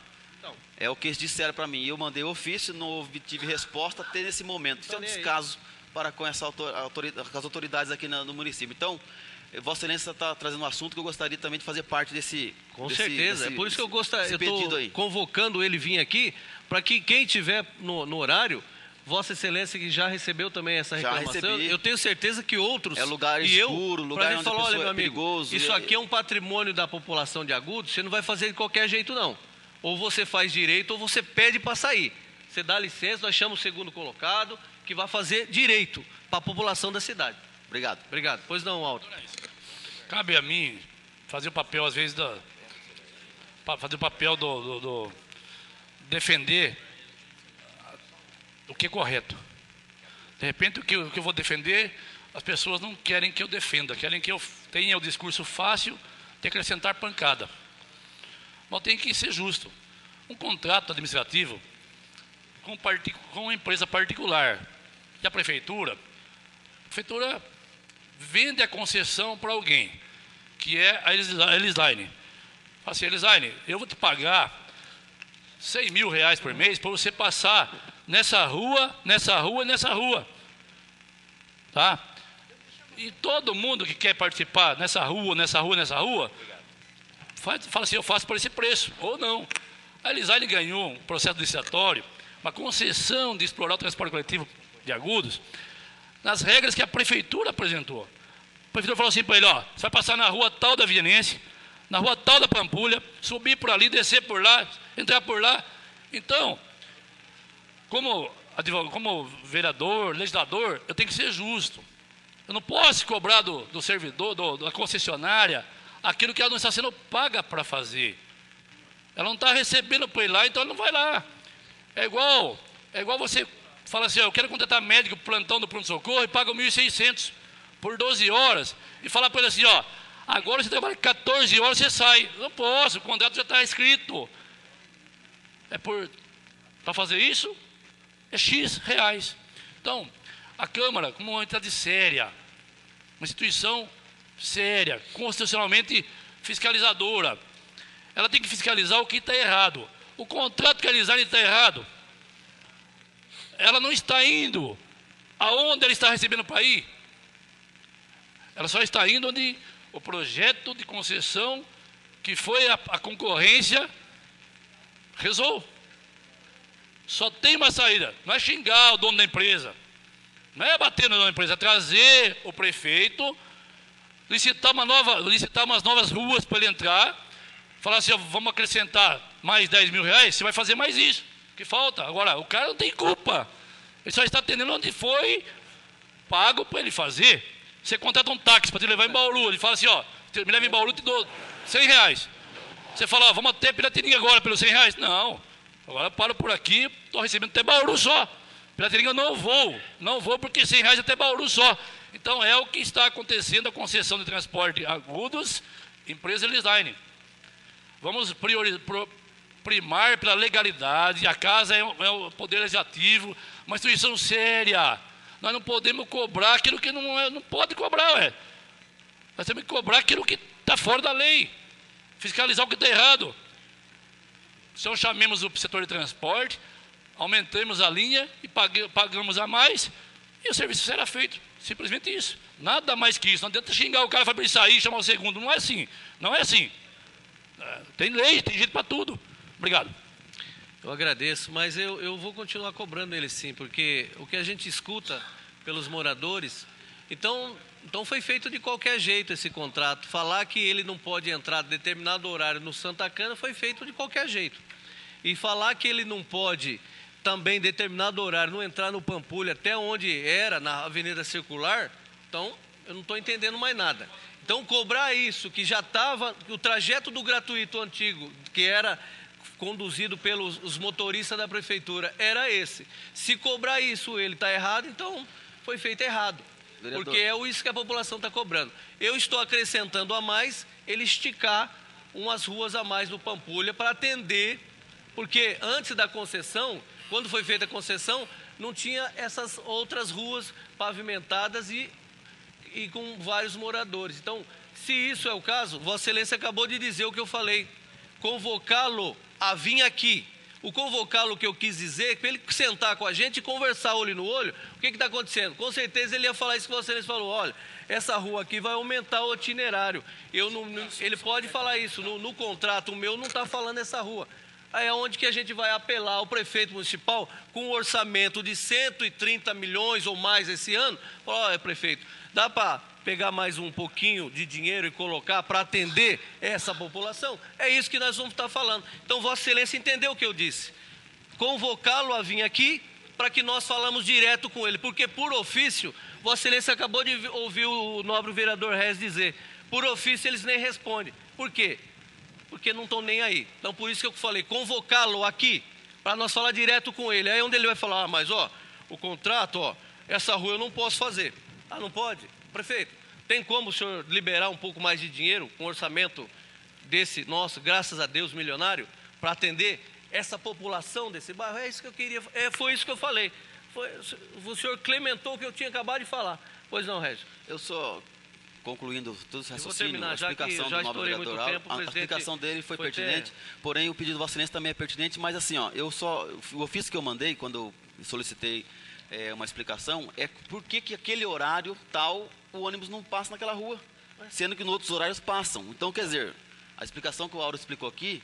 É o que eles disseram para mim. Eu mandei ofício, não obtive resposta até nesse momento. Isso é um descaso para com, essa autoridade, com as autoridades aqui no, no município. Então, Vossa Excelência está trazendo um assunto que eu gostaria também de fazer parte desse... Com desse, certeza, desse, é por isso que eu gostaria, eu estou convocando ele vir aqui, para que quem estiver no, no horário, Vossa Excelência que já recebeu também essa reclamação, eu tenho certeza que outros... É lugar e escuro, eu, lugar onde falar, a olha, pessoa meu é amigo, perigoso. Isso e... aqui é um patrimônio da população de Agudos, você não vai fazer de qualquer jeito, não. Ou você faz direito, ou você pede para sair. Você dá licença, nós chamamos o segundo colocado, que vai fazer direito para a população da cidade. Obrigado. Obrigado. Pois não, Aldo. Cabe a mim fazer o papel, às vezes, da, fazer o papel do, do, do defender o que é correto. De repente, o que, eu, o que eu vou defender, as pessoas não querem que eu defenda, querem que eu tenha o discurso fácil de acrescentar pancada. Mas tem que ser justo. Um contrato administrativo com, partic, com uma empresa particular e a prefeitura, a prefeitura vende a concessão para alguém, que é a Elisline. Fala assim, Elisline, eu vou te pagar cem mil reais por mês para você passar nessa rua, nessa rua e nessa rua. Tá? E todo mundo que quer participar nessa rua, nessa rua, nessa rua, faz, fala assim, eu faço por esse preço, ou não. A Elisline ganhou um processo licitatório, uma concessão de explorar o transporte coletivo de Agudos, nas regras que a prefeitura apresentou. A prefeitura falou assim para ele, ó, você vai passar na rua tal da Vianense, na rua tal da Pampulha, subir por ali, descer por lá, entrar por lá. Então, como, como vereador, legislador, eu tenho que ser justo. Eu não posso cobrar do, do servidor, do, da concessionária, aquilo que ela não está sendo paga para fazer. Ela não está recebendo para ir lá, então ela não vai lá. É igual, é igual você fala assim, ó, eu quero contratar médico plantão do pronto-socorro e paga mil e seiscentos por doze horas. E fala para ele assim, ó, agora você trabalha quatorze horas, você sai. Não posso, o contrato já está escrito. É por... Para fazer isso, é X reais. Então, a Câmara, como uma entidade séria, uma instituição séria, constitucionalmente fiscalizadora, ela tem que fiscalizar o que está errado. O contrato que a Elisane está errado. Ela não está indo aonde ela está recebendo para ir. Ela só está indo onde o projeto de concessão, que foi a, a concorrência, rezou. Só tem uma saída. Não é xingar o dono da empresa. Não é bater no dono da empresa. É trazer o prefeito, licitar, uma nova, licitar umas novas ruas para ele entrar, falar assim, ó, vamos acrescentar mais dez mil reais, você vai fazer mais isso. Que falta. Agora, o cara não tem culpa. Ele só está atendendo onde foi pago para ele fazer. Você contrata um táxi para te levar em Bauru. Ele fala assim, ó, me leva em Bauru, te dou cem reais. Você fala, ó, vamos até Piratininga agora pelos cem reais. Não. Agora eu paro por aqui, estou recebendo até Bauru só. Piratininga eu não vou. Não vou porque cem reais até Bauru só. Então é o que está acontecendo a concessão de transporte agudos, empresa Elisane. Vamos priori, pro, primar pela legalidade. A casa é, é o poder legislativo, uma instituição séria. Nós não podemos cobrar aquilo que não, é, não pode cobrar, ué. Nós temos que cobrar aquilo que está fora da lei. Fiscalizar o que está errado. Então chamemos o setor de transporte, aumentemos a linha e pagamos a mais e o serviço será feito. Simplesmente isso. Nada mais que isso. Não adianta xingar o cara para ele sair e chamar o segundo. Não é assim. Não é assim. Tem lei, tem jeito para tudo. Obrigado. Eu agradeço, mas eu, eu vou continuar cobrando ele sim, porque o que a gente escuta pelos moradores, então, então foi feito de qualquer jeito esse contrato. Falar que ele não pode entrar em determinado horário no Santa Cana foi feito de qualquer jeito. E falar que ele não pode também em determinado horário não entrar no Pampulha até onde era, na Avenida Circular, então eu não estou entendendo mais nada. Então cobrar isso, que já estava, o trajeto do gratuito antigo, que era conduzido pelos os motoristas da prefeitura, era esse. Se cobrar isso, ele está errado, então foi feito errado. Vereador. Porque é isso que a população está cobrando. Eu estou acrescentando a mais, ele esticar umas ruas a mais no Pampulha para atender, porque antes da concessão, quando foi feita a concessão, não tinha essas outras ruas pavimentadas e, e com vários moradores. Então, se isso é o caso, Vossa Excelência acabou de dizer o que eu falei. Convocá-lo a vir aqui. O convocá-lo que eu quis dizer é para ele sentar com a gente e conversar olho no olho. O que está acontecendo? Com certeza ele ia falar isso que Vossa Excelência falou. Olha, essa rua aqui vai aumentar o itinerário. Eu não, ele pode falar isso. No, no contrato meu não está falando essa rua. Aí é onde que a gente vai apelar ao prefeito municipal com um orçamento de cento e trinta milhões ou mais esse ano. Falar, olha, prefeito, dá para pegar mais um pouquinho de dinheiro e colocar para atender essa população? É isso que nós vamos estar falando. Então, Vossa Excelência entendeu o que eu disse. Convocá-lo a vir aqui para que nós falamos direto com ele. Porque, por ofício, Vossa Excelência acabou de ouvir o nobre vereador Reis dizer, por ofício eles nem respondem. Por quê? Porque não estão nem aí. Então, por isso que eu falei, convocá-lo aqui, para nós falar direto com ele. Aí onde ele vai falar, ah, mas ó, o contrato, ó, essa rua eu não posso fazer. Ah, não pode? Prefeito, tem como o senhor liberar um pouco mais de dinheiro, com um orçamento desse nosso, graças a Deus, milionário, para atender essa população desse bairro? É isso que eu queria, é, foi isso que eu falei. Foi, o senhor clementou o que eu tinha acabado de falar. Pois não, Régio? Eu só... Concluindo todo esse raciocínio, terminar, a explicação já do nobre vereador, a, a explicação dele foi, foi pertinente, ter... porém o pedido de Vossa Excelência também é pertinente, mas assim, ó, eu só, o ofício que eu mandei, quando eu solicitei é, uma explicação, é por que que aquele horário tal, o ônibus não passa naquela rua, sendo que nos outros horários passam. Então, quer dizer, a explicação que o Auro explicou aqui,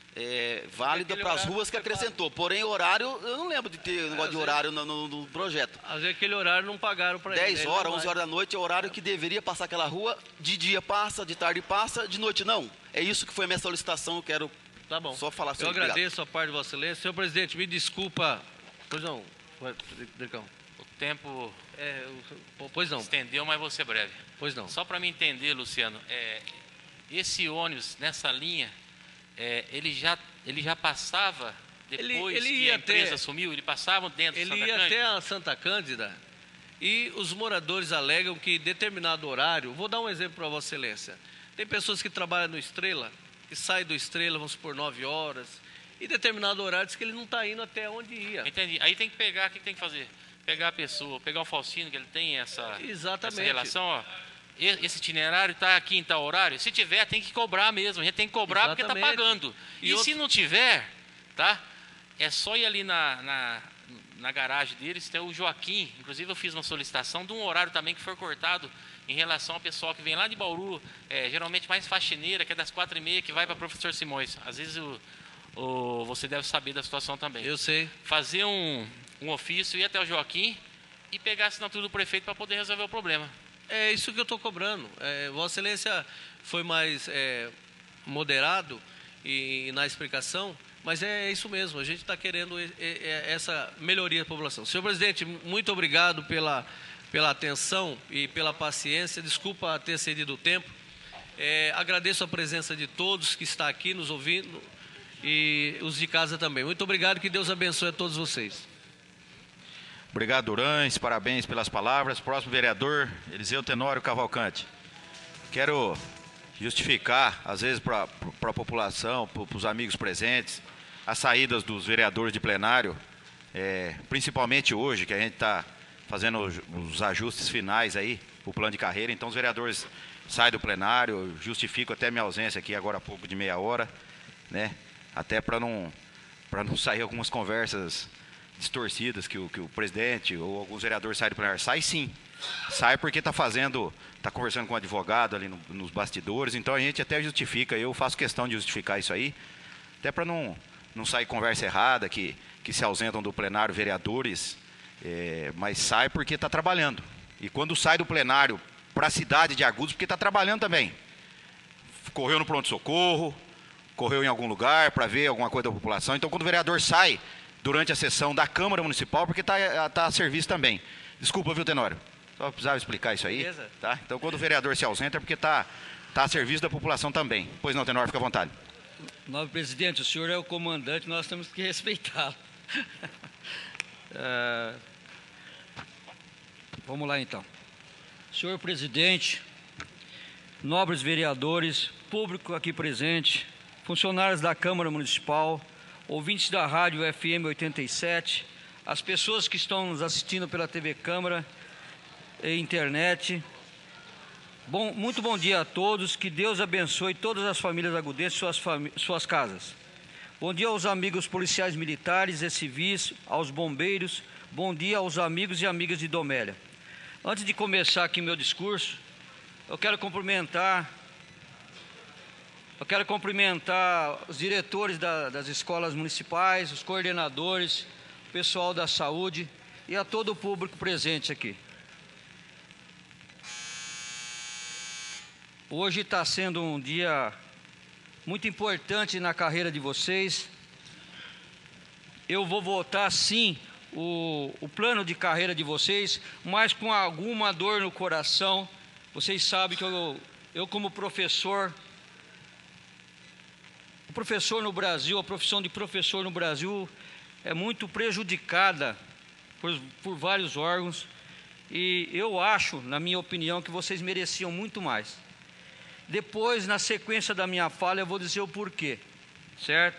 é válida para as ruas que acrescentou. Porém, o horário, eu não lembro de ter um negócio de horário no, no, no projeto. Às vezes aquele horário não pagaram para ele. dez horas, onze horas da noite é o horário que deveria passar aquela rua. De dia passa, de tarde passa, de noite não. É isso que foi a minha solicitação, eu quero tá bom. só falar sobre isso. Eu agradeço a parte de Vossa Excelência. Senhor presidente, me desculpa. Pois não, Dricão. O tempo é, pois não. estendeu, mas vou ser breve. Pois não. Só para me entender, Luciano, é, esse ônibus nessa linha... É, ele, já, ele já passava Depois ele que ia a empresa até- assumiu, ele passava dentro Ele de Santa ia Cândida? até a Santa Cândida e os moradores alegam que determinado horário, vou dar um exemplo para Vossa Excelência, tem pessoas que trabalham no Estrela, que saem do Estrela, vamos supor, nove horas, e determinado horário diz que ele não está indo até onde ia. Entendi. Aí tem que pegar, o que tem que fazer? Pegar a pessoa, pegar o Falcino, que ele tem essa, Exatamente. essa relação, ó. e- Esse itinerário está aqui em tal horário. Se tiver, tem que cobrar mesmo. A gente tem que cobrar porque está Exatamente. pagando. E E, outro- se não tiver, tá? É só ir ali na, na, na garagem deles, tem o Joaquim. Inclusive eu fiz uma solicitação de um horário também que foi cortado em relação ao pessoal que vem lá de Bauru, é, geralmente mais faxineira, que é das quatro e meia, que vai para Professor Simões. Às vezes o, o, você deve saber da situação também. Eu sei. Fazer um, um ofício, ir até o Joaquim e pegar a assinatura do prefeito para poder resolver o problema. É isso que eu estou cobrando. É, Vossa Excelência foi mais é, moderado e, na explicação, mas é isso mesmo, a gente está querendo e- e- essa melhoria da população. Senhor presidente, muito obrigado pela, pela atenção e pela paciência. Desculpa ter cedido o tempo. É, agradeço a presença de todos que está aqui nos ouvindo e os de casa também. Muito obrigado, que Deus abençoe a todos vocês. Obrigado, Durães. Parabéns pelas palavras. Próximo vereador, Eliseu Tenório Cavalcante. Quero justificar, às vezes, para a população, para os amigos presentes, as saídas dos vereadores de plenário, é, principalmente hoje, que a gente está fazendo os, os ajustes finais aí, o plano de carreira. Então, os vereadores saem do plenário, eu justifico até minha ausência aqui agora há pouco de meia hora, né? Até para não, para não sair algumas conversas distorcidas que o, que o presidente ou alguns vereadores saem do plenário. Sai sim, sai porque está fazendo, está conversando com o advogado ali no, nos bastidores, então a gente até justifica, eu faço questão de justificar isso aí, até para não, não sair conversa errada, que, que se ausentam do plenário vereadores, é, mas sai porque está trabalhando. E quando sai do plenário para a cidade de Agudos, porque está trabalhando também. Correu no pronto-socorro, correu em algum lugar para ver alguma coisa da população. Então, quando o vereador sai durante a sessão da Câmara Municipal, porque está tá a serviço também. Desculpa, viu, Tenório? Só precisava explicar isso aí. Beleza. Tá? Então, quando o vereador se ausenta, é porque está tá a serviço da população também. Pois não, Tenório, fica à vontade. Nobre presidente, o senhor é o comandante, nós temos que respeitá-lo. É, Vamos lá, então. Senhor presidente, nobres vereadores, público aqui presente, funcionários da Câmara Municipal, ouvintes da Rádio F M oitenta e sete, as pessoas que estão nos assistindo pela T V Câmara e internet. Bom, muito bom dia a todos, que Deus abençoe todas as famílias agudenses e suas, fami- suas casas. Bom dia aos amigos policiais militares e civis, aos bombeiros, bom dia aos amigos e amigas de Domélia. Antes de começar aqui meu discurso, eu quero cumprimentar, eu quero cumprimentar os diretores da- das escolas municipais, os coordenadores, o pessoal da saúde e a todo o público presente aqui. Hoje está sendo um dia muito importante na carreira de vocês. Eu vou votar sim o, o plano de carreira de vocês, mas com alguma dor no coração. Vocês sabem que eu, eu como professor, o professor no Brasil, a profissão de professor no Brasil é muito prejudicada por, por vários órgãos, e eu acho, na minha opinião, que vocês mereciam muito mais. Depois, na sequência da minha fala, eu vou dizer o porquê, certo?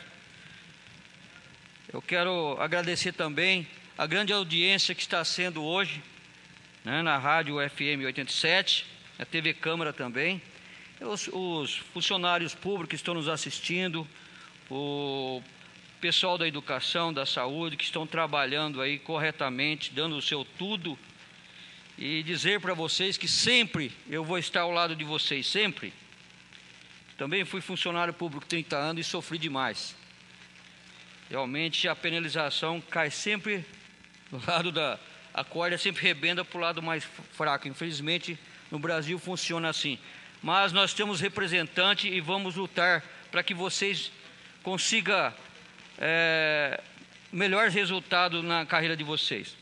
Eu quero agradecer também a grande audiência que está sendo hoje, né, na Rádio F M oitenta e sete, na T V Câmara também, os, os funcionários públicos que estão nos assistindo, o pessoal da educação, da saúde, que estão trabalhando aí corretamente, dando o seu tudo, e dizer para vocês que sempre eu vou estar ao lado de vocês, sempre. Também fui funcionário público trinta anos e sofri demais. Realmente a penalização cai sempre do lado da... A corda sempre rebenta para o lado mais fraco. Infelizmente, no Brasil funciona assim. Mas nós temos representante e vamos lutar para que vocês consigam é, melhores resultados na carreira de vocês.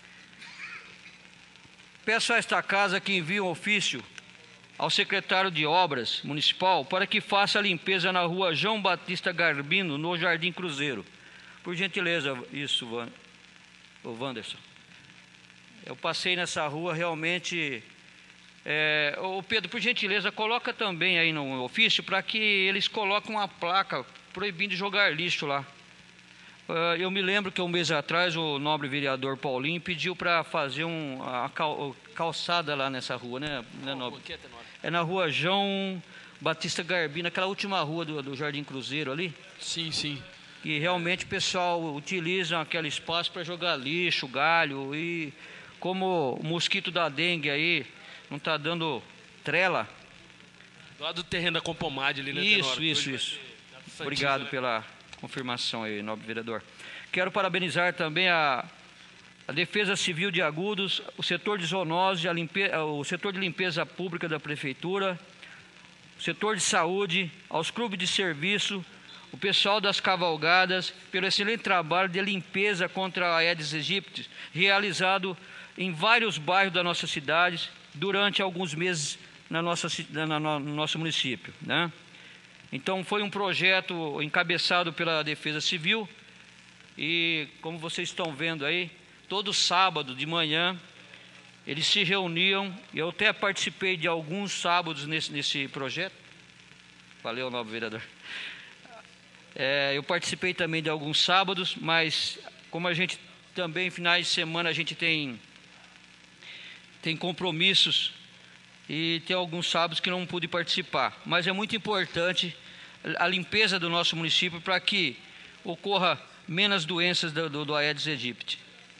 Peço a esta casa que envie um ofício ao secretário de Obras Municipal para que faça a limpeza na rua João Batista Garbino, no Jardim Cruzeiro, Por gentileza, isso, Van, o Wanderson. Eu passei nessa rua realmente... É, ô Pedro, por gentileza, coloca também aí no ofício para que eles coloquem uma placa proibindo de jogar lixo lá. Uh, eu me lembro que um mês atrás o nobre vereador Paulinho pediu para fazer um, a cal, calçada lá nessa rua, né? né nobre? É na rua João Batista Garbim, naquela última rua do, do Jardim Cruzeiro ali. Sim, sim. E realmente o pessoal utiliza aquele espaço para jogar lixo, galho, e como o mosquito da dengue aí não está dando trela. Do lado do terreno da Compomade ali, né, Isso, Tenório? isso, isso. Obrigado pela confirmação aí, nobre vereador. Quero parabenizar também a, a Defesa Civil de Agudos, o setor de zoonose, a limpe, o setor de limpeza pública da Prefeitura, o setor de saúde, aos clubes de serviço, o pessoal das cavalgadas, pelo excelente trabalho de limpeza contra a Aedes aegypti, realizado em vários bairros da nossa cidade, durante alguns meses na nossa, na, no nosso município, né? Então foi um projeto encabeçado pela Defesa Civil e, como vocês estão vendo aí, todo sábado de manhã eles se reuniam, e eu até participei de alguns sábados nesse, nesse projeto. Valeu, nobre vereador. É, eu participei também de alguns sábados, mas como a gente também, finais de semana, a gente tem... tem compromissos e tem alguns sábados que não pude participar. Mas é muito importante a limpeza do nosso município para que ocorra menos doenças do, do, do Aedes aegypti.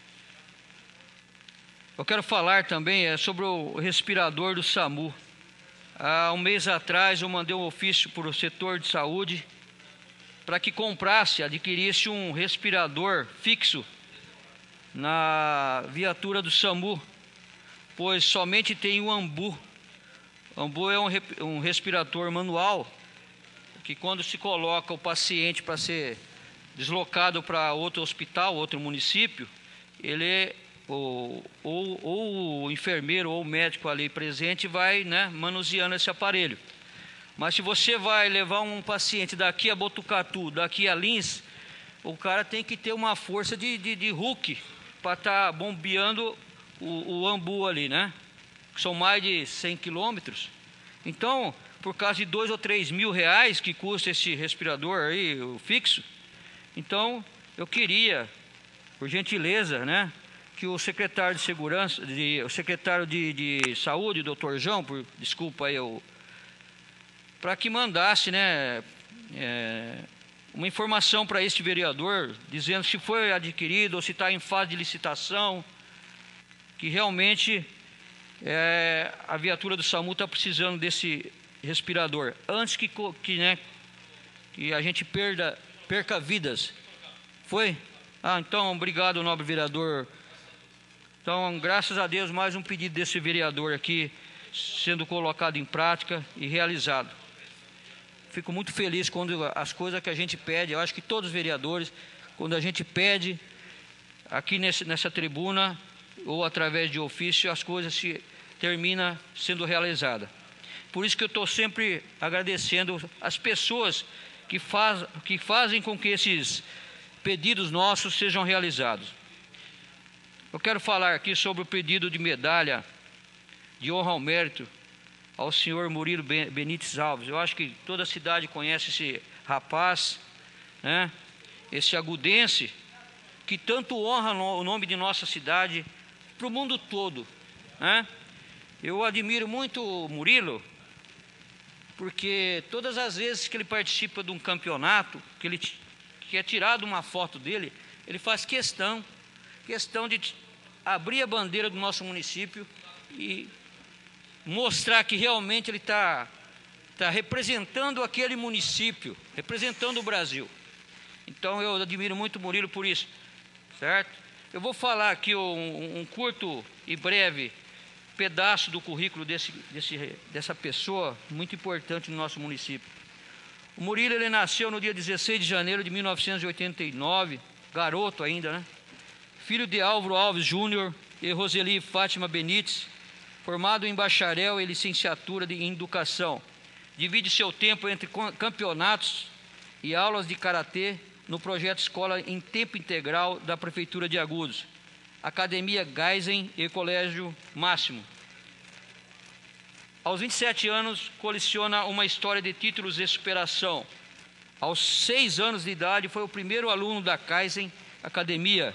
Eu quero falar também é, sobre o respirador do SAMU. Há um mês atrás eu mandei um ofício para o setor de saúde para que comprasse, adquirisse um respirador fixo na viatura do SAMU, pois somente tem o Ambu. O Ambu é um, um respirador manual, que quando se coloca o paciente para ser deslocado para outro hospital, outro município, ele, ou, ou, ou o enfermeiro ou o médico ali presente vai, né, manuseando esse aparelho. Mas se você vai levar um paciente daqui a Botucatu, daqui a Lins, o cara tem que ter uma força de, de, de Hulk para estar tá bombeando o, o Ambu ali, né? Que são mais de cem quilômetros. Então, por causa de dois ou três mil reais que custa esse respirador aí, o fixo, então eu queria, por gentileza, né, que o secretário de segurança, de, o secretário de, de saúde, doutor João, por, desculpa aí, eu, para que mandasse, né, é, uma informação para este vereador, dizendo se foi adquirido ou se está em fase de licitação, que realmente é, a viatura do SAMU está precisando desse respirador, antes que, que, né, que a gente perda, perca vidas. Foi? Ah, então, obrigado, nobre vereador. Então, graças a Deus, mais um pedido desse vereador aqui sendo colocado em prática e realizado. Fico muito feliz quando as coisas que a gente pede, eu acho que todos os vereadores, quando a gente pede aqui nesse, nessa tribuna ou através de ofício, as coisas se terminam sendo realizadas. Por isso que eu estou sempre agradecendo as pessoas que, faz, que fazem com que esses pedidos nossos sejam realizados. Eu quero falar aqui sobre o pedido de medalha de honra ao mérito ao senhor Murilo Benites Alves. Eu acho que toda a cidade conhece esse rapaz, né? Esse agudense, que tanto honra o nome de nossa cidade para o mundo todo, né? Eu admiro muito o Murilo, porque todas as vezes que ele participa de um campeonato, que, ele, que é tirado uma foto dele, ele faz questão, questão de abrir a bandeira do nosso município e mostrar que realmente ele está tá representando aquele município, representando o Brasil. Então eu admiro muito o Murilo por isso, certo? Eu vou falar aqui um, um curto e breve pedaço do currículo desse, desse, dessa pessoa muito importante no nosso município. O Murilo, ele nasceu no dia dezesseis de janeiro de mil novecentos e oitenta e nove, garoto ainda, né? Filho de Álvaro Alves Júnior e Roseli Fátima Benites, formado em bacharel e licenciatura em educação. Divide seu tempo entre campeonatos e aulas de karatê no projeto Escola em Tempo Integral da Prefeitura de Agudos, Academia Geisen e Colégio Máximo. Aos vinte e sete anos, coleciona uma história de títulos de superação. Aos seis anos de idade, foi o primeiro aluno da Geisen Academia,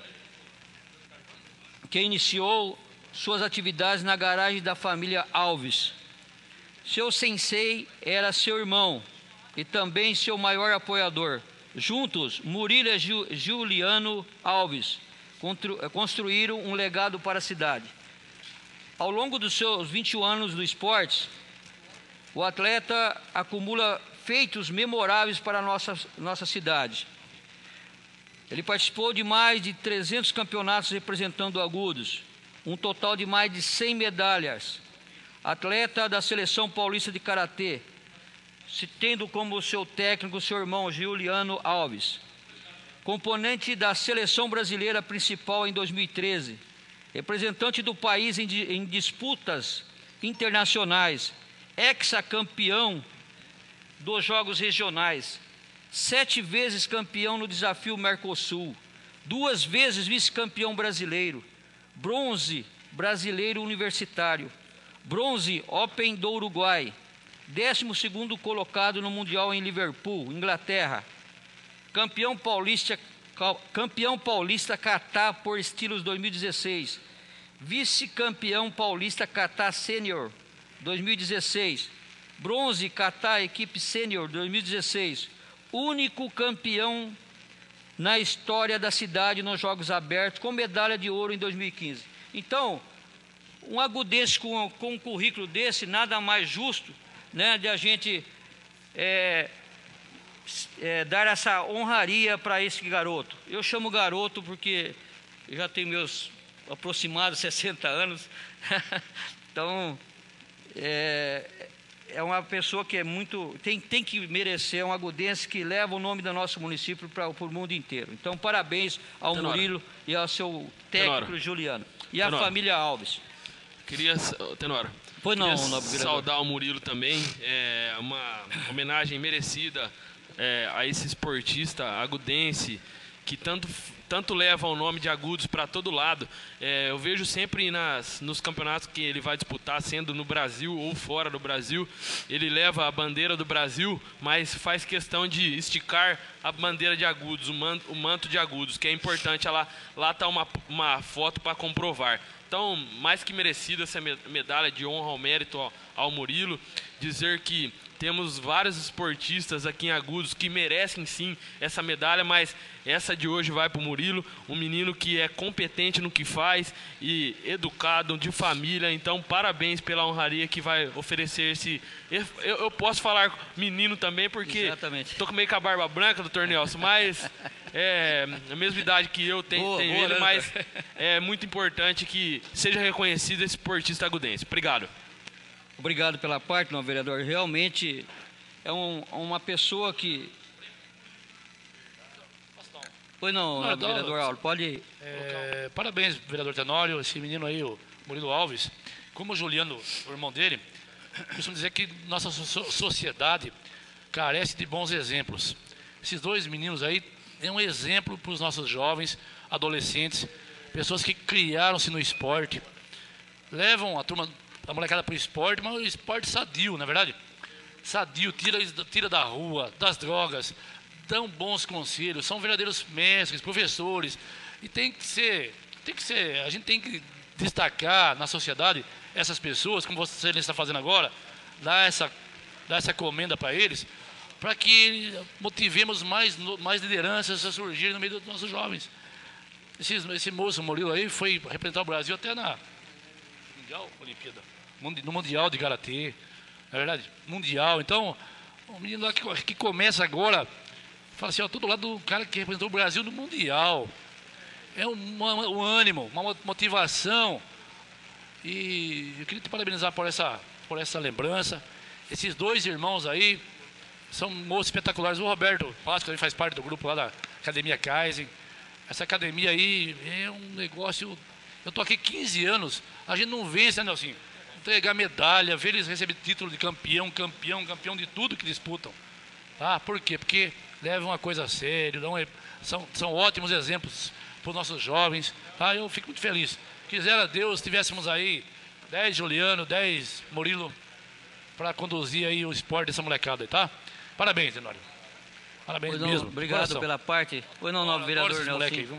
que iniciou suas atividades na garagem da família Alves. Seu sensei era seu irmão e também seu maior apoiador. Juntos, Murilo e Juliano Alves construíram um legado para a cidade. Ao longo dos seus vinte e um anos do esporte, o atleta acumula feitos memoráveis para a nossa, nossa cidade. Ele participou de mais de trezentos campeonatos representando Agudos, um total de mais de cem medalhas. Atleta da Seleção Paulista de Karatê, tendo como seu técnico seu irmão Juliano Alves. Componente da Seleção Brasileira Principal em dois mil e treze. Representante do país em, em disputas internacionais. Ex-campeão dos Jogos Regionais. Sete vezes campeão no Desafio Mercosul. Duas vezes vice-campeão brasileiro. Bronze brasileiro universitário. Bronze Open do Uruguai. Décimo segundo colocado no Mundial em Liverpool, Inglaterra. Campeão paulista, campeão paulista Catar por estilos dois mil e dezesseis. Vice-campeão paulista Catar Sênior dois mil e dezesseis. Bronze Catar Equipe Sênior dois mil e dezesseis. Único campeão na história da cidade nos Jogos Abertos, com medalha de ouro em dois mil e quinze. Então, um agudense com, com um currículo desse, nada mais justo, né, de a gente é, é, dar essa honraria para esse garoto. Eu chamo garoto porque eu já tenho meus aproximados sessenta anos, então é, é uma pessoa que é muito, tem, tem que merecer, é um agudense que leva o nome do nosso município para o mundo inteiro. Então, parabéns ao Tenora. Murilo e ao seu técnico Tenora. Juliano e à Tenora. família Alves. Queria, Tenora, Pois não, queria nobre vereador. saudar o Murilo também, é uma homenagem merecida é, a esse esportista agudense que tanto, tanto leva o nome de Agudos para todo lado. É, eu vejo sempre nas, nos campeonatos que ele vai disputar, sendo no Brasil ou fora do Brasil, ele leva a bandeira do Brasil, mas faz questão de esticar a bandeira de Agudos, o manto, o manto de Agudos, que é importante. Lá lá está uma, uma foto para comprovar. Então, mais que merecida essa medalha de honra ao mérito ao, ao Murilo, dizer que temos vários esportistas aqui em Agudos que merecem sim essa medalha, mas essa de hoje vai para o Murilo, um menino que é competente no que faz e educado, de família. Então, parabéns pela honraria que vai oferecer esse... Eu, eu posso falar menino também porque estou meio com a barba branca, doutor Nelson, mas é a mesma idade que eu tenho, Boa, tenho boa, ele, né, mas é muito importante que seja reconhecido esse esportista agudense. Obrigado. Obrigado pela parte, não, vereador. Realmente é um, uma pessoa que... Pois não, Não, não vereador Aldo, pode... É, parabéns, vereador Tenório, esse menino aí, o Murilo Alves. Como o Juliano, o irmão dele, costumo dizer que nossa so sociedade carece de bons exemplos. Esses dois meninos aí é um exemplo para os nossos jovens, adolescentes, pessoas que criaram-se no esporte, levam a turma, a molecada para o esporte, mas o esporte sadio, na verdade. Sadio, tira, tira da rua, das drogas, dão bons conselhos, são verdadeiros mestres, professores, e tem que ser, tem que ser, a gente tem que destacar na sociedade essas pessoas, como você está fazendo agora, dar essa, dar essa comenda para eles, para que motivemos mais, mais lideranças a surgirem no meio dos nossos jovens. Esse, esse moço, Murilo aí, foi representar o Brasil até na Mundial, Olimpíada, no Mundial de Karatê, na verdade, Mundial. Então, o menino lá que, que começa agora, fala assim, ó, todo lado do cara que representou o Brasil no Mundial. É um, um ânimo, uma motivação. E eu queria te parabenizar por essa, por essa lembrança. Esses dois irmãos aí são moços espetaculares. O Roberto Páscoa também faz parte do grupo lá da Academia Geisen. Essa academia aí é um negócio... Eu estou aqui quinze anos, a gente não vence, né, Nelson? Entregar medalha, ver eles receber título de campeão, campeão, campeão de tudo que disputam. Tá? Por quê? Porque levam uma coisa a sério, dão, são, são ótimos exemplos para os nossos jovens. Tá? Eu fico muito feliz. Quisera Deus tivéssemos aí dez Juliano, dez Murilo, para conduzir aí o esporte dessa molecada aí, tá? Parabéns, Tenório. Parabéns pois não, mesmo. Obrigado Coração. pela parte. Pois não, novo vereador Nelson.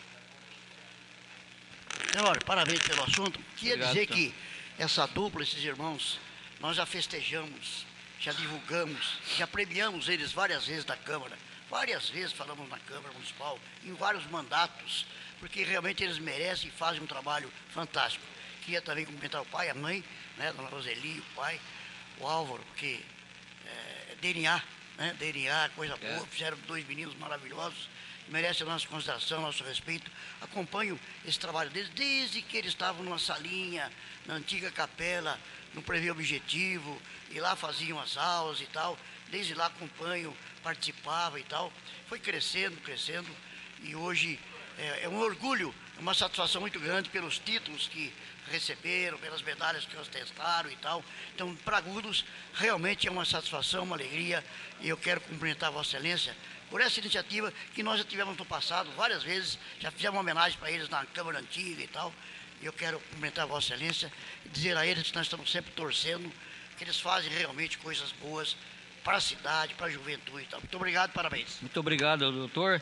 Tenório, parabéns pelo assunto. Queria Obrigado, dizer então. que essa dupla, esses irmãos, nós já festejamos, já divulgamos, já premiamos eles várias vezes na Câmara. Várias vezes falamos na Câmara Municipal, em vários mandatos, porque realmente eles merecem e fazem um trabalho fantástico. Queria também cumprimentar o pai, a mãe, né, Dona Roseli, o pai, o Álvaro, porque é D N A, né, D N A, coisa boa, É. fizeram dois meninos maravilhosos, merecem a nossa consideração, nosso respeito. Acompanho esse trabalho deles desde que eles estavam numa salinha, na antiga capela, no Prevê Objetivo, e lá faziam as aulas e tal. Desde lá acompanho, participava e tal. Foi crescendo, crescendo, e hoje é, é um orgulho, uma satisfação muito grande pelos títulos que receberam, pelas medalhas que ostentaram e tal. Então, para Agudos, realmente é uma satisfação, uma alegria, e eu quero cumprimentar a Vossa Excelência por essa iniciativa que nós já tivemos no passado, várias vezes, já fizemos uma homenagem para eles na Câmara Antiga e tal. Eu quero cumprimentar a Vossa Excelência e dizer a eles que nós estamos sempre torcendo, que eles fazem realmente coisas boas para a cidade, para a juventude e tal. Muito obrigado, parabéns. Muito obrigado, doutor.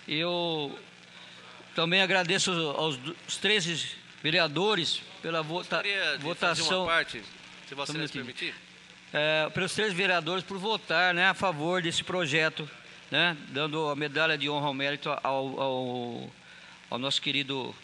Eu também agradeço aos os treze vereadores pela vota, Gostaria de votação. fazer uma parte, se você Só um nos minutinho. permitir. É, pelos três vereadores por votar, né, a favor desse projeto, né, dando a medalha de honra ao mérito ao, ao, ao nosso querido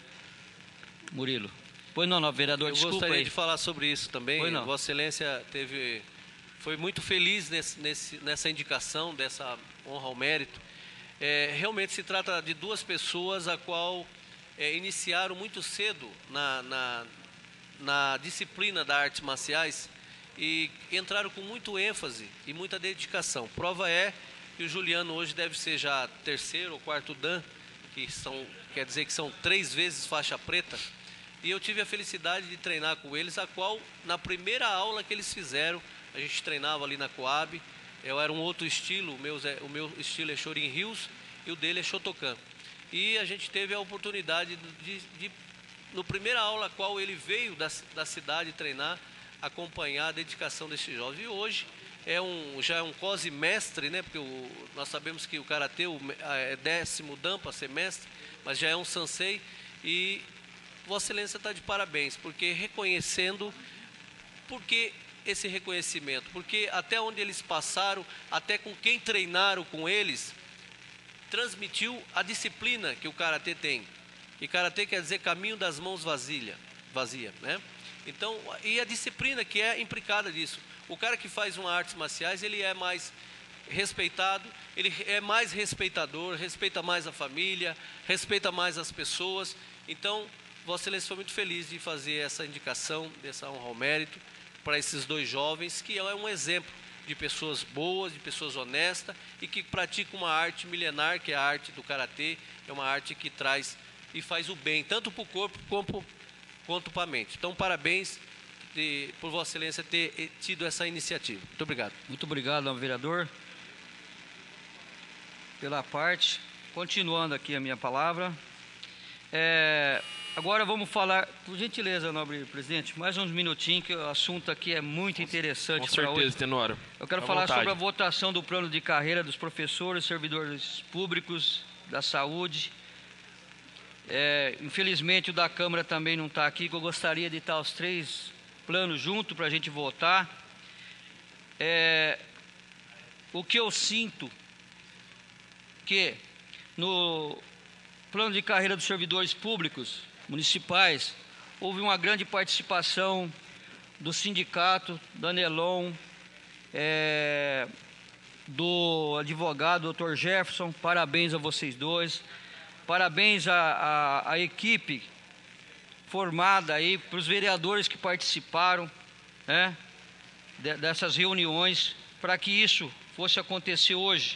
Murilo. Pois não, não vereador, Eu desculpa gostaria aí. de falar sobre isso também. Pois não. Vossa Excelência teve, foi muito feliz nesse, nesse, nessa indicação, dessa honra ao mérito. É, realmente se trata de duas pessoas a qual é, iniciaram muito cedo na, na, na disciplina das artes marciais e entraram com muito ênfase e muita dedicação. Prova é que o Juliano hoje deve ser já terceiro ou quarto dan, que são, quer dizer que são três vezes faixa preta. E eu tive a felicidade de treinar com eles, a qual, na primeira aula que eles fizeram, a gente treinava ali na Coab, eu era um outro estilo, o meu, o meu estilo é Chorin Rios e o dele é Shotokan. E a gente teve a oportunidade de, de no primeira aula a qual ele veio da, da cidade treinar, acompanhar a dedicação desses jovens. E hoje é um, já é um quase mestre, né? Porque o, nós sabemos que o Karatê o, é décimo dan para ser mestre, mas já é um sensei. E Vossa Excelência está de parabéns, porque reconhecendo, porque esse reconhecimento, porque até onde eles passaram, até com quem treinaram com eles, transmitiu a disciplina que o Karatê tem. E Karatê quer dizer caminho das mãos vazia, vazia, né? Então, e a disciplina que é implicada disso. O cara que faz uma artes marciais, ele é mais respeitado, ele é mais respeitador, respeita mais a família, respeita mais as pessoas. Então, Vossa Excelência foi muito feliz de fazer essa indicação, dessa honra ao mérito, para esses dois jovens, que é um exemplo de pessoas boas, de pessoas honestas e que praticam uma arte milenar, que é a arte do Karatê. É uma arte que traz e faz o bem, tanto para o corpo quanto, quanto para a mente. Então, parabéns de, por Vossa Excelência ter tido essa iniciativa. Muito obrigado. Muito obrigado, ao vereador, pela parte. Continuando aqui a minha palavra. É, agora vamos falar, por gentileza, nobre presidente, mais uns minutinhos, que o assunto aqui é muito interessante Com para hoje. certeza, Tenório. Eu quero À falar vontade. sobre a votação do plano de carreira dos professores, servidores públicos, da saúde. É, infelizmente o da Câmara também não está aqui, que eu gostaria de estar os três planos juntos para a gente votar. É, o que eu sinto que no plano de carreira dos servidores públicos municipais houve uma grande participação do sindicato, do Anelon, é, do advogado doutor Jefferson. Parabéns a vocês dois. Parabéns à, à, à equipe formada aí, para os vereadores que participaram, né, de, dessas reuniões, para que isso fosse acontecer hoje.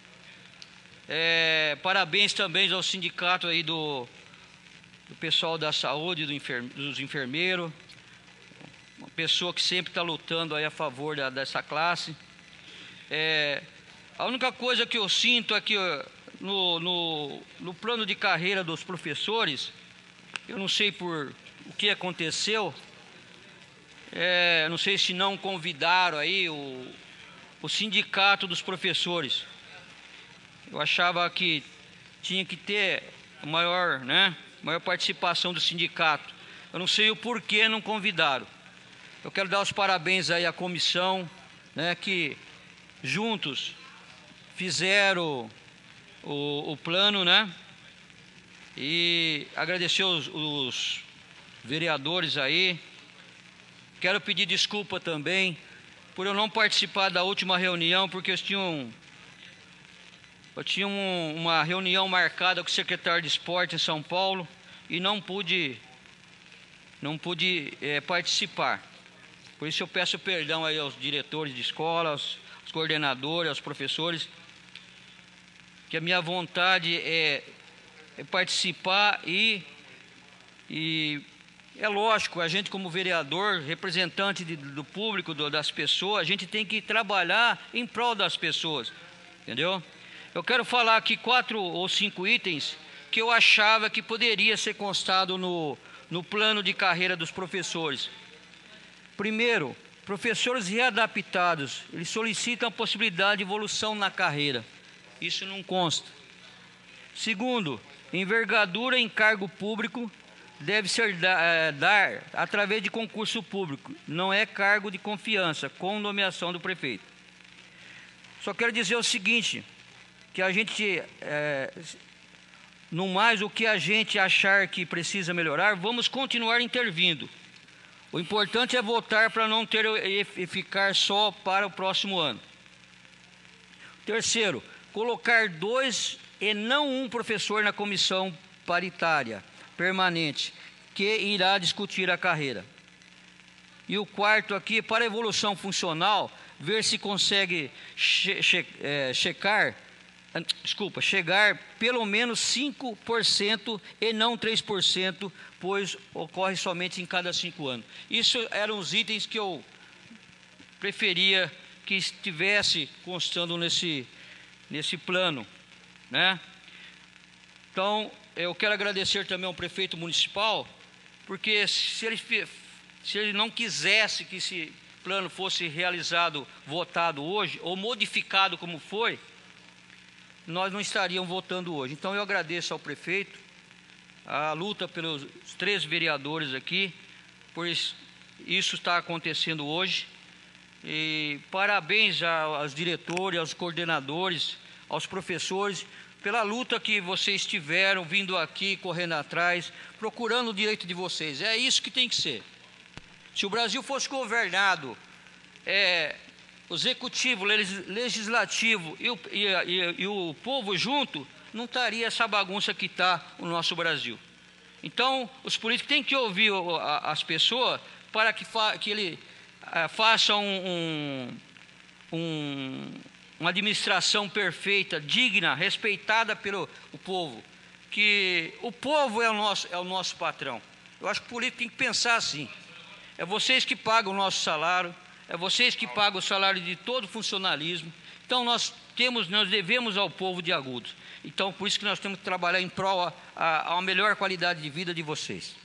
É, parabéns também ao sindicato aí do, do pessoal da saúde, do enferme, dos enfermeiros, uma pessoa que sempre está lutando aí a favor da, dessa classe. É, A única coisa que eu sinto é que no, no, no plano de carreira dos professores, eu não sei por o que aconteceu, é, não sei se não convidaram aí o, o sindicato dos professores. Eu achava que tinha que ter maior, né, maior participação do sindicato. Eu não sei o porquê não convidaram. Eu quero dar os parabéns aí à comissão, né, que juntos fizeram o, o plano, né? E agradecer os, os vereadores aí. Quero pedir desculpa também por eu não participar da última reunião, porque eu tinha, um, eu tinha um, uma reunião marcada com o secretário de esporte em São Paulo e não pude, não pude é, participar. Por isso eu peço perdão aí aos diretores de escola, aos, aos coordenadores, aos professores, que a minha vontade é, é participar e, e é lógico, a gente como vereador, representante de, do público, do, das pessoas, a gente tem que trabalhar em prol das pessoas, entendeu? Eu quero falar aqui quatro ou cinco itens que eu achava que poderia ser constado no, no plano de carreira dos professores. Primeiro, professores readaptados, eles solicitam a possibilidade de evolução na carreira. Isso não consta. Segundo, envergadura em cargo público deve ser da, é, dar através de concurso público. Não é cargo de confiança, com nomeação do prefeito. Só quero dizer o seguinte, que a gente, é, no mais o que a gente achar que precisa melhorar, vamos continuar intervindo. O importante é votar para não ter e ficar só para o próximo ano. Terceiro, colocar dois e não um professor na comissão paritária permanente, que irá discutir a carreira. E o quarto aqui, para a evolução funcional, ver se consegue che che é, checar, desculpa, chegar pelo menos cinco por cento e não três por cento, pois ocorre somente em cada cinco anos. Isso eram os itens que eu preferia que estivesse constando nesse, nesse plano, né? Então, eu quero agradecer também ao prefeito municipal, porque se ele, se ele não quisesse que esse plano fosse realizado, votado hoje, ou modificado como foi, nós não estaríamos votando hoje. Então, eu agradeço ao prefeito, a luta pelos três vereadores aqui, por isso está acontecendo hoje. E parabéns aos diretores, aos coordenadores, aos professores, pela luta que vocês tiveram, vindo aqui, correndo atrás, procurando o direito de vocês. É isso que tem que ser. Se o Brasil fosse governado, é, o executivo, legislativo e o, e, e, e o povo junto, não estaria essa bagunça que está o nosso Brasil. Então, os políticos têm que ouvir as pessoas para que, fa, que ele é, faça um, um, um, uma administração perfeita, digna, respeitada pelo o povo. Que o povo é o nosso, é o nosso patrão. Eu acho que o político tem que pensar assim. É vocês que pagam o nosso salário, é vocês que pagam o salário de todo o funcionalismo. Então, nós temos, nós devemos ao povo de Agudos. Então, por isso que nós temos que trabalhar em prol a, a, a uma melhor qualidade de vida de vocês.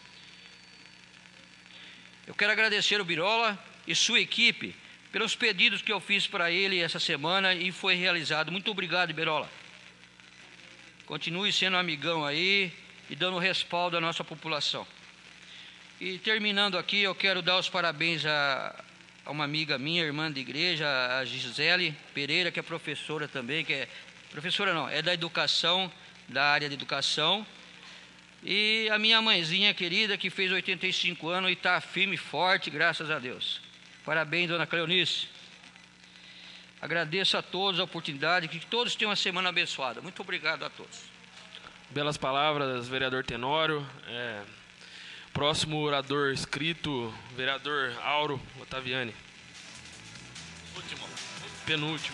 Eu quero agradecer ao Birola e sua equipe pelos pedidos que eu fiz para ele essa semana e foi realizado. Muito obrigado, Birola. Continue sendo amigão aí e dando respaldo à nossa população. E terminando aqui, eu quero dar os parabéns a, a uma amiga minha, irmã de igreja, a Gisele Pereira, que é professora também, que é professora não, é da educação, da área de educação. E a minha mãezinha querida, que fez oitenta e cinco anos e está firme e forte, graças a Deus. Parabéns, dona Cleonice. Agradeço a todos a oportunidade, que todos tenham uma semana abençoada. Muito obrigado a todos. Belas palavras, vereador Tenório. É, próximo orador inscrito, vereador Auro Otaviani. Último. Penúltimo.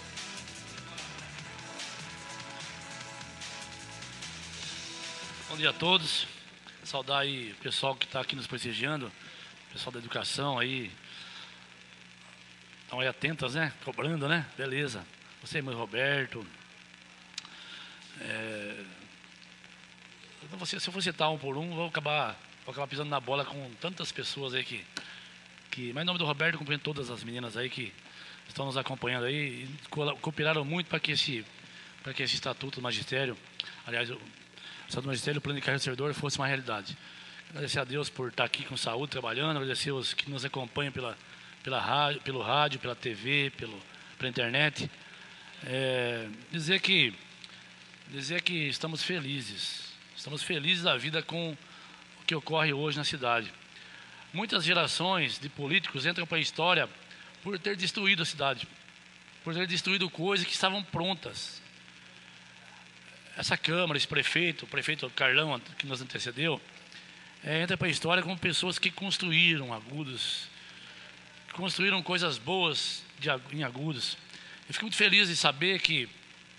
Bom dia a todos. Saudar aí o pessoal que está aqui nos prestigiando, o pessoal da educação aí. Estão aí atentas, né? Cobrando, né? Beleza. você, irmão Roberto. É, se eu for citar um por um, vou acabar, vou acabar pisando na bola com tantas pessoas aí que, que... Mas em nome do Roberto, cumprimento todas as meninas aí que estão nos acompanhando aí e cooperaram muito para que esse, para que esse estatuto do magistério, aliás, o estatuto do magistério, o plano de carreira do servidor fosse uma realidade. Agradecer a Deus por estar aqui com saúde, trabalhando, agradecer os que nos acompanham pela, pela rádio, pelo rádio, pela T V, pelo, pela internet. É, dizer que dizer que estamos felizes, estamos felizes da vida com o que ocorre hoje na cidade. Muitas gerações de políticos entram para a história por ter destruído a cidade, por ter destruído coisas que estavam prontas. Essa Câmara, esse prefeito, o prefeito Carlão, que nos antecedeu, é, entra para a história como pessoas que construíram Agudos, construíram coisas boas de, em Agudos. Eu fico muito feliz de saber que,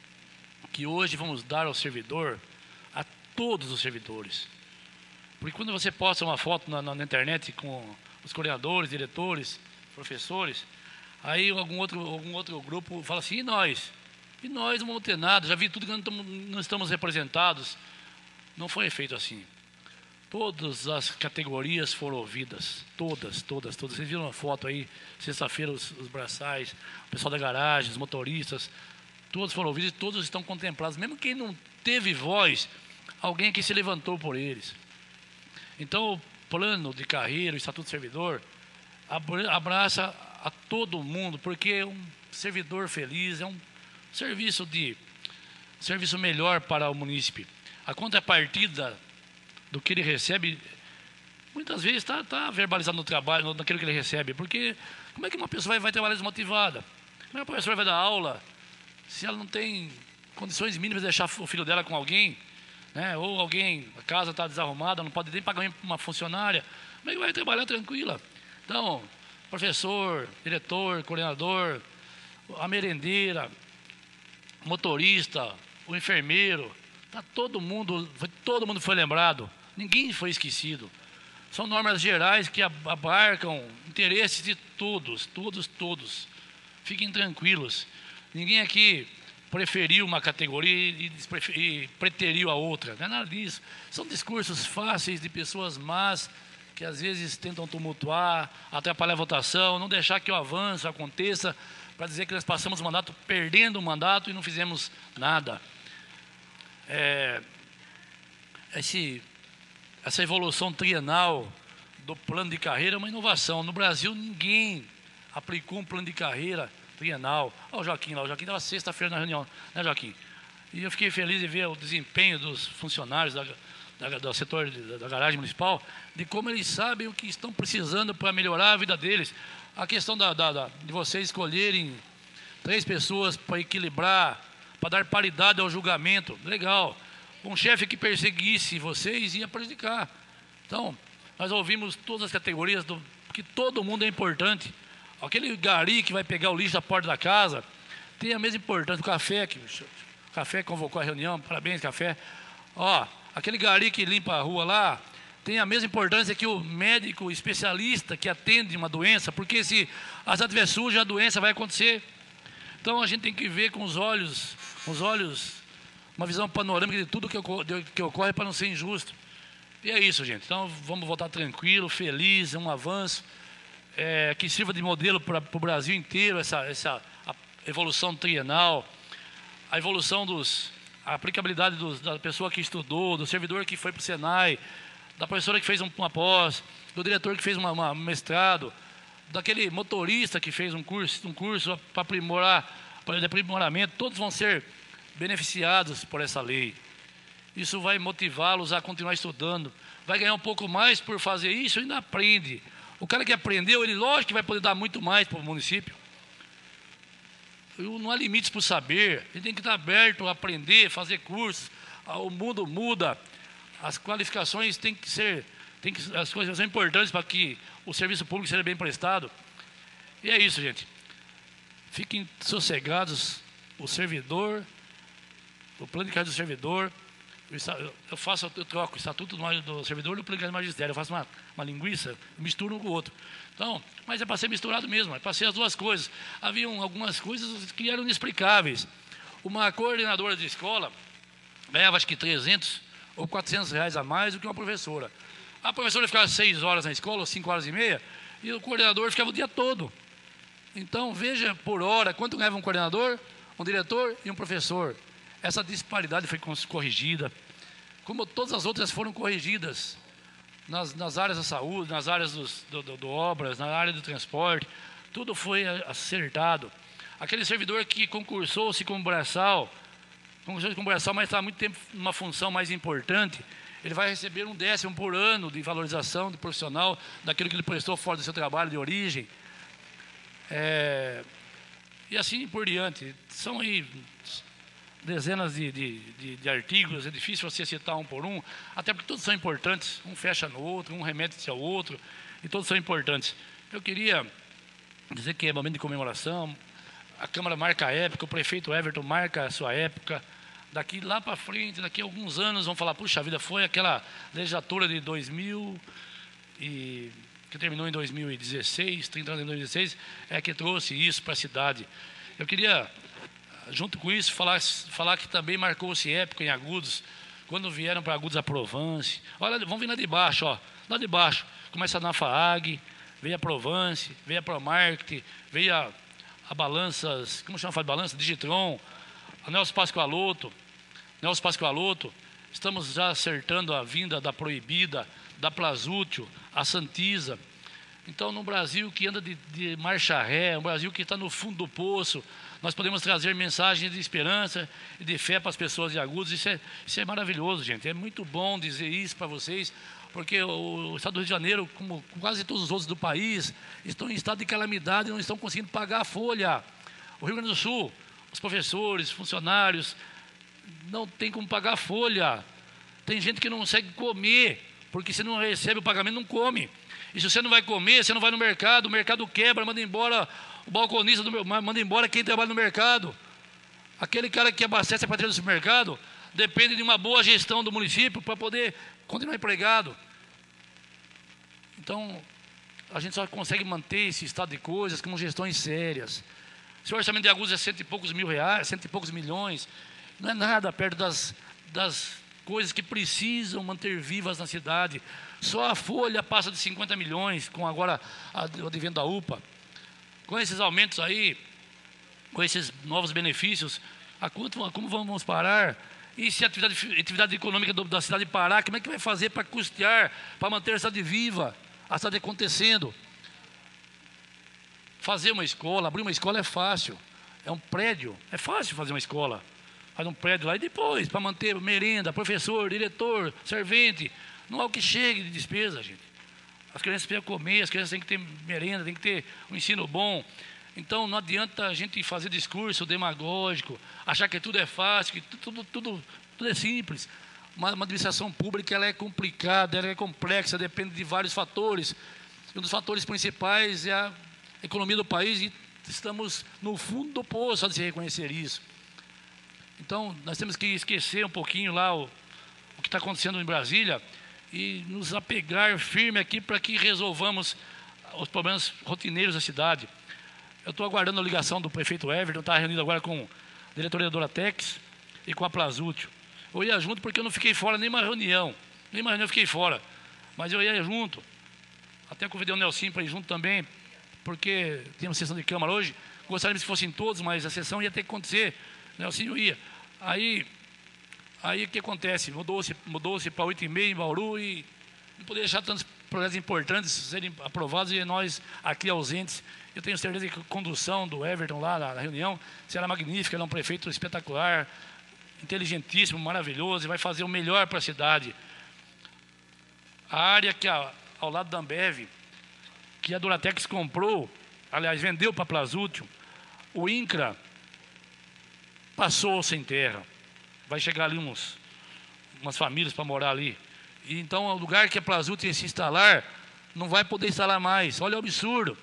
que hoje vamos dar ao servidor, a todos os servidores. Porque quando você posta uma foto na, na, na internet com os coordenadores, diretores, professores, aí algum outro, algum outro grupo fala assim, e nós? E nós não vamos ter nada, já vi tudo que não estamos, não estamos representados. Não foi feito assim. Todas as categorias foram ouvidas, todas, todas, todas. Vocês viram uma foto aí, sexta-feira, os, os braçais, o pessoal da garagem, os motoristas, todos foram ouvidos e todos estão contemplados. Mesmo quem não teve voz, alguém aqui se levantou por eles. Então, o plano de carreira, o Estatuto do Servidor, abraça a todo mundo, porque um servidor feliz é um serviço de serviço melhor para o munícipe. A contrapartida do que ele recebe, muitas vezes está tá verbalizado no trabalho, naquilo que ele recebe, porque como é que uma pessoa vai, vai trabalhar desmotivada? Como é que a professora vai dar aula se ela não tem condições mínimas de deixar o filho dela com alguém, né? Ou alguém, a casa está desarrumada, não pode nem pagar uma funcionária, como é que vai trabalhar tranquila? Então, professor, diretor, coordenador, a merendeira, motorista, o enfermeiro, tá todo mundo, todo mundo foi lembrado, ninguém foi esquecido. São normas gerais que abarcam interesses de todos, todos, todos. Fiquem tranquilos. Ninguém aqui preferiu uma categoria e, e preteriu a outra. Não é nada disso. São discursos fáceis de pessoas más que às vezes tentam tumultuar, atrapalhar a votação, não deixar que o avanço aconteça, para dizer que nós passamos o mandato perdendo o mandato e não fizemos nada. É, esse, essa evolução trienal do plano de carreira é uma inovação. No Brasil, ninguém aplicou um plano de carreira trienal. Olha o Joaquim lá, o Joaquim estava sexta-feira na reunião, né, Joaquim? E eu fiquei feliz de ver o desempenho dos funcionários da, da, do setor de, da garagem municipal, de como eles sabem o que estão precisando para melhorar a vida deles. A questão da, da, da, de vocês escolherem três pessoas para equilibrar, para dar paridade ao julgamento, legal. Um chefe que perseguisse vocês ia prejudicar. Então, nós ouvimos todas as categorias, do, que todo mundo é importante. Aquele gari que vai pegar o lixo da porta da casa tem a mesma importância. O café, que o café convocou a reunião, parabéns, café. Ó, aquele gari que limpa a rua lá tem a mesma importância que o médico especialista que atende uma doença, porque se a cidade estiver suja, a doença vai acontecer. Então a gente tem que ver com os olhos, com os olhos, uma visão panorâmica de tudo que ocorre, que ocorre para não ser injusto. E é isso, gente. Então vamos voltar tranquilo, feliz, é um avanço é, que sirva de modelo para o Brasil inteiro, essa, essa evolução trienal, a evolução dos, a aplicabilidade dos, da pessoa que estudou, do servidor que foi para o Senai, da professora que fez um, uma pós, do diretor que fez uma, uma, um mestrado, daquele motorista que fez um curso, um curso para aprimorar, para aprimoramento, todos vão ser beneficiados por essa lei. Isso vai motivá-los a continuar estudando. Vai ganhar um pouco mais por fazer isso e ainda aprende. O cara que aprendeu, ele lógico que vai poder dar muito mais para o município. Não há limites para o saber. Ele tem que estar aberto a aprender, fazer cursos. O mundo muda. As qualificações têm que ser, têm que, as coisas são importantes para que o serviço público seja bem prestado. E é isso, gente. Fiquem sossegados. O servidor, o plano de carreira do servidor eu faço, eu troco o estatuto do servidor e o plano de magistério. Eu faço uma, uma linguiça, misturo um com o outro. Então, mas é para ser misturado mesmo, é para ser as duas coisas. Haviam algumas coisas que eram inexplicáveis. Uma coordenadora de escola ganhava acho que trezentos ou quatrocentos reais a mais do que uma professora. A professora ficava seis horas na escola, ou cinco horas e meia, e o coordenador ficava o dia todo. Então, veja por hora quanto ganhava um coordenador, um diretor e um professor. Essa disparidade foi corrigida, como todas as outras foram corrigidas, nas, nas áreas da saúde, nas áreas dos, do, do, do obras, na área do transporte, tudo foi acertado. Aquele servidor que concursou-se como braçal, concursou-se como braçal, mas está há muito tempo numa função mais importante, ele vai receber um décimo por ano de valorização de profissional daquilo que ele prestou fora do seu trabalho de origem. É, e assim por diante. São aí dezenas de, de, de, de artigos, é difícil você citar um por um, até porque todos são importantes, um fecha no outro, um remete-se ao outro, e todos são importantes. Eu queria dizer que é momento de comemoração, a Câmara marca a época, o prefeito Everton marca a sua época, daqui lá para frente, daqui a alguns anos, vão falar, puxa vida, foi aquela legislatura de dois mil, e, que terminou em dois mil e dezesseis, trinta anos em dois mil e dezesseis, é que trouxe isso para a cidade. Eu queria, junto com isso, falar, falar que também marcou-se época em Agudos, quando vieram para Agudos a Provence. Olha, vamos vir lá de baixo, ó, lá de baixo, começa na FAAG, veio a Provence, veio a Promarket, veio a, a Balanças, como chama a Balança? Digitron, a Nelson Pascoaloto, Nelson Pascoaloto, estamos já acertando a vinda da Proibida, da Plazútil, a Santisa. Então, no Brasil que anda de, de marcha ré, um Brasil que está no fundo do poço, nós podemos trazer mensagens de esperança e de fé para as pessoas de Agudos. Isso é, isso é maravilhoso, gente. É muito bom dizer isso para vocês, porque o, o Estado do Rio de Janeiro, como quase todos os outros do país, estão em estado de calamidade e não estão conseguindo pagar a folha. O Rio Grande do Sul, os professores, funcionários, não tem como pagar a folha. Tem gente que não consegue comer, porque se não recebe o pagamento, não come. E se você não vai comer, você não vai no mercado, o mercado quebra, manda embora o balconista, do, manda embora quem trabalha no mercado. Aquele cara que abastece a prateleira do supermercado depende de uma boa gestão do município para poder continuar empregado. Então, a gente só consegue manter esse estado de coisas com gestões sérias. Se o orçamento de Agudos é cento e poucos mil reais, cento e poucos milhões, não é nada perto das, das coisas que precisam manter vivas na cidade. Só a folha passa de cinquenta milhões, com agora o advento da U P A. Com esses aumentos aí, com esses novos benefícios, a quanto, a como vamos parar? E se a atividade, a atividade econômica do, da cidade parar, como é que vai fazer para custear, para manter a cidade viva, a cidade acontecendo? Fazer uma escola, abrir uma escola é fácil, é um prédio, é fácil fazer uma escola. Faz um prédio lá e depois, para manter merenda, professor, diretor, servente, não há o que chegue de despesa, gente. As crianças precisam comer, as crianças têm que ter merenda, têm que ter um ensino bom. Então não adianta a gente fazer discurso demagógico, achar que tudo é fácil, que tudo, tudo, tudo é simples. Uma, uma administração pública ela é complicada, ela é complexa, depende de vários fatores. Um dos fatores principais é a economia do país e estamos no fundo do poço a se reconhecer isso. Então nós temos que esquecer um pouquinho lá o, o que está acontecendo em Brasília e nos apegar firme aqui para que resolvamos os problemas rotineiros da cidade. Eu estou aguardando a ligação do prefeito Everton, está reunido agora com a diretoria da Duratex e com a Plazútil. Eu ia junto porque eu não fiquei fora nenhuma reunião, nenhuma reunião eu fiquei fora, mas eu ia junto. Até convidei o Nelson para ir junto também, porque tinha uma sessão de Câmara hoje, gostaríamos que fossem todos, mas a sessão ia ter que acontecer, Nelson eu ia. Aí, aí o que acontece? Mudou-se mudou-se para oito e meia em Bauru e não poderia deixar tantos projetos importantes serem aprovados e nós aqui ausentes. Eu tenho certeza que a condução do Everton lá na reunião será magnífica, ele é um prefeito espetacular, inteligentíssimo, maravilhoso, e vai fazer o melhor para a cidade. A área que a, ao lado da Ambev, que a Duratex comprou, aliás, vendeu para a Plazútil, o INCRA passou sem terra. Vai chegar ali uns, umas famílias para morar ali. E então, o lugar que a Plazútil ia se instalar, não vai poder instalar mais. Olha o absurdo.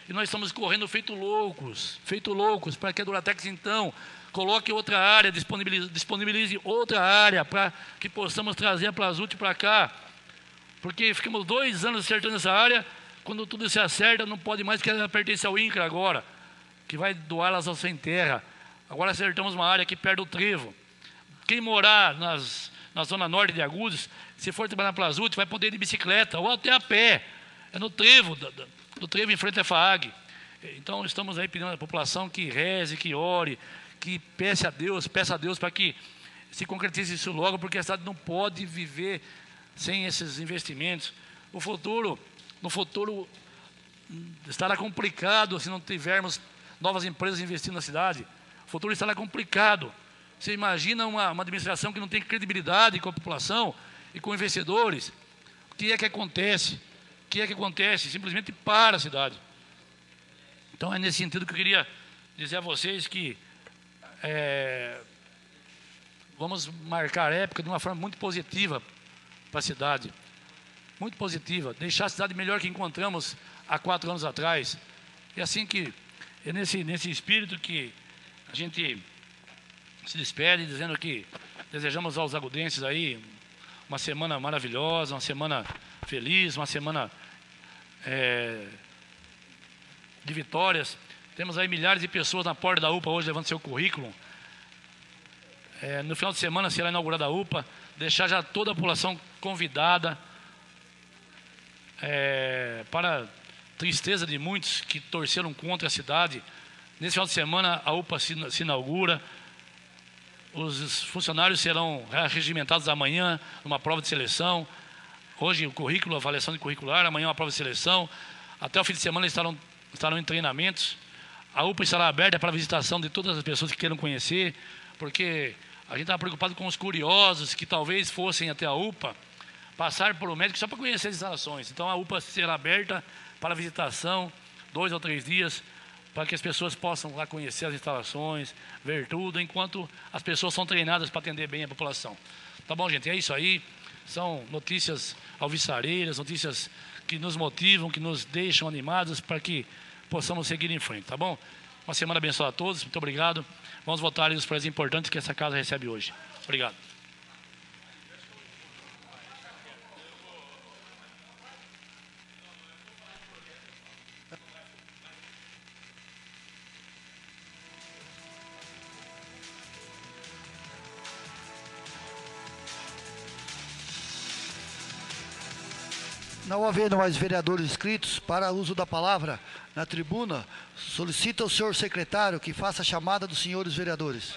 E nós estamos correndo feito loucos, feito loucos, para que a Duratex, então, coloque outra área, disponibilize, disponibilize outra área, para que possamos trazer a Plazut para cá. Porque ficamos dois anos acertando essa área, quando tudo se acerta, não pode mais, porque ela pertence ao INCRA agora, que vai doá-las ao sem terra. Agora acertamos uma área aqui perto do Trevo. Quem morar nas, na zona norte de Agudos, se for trabalhar na Plazut, vai poder ir de bicicleta ou até a pé. É no Trevo, do, do Trevo em frente à FAAG. Então estamos aí pedindo à população que reze, que ore, que peça a Deus, peça a Deus para que se concretize isso logo, porque a cidade não pode viver sem esses investimentos. O futuro, no futuro estará complicado se não tivermos novas empresas investindo na cidade. O futuro estará complicado. Você imagina uma, uma administração que não tem credibilidade com a população e com investidores. O que é que acontece? O que é que acontece? Simplesmente para a cidade. Então é nesse sentido que eu queria dizer a vocês que é, vamos marcar a época de uma forma muito positiva para a cidade. Muito positiva. Deixar a cidade melhor que encontramos há quatro anos atrás. É assim que, é nesse, nesse espírito que a gente se despede, dizendo que desejamos aos agudenses aí uma semana maravilhosa, uma semana feliz, uma semana é, de vitórias. Temos aí milhares de pessoas na porta da U P A hoje levando seu currículo. É, no final de semana será inaugurada a U P A, deixar já toda a população convidada, é, para tristeza de muitos que torceram contra a cidade. Nesse final de semana a U P A se, se inaugura. Os funcionários serão regimentados amanhã numa prova de seleção. Hoje o currículo, a avaliação de curricular, amanhã uma prova de seleção. Até o fim de semana estarão, estarão em treinamentos. A U P A estará aberta para a visitação de todas as pessoas que queiram conhecer, porque a gente está preocupado com os curiosos que talvez fossem até a U P A passar por um médico só para conhecer as instalações. Então a U P A será aberta para visitação, dois ou três dias, para que as pessoas possam lá conhecer as instalações, ver tudo, enquanto as pessoas são treinadas para atender bem a população. Tá bom, gente? É isso aí. São notícias alvissareiras, notícias que nos motivam, que nos deixam animados para que possamos seguir em frente, tá bom? Uma semana abençoada a todos, muito obrigado. Vamos votar os prédios importantes que essa casa recebe hoje. Obrigado. Não havendo mais vereadores inscritos para uso da palavra na tribuna, solicita ao senhor secretário que faça a chamada dos senhores vereadores.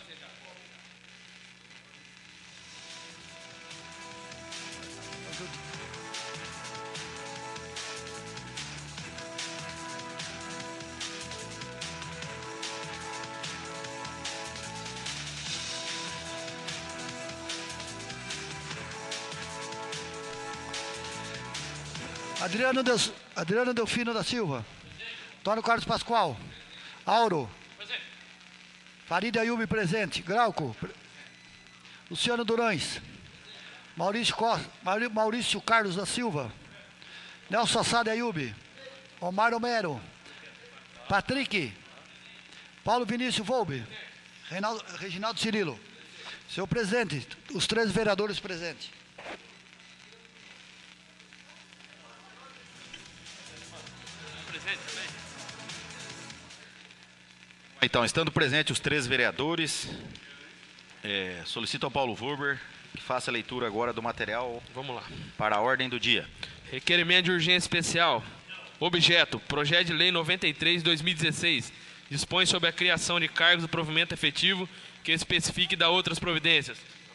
Adriano, Deus, Adriano Delfino da Silva. Antônio Carlos Pascoal. Auro. Presente. Farid Ayub presente. Grauco. Pre... Luciano Durães. Maurício, Costa, Maurício Carlos da Silva. Nelson Assad Ayub. Omar Homero. Patrick. Paulo Vinícius Volbe. Reinaldo, Reginaldo Cirilo. Senhor presidente, os três vereadores presentes. Então, estando presentes os três vereadores, é, solicito ao Paulo Vurber que faça a leitura agora do material. Vamos lá. Para a ordem do dia. Requerimento de urgência especial. Objeto: Projeto de Lei noventa e três de dois mil e dezesseis. Dispõe sobre a criação de cargos do provimento efetivo que especifique e dá outras providências.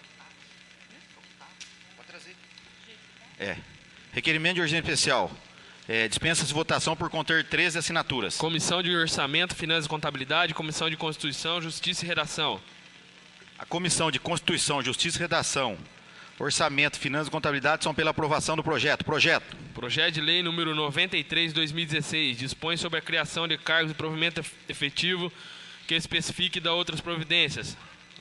É. Requerimento de urgência especial. É, dispensa-se votação por conter treze assinaturas. Comissão de Orçamento, Finanças e Contabilidade, Comissão de Constituição, Justiça e Redação. A Comissão de Constituição, Justiça e Redação, Orçamento, Finanças e Contabilidade são pela aprovação do projeto. Projeto. Projeto de Lei número noventa e três de dois mil e dezesseis. Dispõe sobre a criação de cargos de provimento efetivo que especifique e dá outras providências.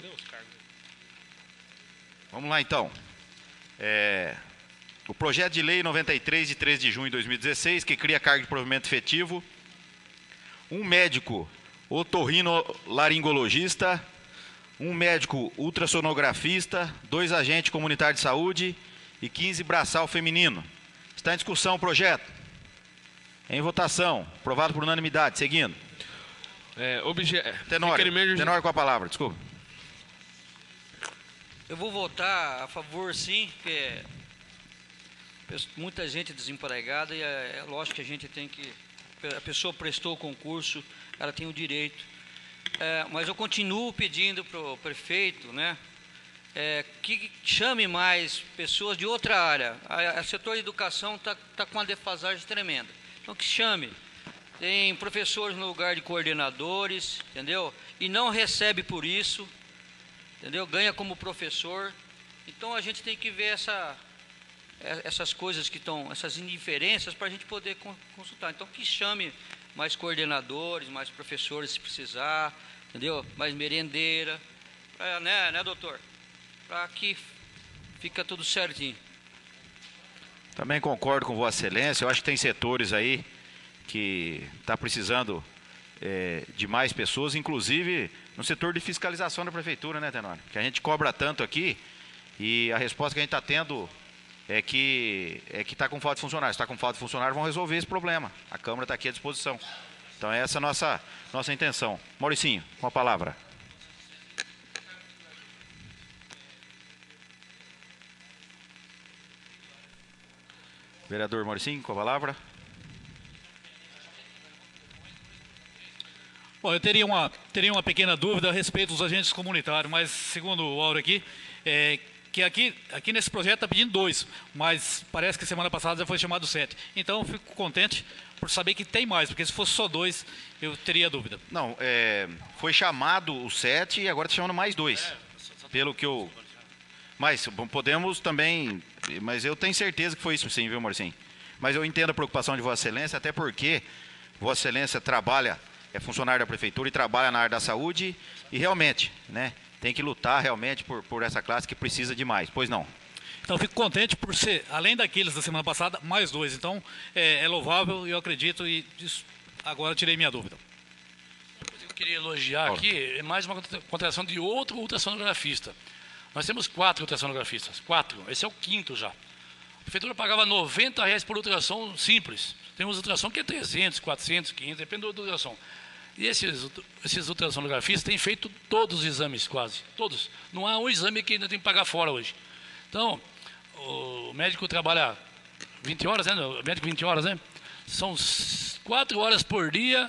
Vamos lá, então. É... O projeto de lei noventa e três, de três de junho de dois mil e dezesseis, que cria cargo de provimento efetivo, um médico otorrinolaringologista, um médico ultrassonografista, dois agentes comunitários de saúde e quinze braçal feminino. Está em discussão o projeto. Em votação. Aprovado por unanimidade. Seguindo. É, obje... Tenório, requerimento... Tenório com a palavra, desculpa. Eu vou votar a favor, sim, porque muita gente desempregada e é, é lógico que a gente tem que... A pessoa prestou o concurso, ela tem o direito. É, mas eu continuo pedindo para o prefeito, né, é, que chame mais pessoas de outra área. A, a setor de educação está tá com uma defasagem tremenda. Então, que chame. Tem professores no lugar de coordenadores, entendeu? E não recebe por isso, entendeu? Ganha como professor. Então, a gente tem que ver essa, essas coisas que estão, essas indiferenças para a gente poder consultar. Então, que chame mais coordenadores, mais professores se precisar, entendeu? Mais merendeira, é, né, né, doutor? Para que fica tudo certinho. Também concordo com Vossa Excelência. Eu acho que tem setores aí que está precisando é, de mais pessoas, inclusive no setor de fiscalização da prefeitura, né, Tenório? Que a gente cobra tanto aqui e a resposta que a gente está tendo é que é que está com falta de funcionários. Se está com falta de funcionários, vão resolver esse problema. A Câmara está aqui à disposição. Então, é essa a nossa, nossa intenção. Mauricinho, com a palavra. Vereador Mauricinho, com a palavra. Bom, eu teria uma, teria uma pequena dúvida a respeito dos agentes comunitários, mas segundo o Auro aqui, é, que aqui, aqui nesse projeto está pedindo dois, mas parece que semana passada já foi chamado sete. Então eu fico contente por saber que tem mais, porque se fosse só dois, eu teria dúvida. Não, é, foi chamado o sete e agora está chamando mais dois. É, pelo que eu... Mas podemos também... Mas eu tenho certeza que foi isso sim, viu, Mauricinho? Mas eu entendo a preocupação de Vossa Excelência, até porque Vossa Excelência trabalha, é funcionário da Prefeitura e trabalha na área da saúde e realmente, né, tem que lutar realmente por, por essa classe que precisa de mais. Pois não? Então, eu fico contente por ser, além daqueles da semana passada, mais dois. Então, é, é louvável e eu acredito e isso, agora tirei minha dúvida. Eu queria elogiar aqui mais uma contratação de outro ultrassonografista. Nós temos quatro ultrassonografistas, quatro, esse é o quinto já. A prefeitura pagava noventa reais por ultrassom simples. Tem uns ultrassom que é trezentos, quatrocentos, quinhentos, depende da ultrassom. E esses, esses ultrassonografistas têm feito todos os exames quase, todos. Não há um exame que ainda tem que pagar fora hoje. Então, o médico trabalha vinte horas, né? O médico vinte horas, né? São quatro horas por dia,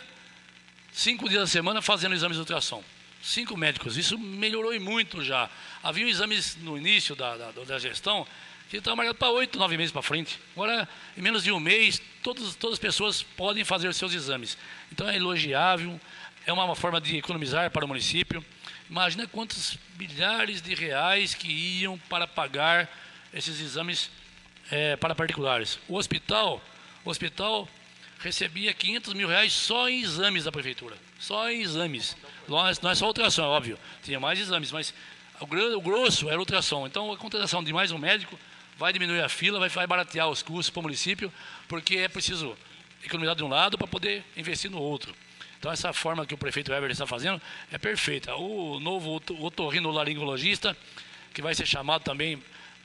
cinco dias da semana fazendo exames de ultrassom. Cinco médicos, isso melhorou e muito já. Havia exames no início da, da, da gestão que estava marcado para oito, nove meses para frente. Agora, em menos de um mês, todos, todas as pessoas podem fazer os seus exames. Então é elogiável, é uma forma de economizar para o município. Imagina quantos milhares de reais que iam para pagar esses exames é, para particulares. O hospital, o hospital recebia quinhentos mil reais só em exames da prefeitura. Só em exames. Não é só ultrassom, é óbvio. Tinha mais exames, mas o grosso era ultrassom. Então, a contratação de mais um médico vai diminuir a fila, vai, vai baratear os custos para o município, porque é preciso economizar de um lado para poder investir no outro. Então, essa forma que o prefeito Heber está fazendo é perfeita. O novo otorrinolaringologista, que vai ser chamado também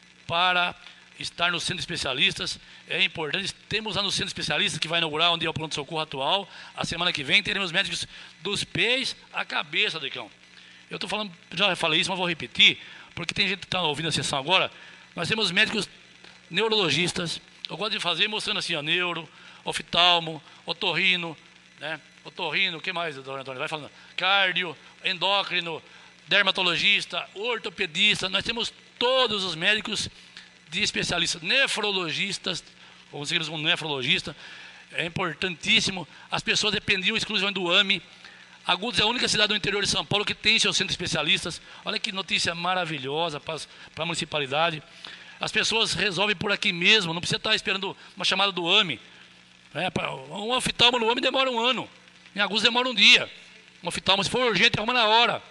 para estar no centro de especialistas, é importante. Temos lá no centro de especialistas, que vai inaugurar onde é o pronto-socorro atual. A semana que vem teremos médicos dos pés à cabeça, Decão. Eu estou falando, já falei isso, mas vou repetir, porque tem gente que está ouvindo a sessão agora. Nós temos médicos neurologistas. Eu gosto de fazer mostrando assim, ó, neuro, oftalmo, otorrino, né? Otorrino, o que mais, doutor Antônio? Vai falando. Cardio, endócrino, dermatologista, ortopedista. Nós temos todos os médicos de especialistas, nefrologistas, conseguimos um nefrologista, é importantíssimo. As pessoas dependiam exclusivamente do A M E. Agudos é a única cidade do interior de São Paulo que tem seu centro de especialistas. Olha que notícia maravilhosa para a municipalidade. As pessoas resolvem por aqui mesmo, não precisa estar esperando uma chamada do A M E. É, um oftalmo no A M E demora um ano, em Agudos demora um dia. Um oftalmo, se for urgente, arruma na hora.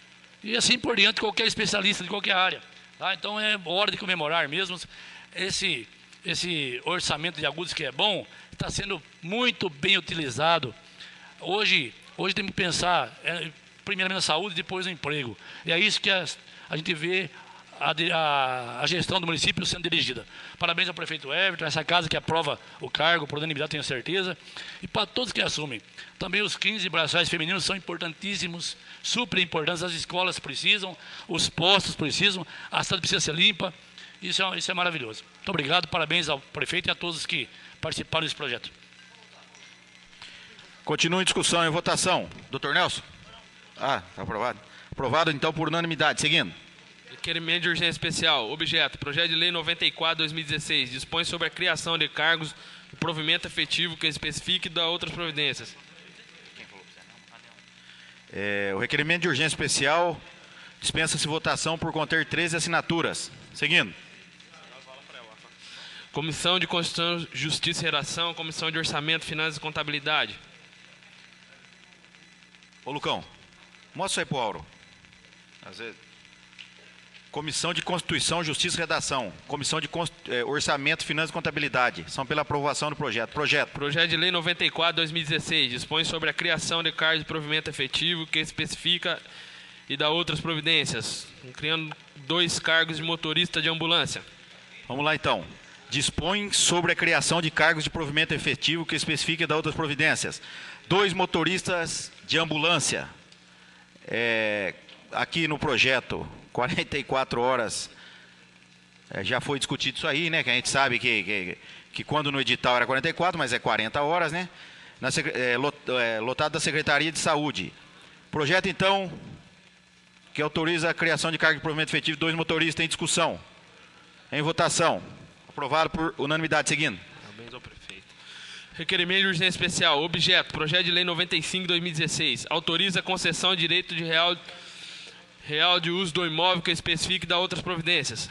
E assim por diante, qualquer especialista de qualquer área. Tá? Então é hora de comemorar mesmo. Esse, esse orçamento de Agudos que é bom, está sendo muito bem utilizado. Hoje, hoje temos que pensar, é, primeiramente na saúde, depois no emprego. E é isso que a, a gente vê a, a, a gestão do município sendo dirigida. Parabéns ao prefeito Everton, essa casa que aprova o cargo, por unanimidade, tenho certeza. E para todos que assumem. Também os quinze braçais femininos são importantíssimos, super importantes. As escolas precisam, os postos precisam, a cidade precisa ser limpa. Isso é, isso é maravilhoso. Muito obrigado, parabéns ao prefeito e a todos que participaram desse projeto. Continua em discussão e votação. Doutor Nelson? Ah, está aprovado. Aprovado, então, por unanimidade. Seguindo. Requerimento de urgência especial. Objeto. Projeto de Lei noventa e quatro barra dois mil e dezesseis. Dispõe sobre a criação de cargos e provimento efetivo que especifique e dá outras providências. É, o requerimento de urgência especial dispensa-se votação por conter treze assinaturas. Seguindo. Comissão de Constituição, Justiça e Redação. Comissão de Orçamento, Finanças e Contabilidade. Ô, Lucão, mostra aí pro Auro. Às vezes... Comissão de Constituição, Justiça e Redação. Comissão de Const... eh, Orçamento, Finanças e Contabilidade. São pela aprovação do projeto. Projeto. Projeto de Lei noventa e quatro barra dois mil e dezesseis. Dispõe sobre a criação de cargos de provimento efetivo que especifica e dá outras providências. Criando dois cargos de motorista de ambulância. Vamos lá, então. Dispõe sobre a criação de cargos de provimento efetivo que especifica e dá outras providências. Dois motoristas de ambulância. É, aqui no projeto, quarenta e quatro horas, é, já foi discutido isso aí, né? Que a gente sabe que, que, que quando no edital era quarenta e quatro, mas é quarenta horas, né? Na, é, lot, é, lotado da Secretaria de Saúde. Projeto, então, que autoriza a criação de cargo de provimento efetivo de dois motoristas em discussão. Em votação. Aprovado por unanimidade. Seguindo. Parabéns ao prefeito. Requerimento de urgência especial. Objeto. Projeto de Lei noventa e cinco barra dois mil e dezesseis. Autoriza a concessão de direito de real, real de uso do imóvel que especifique e dá outras providências.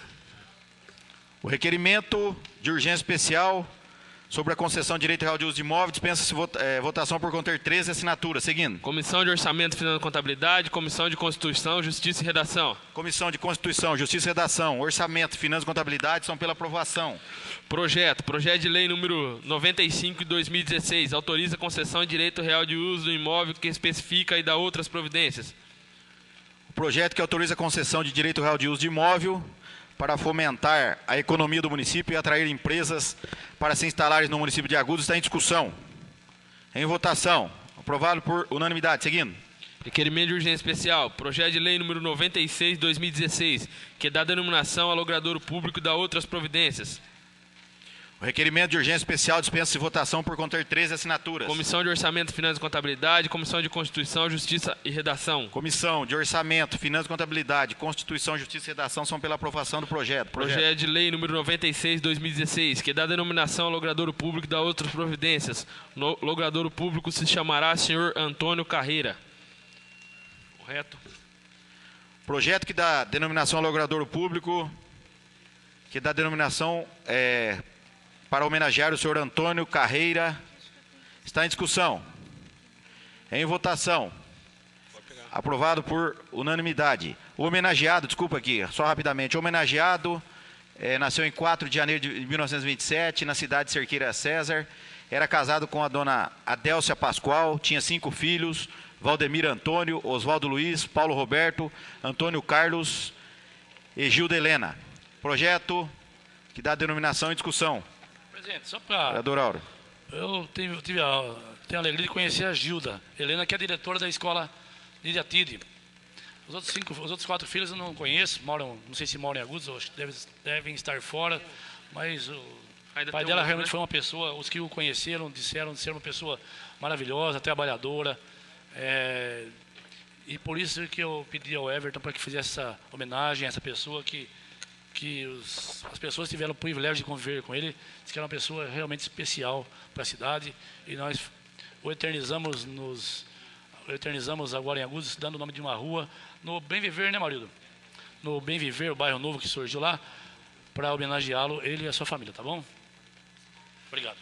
O requerimento de urgência especial sobre a concessão de direito real de uso de imóvel dispensa-se vota, é, votação por conter treze assinaturas. Seguindo. Comissão de Orçamento, Finanças e Contabilidade. Comissão de Constituição, Justiça e Redação. Comissão de Constituição, Justiça e Redação. Orçamento, Finanças e Contabilidade são pela aprovação. Projeto. Projeto de Lei número noventa e cinco barra dois mil e dezesseis. Autoriza a concessão de direito real de uso do imóvel que especifica e dá outras providências. O projeto que autoriza a concessão de direito real de uso de imóvel para fomentar a economia do município e atrair empresas para se instalarem no município de Agudos está em discussão. Em votação. Aprovado por unanimidade. Seguindo. Requerimento de urgência especial. Projeto de Lei número noventa e seis barra dois mil e dezesseis, que dá denominação ao logradouro público e dá outras providências. O requerimento de urgência especial dispensa-se votação por conter treze assinaturas. Comissão de Orçamento, Finanças e Contabilidade. Comissão de Constituição, Justiça e Redação. Comissão de Orçamento, Finanças e Contabilidade, Constituição, Justiça e Redação são pela aprovação do projeto. Projeto, projeto de Lei número noventa e seis barra dois mil e dezesseis, que dá denominação ao logradouro público e dá outras providências. No logradouro público se chamará senhor Antônio Carreira. Correto? Projeto que dá denominação ao logradouro público, que dá denominação... É, para homenagear o senhor Antônio Carreira, está em discussão. Em votação. Aprovado por unanimidade. O homenageado, desculpa aqui, só rapidamente. O homenageado é, nasceu em quatro de janeiro de mil novecentos e vinte e sete, na cidade de Cerqueira César. Era casado com a dona Adélcia Pascoal, tinha cinco filhos, Valdemir Antônio, Oswaldo Luiz, Paulo Roberto, Antônio Carlos e Gilda Helena. Projeto que dá denominação em discussão. Presidente, só para... Vereador Auro. Eu tive, tive a, tenho a alegria de conhecer a Gilda Helena, que é a diretora da escola Lídia Tide. Os outros, cinco, os outros quatro filhos eu não conheço, moram, não sei se moram em Agudos, acho que devem, devem estar fora, mas o Ainda pai dela um realmente, né? Foi uma pessoa, os que o conheceram disseram de ser uma pessoa maravilhosa, trabalhadora, é, e por isso que eu pedi ao Everton para que fizesse essa homenagem a essa pessoa que que os, as pessoas tiveram o privilégio de conviver com ele, disse que era uma pessoa realmente especial para a cidade, e nós o eternizamos, nos, o eternizamos agora em Agudos, dando o nome de uma rua, no Bem Viver, né, marido? No Bem Viver, o bairro novo que surgiu lá, para homenageá-lo, ele e a sua família, tá bom? Obrigado.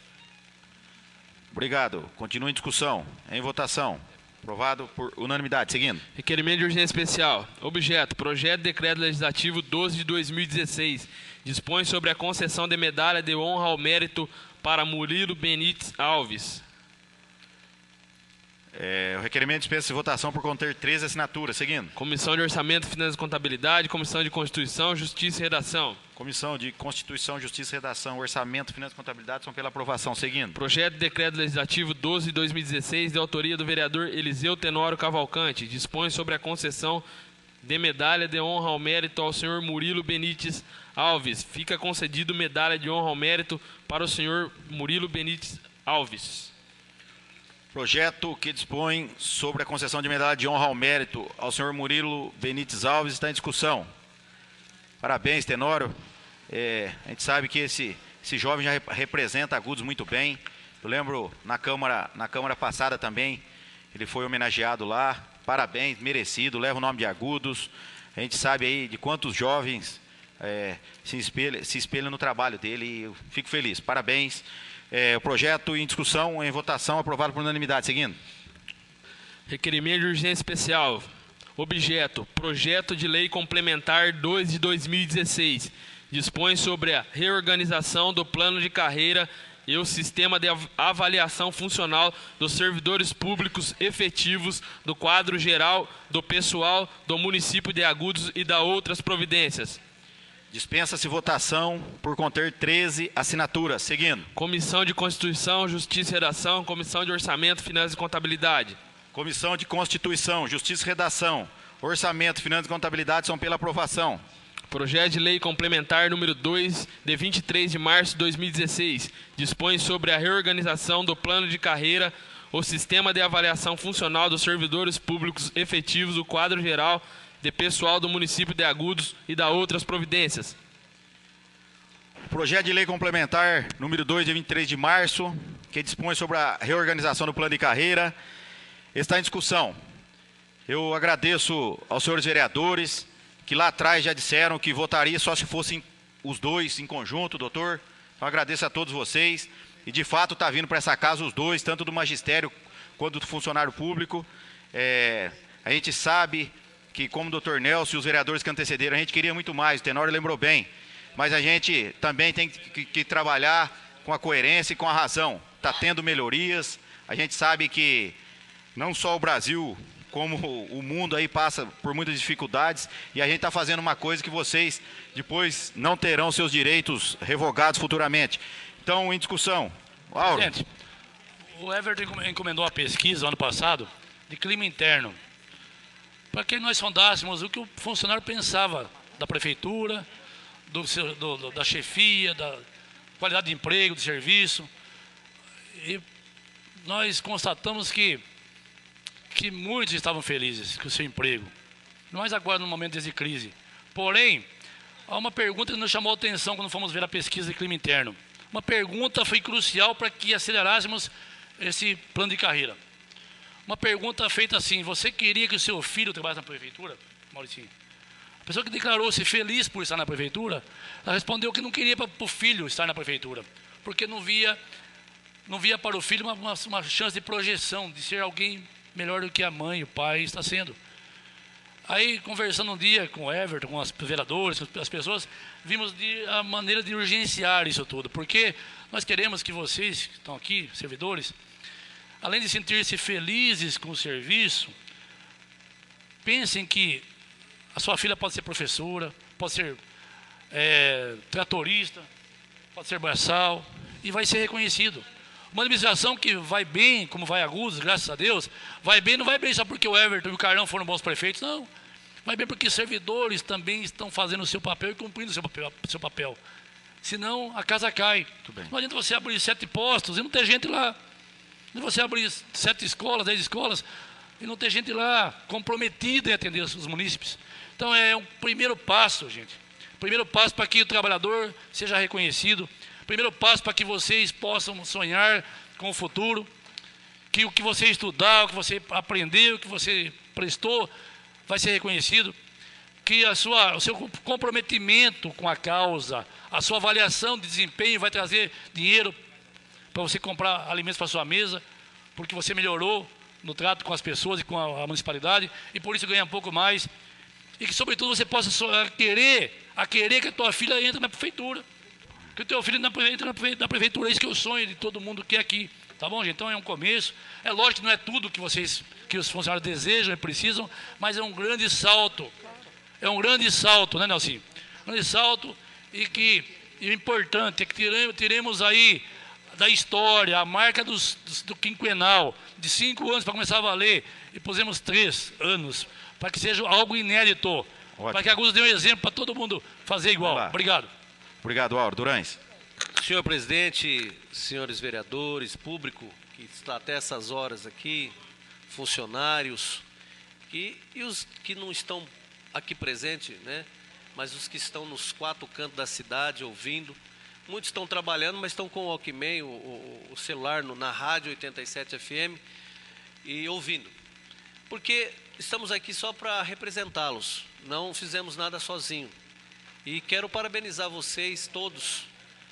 Obrigado. Continua em discussão. Em votação. Aprovado por unanimidade. Seguindo. Requerimento de urgência especial. Objeto. Projeto de Decreto Legislativo doze de dois mil e dezesseis. Dispõe sobre a concessão de medalha de honra ao mérito para Murilo Benites Alves. É, o requerimento dispensa de votação por conter treze assinaturas. Seguindo. Comissão de Orçamento, Finanças e Contabilidade, Comissão de Constituição, Justiça e Redação. Comissão de Constituição, Justiça e Redação, Orçamento, Finanças e Contabilidade são pela aprovação. Seguindo. Projeto de Decreto Legislativo doze de dois mil e dezesseis, de autoria do vereador Eliseu Tenório Cavalcante, dispõe sobre a concessão de medalha de honra ao mérito ao senhor Murilo Benites Alves. Fica concedido medalha de honra ao mérito para o senhor Murilo Benites Alves. Projeto que dispõe sobre a concessão de medalha de honra ao mérito ao senhor Murilo Benites Alves está em discussão. Parabéns, Tenório. É, a gente sabe que esse, esse jovem já representa Agudos muito bem. Eu lembro na Câmara, na Câmara passada também, ele foi homenageado lá. Parabéns, merecido, leva o nome de Agudos. A gente sabe aí de quantos jovens é, se, espelha, se espelham no trabalho dele e eu fico feliz. Parabéns. É, o projeto em discussão, em votação, aprovado por unanimidade. Seguindo. Requerimento de urgência especial. Objeto: Projeto de Lei Complementar dois de dois mil e dezesseis. Dispõe sobre a reorganização do plano de carreira e o sistema de avaliação funcional dos servidores públicos efetivos do quadro geral do pessoal do município de Agudos e da outras providências. Dispensa-se votação por conter treze assinaturas. Seguindo. Comissão de Constituição, Justiça e Redação, Comissão de Orçamento, Finanças e Contabilidade. Comissão de Constituição, Justiça e Redação, Orçamento, Finanças e Contabilidade são pela aprovação. Projeto de Lei Complementar número dois, de vinte e três de março de dois mil e dezesseis, dispõe sobre a reorganização do plano de carreira, o sistema de avaliação funcional dos servidores públicos efetivos do quadro geral de pessoal do município de Agudos e da outras providências. Projeto de Lei Complementar número dois, de vinte e três de março, que dispõe sobre a reorganização do plano de carreira, está em discussão. Eu agradeço aos senhores vereadores, que lá atrás já disseram que votaria só se fossem os dois em conjunto, doutor. Então agradeço a todos vocês. E de fato está vindo para essa casa os dois, tanto do magistério quanto do funcionário público. É, a gente sabe que, como o doutor Nelson e os vereadores que antecederam, a gente queria muito mais, o Tenório lembrou bem. Mas a gente também tem que, que trabalhar com a coerência e com a razão. Está tendo melhorias. A gente sabe que não só o Brasil, como o mundo aí passa por muitas dificuldades, e a gente está fazendo uma coisa que vocês depois não terão seus direitos revogados futuramente. Então, em discussão. Auro. Presidente, o Everton encomendou a pesquisa ano passado de clima interno, para que nós sondássemos o que o funcionário pensava da prefeitura, do, seu, do, da chefia, da qualidade de emprego, de serviço. E nós constatamos que que muitos estavam felizes com o seu emprego, mas agora no momento de crise. Porém, há uma pergunta que nos chamou a atenção quando fomos ver a pesquisa de clima interno. Uma pergunta foi crucial para que acelerássemos esse plano de carreira. Uma pergunta feita assim: você queria que o seu filho trabalhasse na prefeitura, Mauricinho? A pessoa que declarou-se feliz por estar na prefeitura, ela respondeu que não queria para o filho estar na prefeitura, porque não via, não via para o filho uma, uma, uma chance de projeção, de ser alguém melhor do que a mãe, o pai está sendo. Aí, conversando um dia com o Everton, com os vereadores, com as pessoas, vimos de, a maneira de urgenciar isso tudo, porque nós queremos que vocês, que estão aqui, servidores, além de sentir-se felizes com o serviço, pensem que a sua filha pode ser professora, pode ser é, tratorista, pode ser braçal, e vai ser reconhecido. Uma administração que vai bem, como vai Agudos, graças a Deus, vai bem, não vai bem só porque o Everton e o Carlão foram bons prefeitos, não. Vai bem porque servidores também estão fazendo o seu papel e cumprindo o seu papel. Seu papel. Senão, a casa cai. Não adianta você abrir sete postos e não ter gente lá. Não adianta você abrir sete escolas, dez escolas, e não ter gente lá comprometida em atender os munícipes. Então, é um primeiro passo, gente. Primeiro passo para que o trabalhador seja reconhecido. Primeiro passo para que vocês possam sonhar com o futuro, que o que você estudar, o que você aprendeu, o que você prestou, vai ser reconhecido, que a sua, o seu comprometimento com a causa, a sua avaliação de desempenho vai trazer dinheiro para você comprar alimentos para a sua mesa, porque você melhorou no trato com as pessoas e com a, a municipalidade, e por isso ganha um pouco mais, e que, sobretudo, você possa a querer, a querer que a tua filha entre na prefeitura. Que o teu filho entre na prefeitura, é isso que eu sonho de todo mundo que é aqui. Tá bom, gente? Então é um começo. É lógico que não é tudo que vocês, que os funcionários desejam e precisam, mas é um grande salto. É um grande salto, né, Nelson? Um grande salto e que e o importante é que tiremos, tiremos aí da história a marca dos, dos, do quinquenal, de cinco anos para começar a valer, e pusemos três anos, para que seja algo inédito, para que alguns dêem um exemplo para todo mundo fazer igual. Obrigado. Obrigado, Auro. Durães. Senhor presidente, senhores vereadores, público que está até essas horas aqui, funcionários, e, e os que não estão aqui presentes, né? Mas os que estão nos quatro cantos da cidade ouvindo. Muitos estão trabalhando, mas estão com o Walkman, o, o, o celular no, na rádio oitenta e sete F M e ouvindo. Porque estamos aqui só para representá-los, não fizemos nada sozinho. E quero parabenizar vocês todos.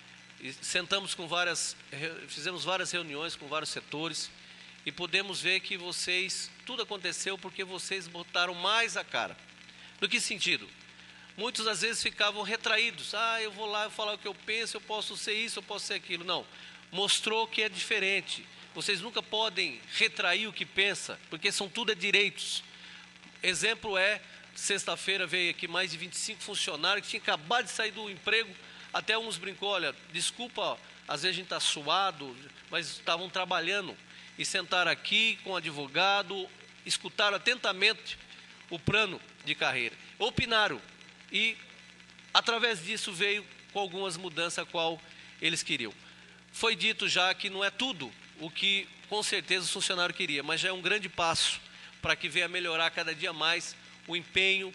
E sentamos com várias, fizemos várias reuniões com vários setores e podemos ver que vocês, tudo aconteceu porque vocês botaram mais a cara. No que sentido? Muitos às vezes ficavam retraídos. Ah, eu vou lá falar o que eu penso, eu posso ser isso, eu posso ser aquilo. Não, mostrou que é diferente. Vocês nunca podem retrair o que pensa, porque são tudo é direitos. Exemplo é, sexta-feira veio aqui mais de vinte e cinco funcionários que tinham acabado de sair do emprego. Até uns brincou, olha, desculpa, às vezes a gente está suado, mas estavam trabalhando. E sentaram aqui com o advogado, escutaram atentamente o plano de carreira. Opinaram. E, através disso, veio com algumas mudanças a qual eles queriam. Foi dito já que não é tudo o que, com certeza, o funcionário queria, mas já é um grande passo para que venha melhorar cada dia mais o empenho,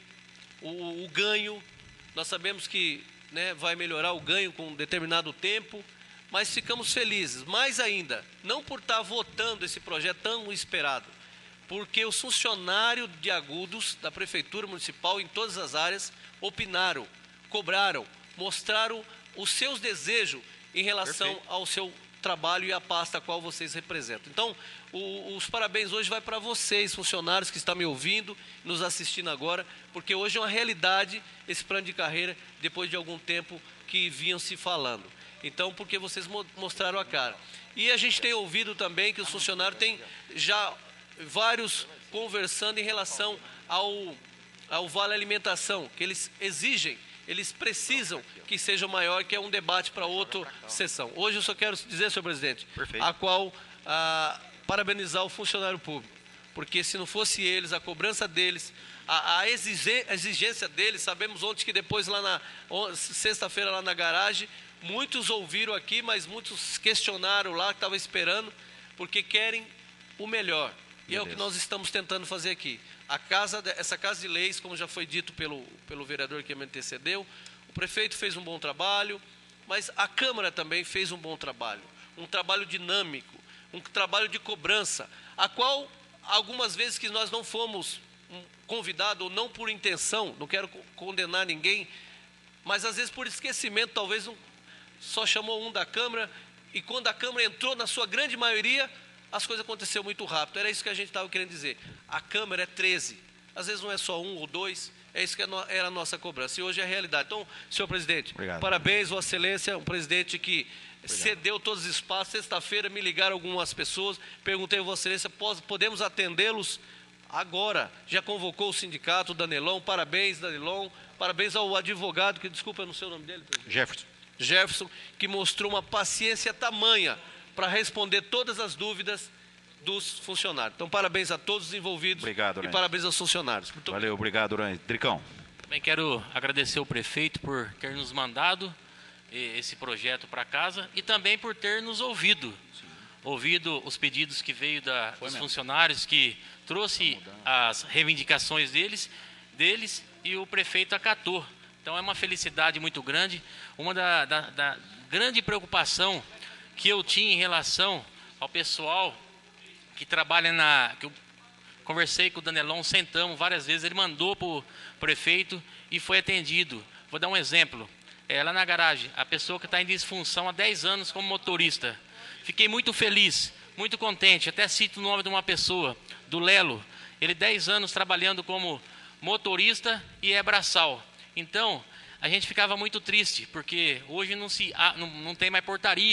o, o ganho. Nós sabemos que, né, vai melhorar o ganho com um determinado tempo, mas ficamos felizes. Mais ainda, não por estar votando esse projeto tão esperado, porque os funcionários de Agudos, da Prefeitura Municipal, em todas as áreas, opinaram, cobraram, mostraram os seus desejos em relação Perfeito. Ao seu trabalho e à pasta a qual vocês representam. Então, o, os parabéns hoje vai para vocês, funcionários que estão me ouvindo, nos assistindo agora, porque hoje é uma realidade esse plano de carreira, depois de algum tempo que vinham se falando. Então, porque vocês mo mostraram a cara. E a gente tem ouvido também que os funcionários têm já vários conversando em relação ao, ao Vale Alimentação, que eles exigem, eles precisam que seja maior, que é um debate para outra sessão. Hoje eu só quero dizer, senhor presidente, Perfeito. a qual ah, parabenizar o funcionário público, porque se não fosse eles, a cobrança deles, a, a exigência deles, sabemos ontem que depois lá na sexta-feira lá na garagem, muitos ouviram aqui, mas muitos questionaram lá, que estavam esperando, porque querem o melhor. E Meu é Deus. o que nós estamos tentando fazer aqui. A casa, essa Casa de Leis, como já foi dito pelo, pelo vereador que me antecedeu, o prefeito fez um bom trabalho, mas a Câmara também fez um bom trabalho. Um trabalho dinâmico, um trabalho de cobrança, a qual, algumas vezes que nós não fomos convidados, ou não por intenção, não quero condenar ninguém, mas às vezes por esquecimento, talvez um, só chamou um da Câmara, e quando a Câmara entrou, na sua grande maioria, as coisas aconteceram muito rápido. Era isso que a gente estava querendo dizer. A Câmara é treze. Às vezes não é só um ou dois. É isso que era a nossa cobrança. E hoje é a realidade. Então, senhor presidente, Obrigado. parabéns, Vossa Excelência, um presidente que Obrigado. cedeu todos os espaços. Sexta-feira me ligaram algumas pessoas, perguntei a Vossa Excelência, podemos atendê-los agora? Já convocou o sindicato, o Danelon. Parabéns, Danelon. Parabéns ao advogado, que desculpa, eu não sei o nome dele. Presidente. Jefferson. Jefferson, que mostrou uma paciência tamanha para responder todas as dúvidas dos funcionários. Então, parabéns a todos os envolvidos obrigado, e parabéns aos funcionários. Muito Valeu, obrigado, Durães. Dricão. Também quero agradecer ao prefeito por ter nos mandado esse projeto para casa e também por ter nos ouvido. Sim. Ouvido os pedidos que veio da, dos mesmo. funcionários, que trouxe as reivindicações deles, deles e o prefeito acatou. Então, é uma felicidade muito grande. Uma da, da, da grande preocupação que eu tinha em relação ao pessoal que trabalha na... Que eu conversei com o Danelon, sentamos várias vezes, ele mandou para o prefeito e foi atendido. Vou dar um exemplo. É, lá na garagem, a pessoa que está em disfunção há dez anos como motorista. Fiquei muito feliz, muito contente, até cito o nome de uma pessoa, do Lelo. Ele dez anos trabalhando como motorista e é braçal. Então, a gente ficava muito triste, porque hoje não, se, não, não tem mais portaria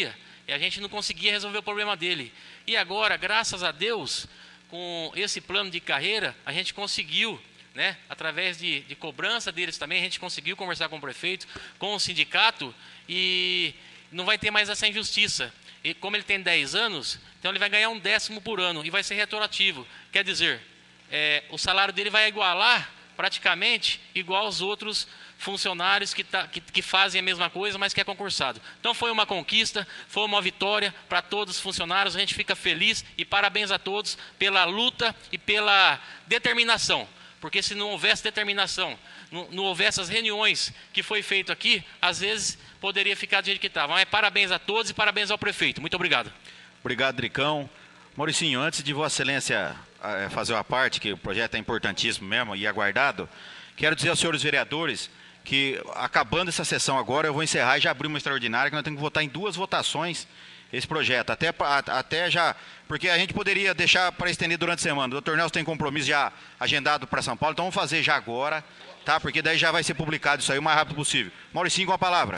e a gente não conseguia resolver o problema dele. E agora, graças a Deus, com esse plano de carreira, a gente conseguiu, né, através de, de cobrança deles também, a gente conseguiu conversar com o prefeito, com o sindicato, e não vai ter mais essa injustiça. E como ele tem dez anos, então ele vai ganhar um décimo por ano, e vai ser retroativo. Quer dizer, é, o salário dele vai igualar praticamente igual aos outros funcionários que, tá, que, que fazem a mesma coisa, mas que é concursado. Então foi uma conquista, foi uma vitória para todos os funcionários, a gente fica feliz e parabéns a todos pela luta e pela determinação, porque se não houvesse determinação, não, não houvesse as reuniões que foi feito aqui, às vezes poderia ficar do jeito que estava. Mas parabéns a todos e parabéns ao prefeito. Muito obrigado. Obrigado, Dricão. Mauricinho, antes de Vossa Excelência fazer uma parte, que o projeto é importantíssimo mesmo e aguardado, quero dizer aos senhores vereadores que, acabando essa sessão agora, eu vou encerrar e já abrir uma extraordinária, que nós temos que votar em duas votações esse projeto. Até, até já, porque a gente poderia deixar para estender durante a semana. O doutor Nelson tem compromisso já agendado para São Paulo, então vamos fazer já agora, tá? Porque daí já vai ser publicado isso aí o mais rápido possível. Mauricinho, com a palavra.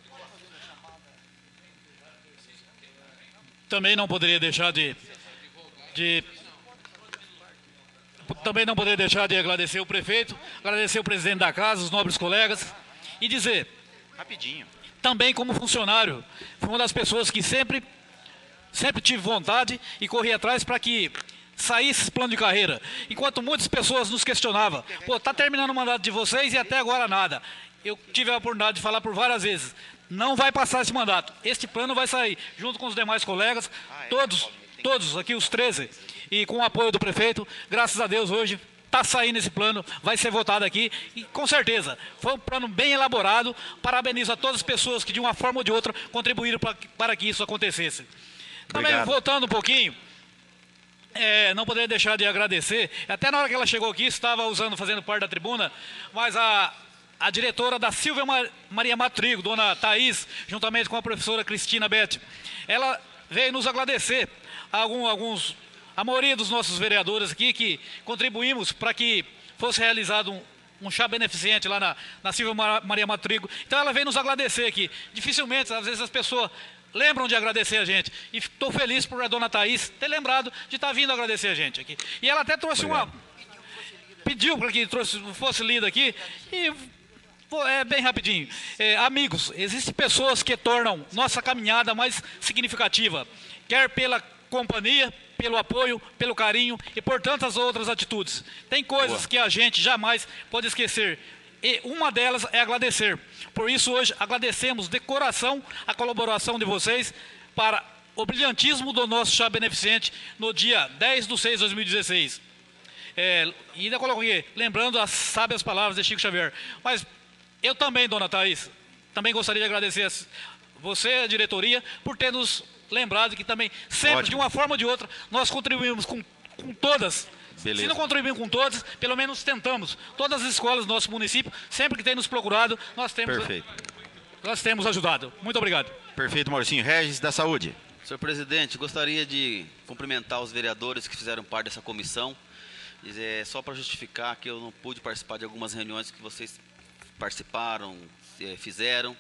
Também não poderia deixar de... de Também não poderia deixar de agradecer o prefeito, agradecer o presidente da casa, os nobres colegas, e dizer, rapidinho, também como funcionário, fui uma das pessoas que sempre, sempre tive vontade e corri atrás para que saísse esse plano de carreira. Enquanto muitas pessoas nos questionavam, pô, tá terminando o mandato de vocês e até agora nada. Eu tive a oportunidade de falar por várias vezes, não vai passar esse mandato, este plano vai sair, junto com os demais colegas, todos, todos aqui, os treze, e com o apoio do prefeito, graças a Deus hoje está saindo esse plano, vai ser votado aqui e com certeza foi um plano bem elaborado. Parabenizo a todas as pessoas que de uma forma ou de outra contribuíram pra, para que isso acontecesse. Também Obrigado. Voltando um pouquinho, é, não poderia deixar de agradecer, até na hora que ela chegou aqui estava usando, fazendo parte da tribuna, mas a, a diretora da Silvia Maria Matrigo, dona Thaís, juntamente com a professora Cristina Beth, ela veio nos agradecer algum, alguns a maioria dos nossos vereadores aqui que contribuímos para que fosse realizado um, um chá beneficente lá na, na Silvia Maria Matrigo. Então ela veio nos agradecer aqui. Dificilmente, às vezes as pessoas lembram de agradecer a gente. E estou feliz por a dona Thaís ter lembrado de estar vindo agradecer a gente aqui. E ela até trouxe Obrigado. uma... Pediu para que trouxe, fosse lida aqui e... É bem rapidinho. É, amigos, existem pessoas que tornam nossa caminhada mais significativa, quer pela companhia, pelo apoio, pelo carinho e por tantas outras atitudes. Tem coisas Boa. que a gente jamais pode esquecer. E uma delas é agradecer. Por isso hoje agradecemos de coração a colaboração de vocês para o brilhantismo do nosso chá beneficente no dia dez de seis de dois mil e dezesseis. É, e ainda coloco aqui, lembrando as sábias palavras de Chico Xavier. Mas eu também, dona Thaís, também gostaria de agradecer a você, a diretoria, por ter nos lembrado que também, sempre, Ótimo. de uma forma ou de outra, nós contribuímos com, com todas. Beleza. Se não contribuímos com todas, pelo menos tentamos. Todas as escolas do nosso município, sempre que tem nos procurado, nós temos, Perfeito. nós temos ajudado. Muito obrigado. Perfeito, Mauricinho. Regis, da Saúde. Senhor presidente, gostaria de cumprimentar os vereadores que fizeram parte dessa comissão. É, só para justificar que eu não pude participar de algumas reuniões que vocês participaram, fizeram.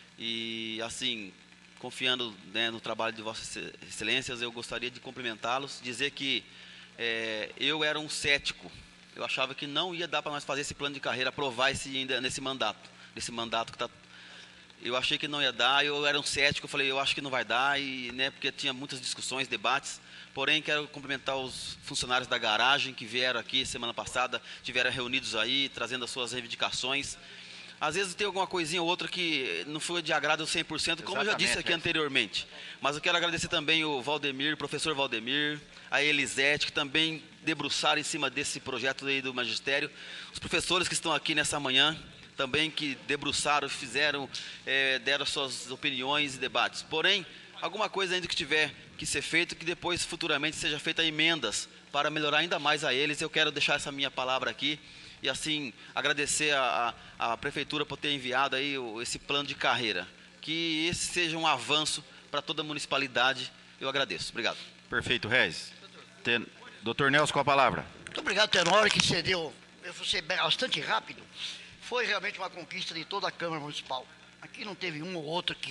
E, assim, confiando, né, no trabalho de Vossas Excelências, eu gostaria de cumprimentá-los, dizer que é, eu era um cético. Eu achava que não ia dar para nós fazer esse plano de carreira, aprovar esse ainda nesse mandato, nesse mandato que está. Eu achei que não ia dar, eu era um cético, eu falei, eu acho que não vai dar, e, né, porque tinha muitas discussões, debates. Porém, quero cumprimentar os funcionários da garagem que vieram aqui semana passada, estiveram reunidos aí, trazendo as suas reivindicações. Às vezes tem alguma coisinha ou outra que não foi de agrado cem por cento, como Exatamente, eu já disse aqui é. anteriormente. Mas eu quero agradecer também o Valdemir, o professor Valdemir, a Elisete, que também debruçaram em cima desse projeto aí do magistério. Os professores que estão aqui nessa manhã, também que debruçaram, fizeram, é, deram suas opiniões e debates. Porém, alguma coisa ainda que tiver que ser feito, que depois futuramente seja feita emendas para melhorar ainda mais a eles. Eu quero deixar essa minha palavra aqui e assim agradecer a, a, a prefeitura por ter enviado aí o, esse plano de carreira. Que esse seja um avanço para toda a municipalidade. Eu agradeço. Obrigado. Perfeito, Regis. Ten... doutor Nelson, com a palavra. Muito obrigado, Tenório, que cedeu. Eu vou ser bastante rápido. Foi realmente uma conquista de toda a Câmara Municipal. Aqui não teve um ou outro que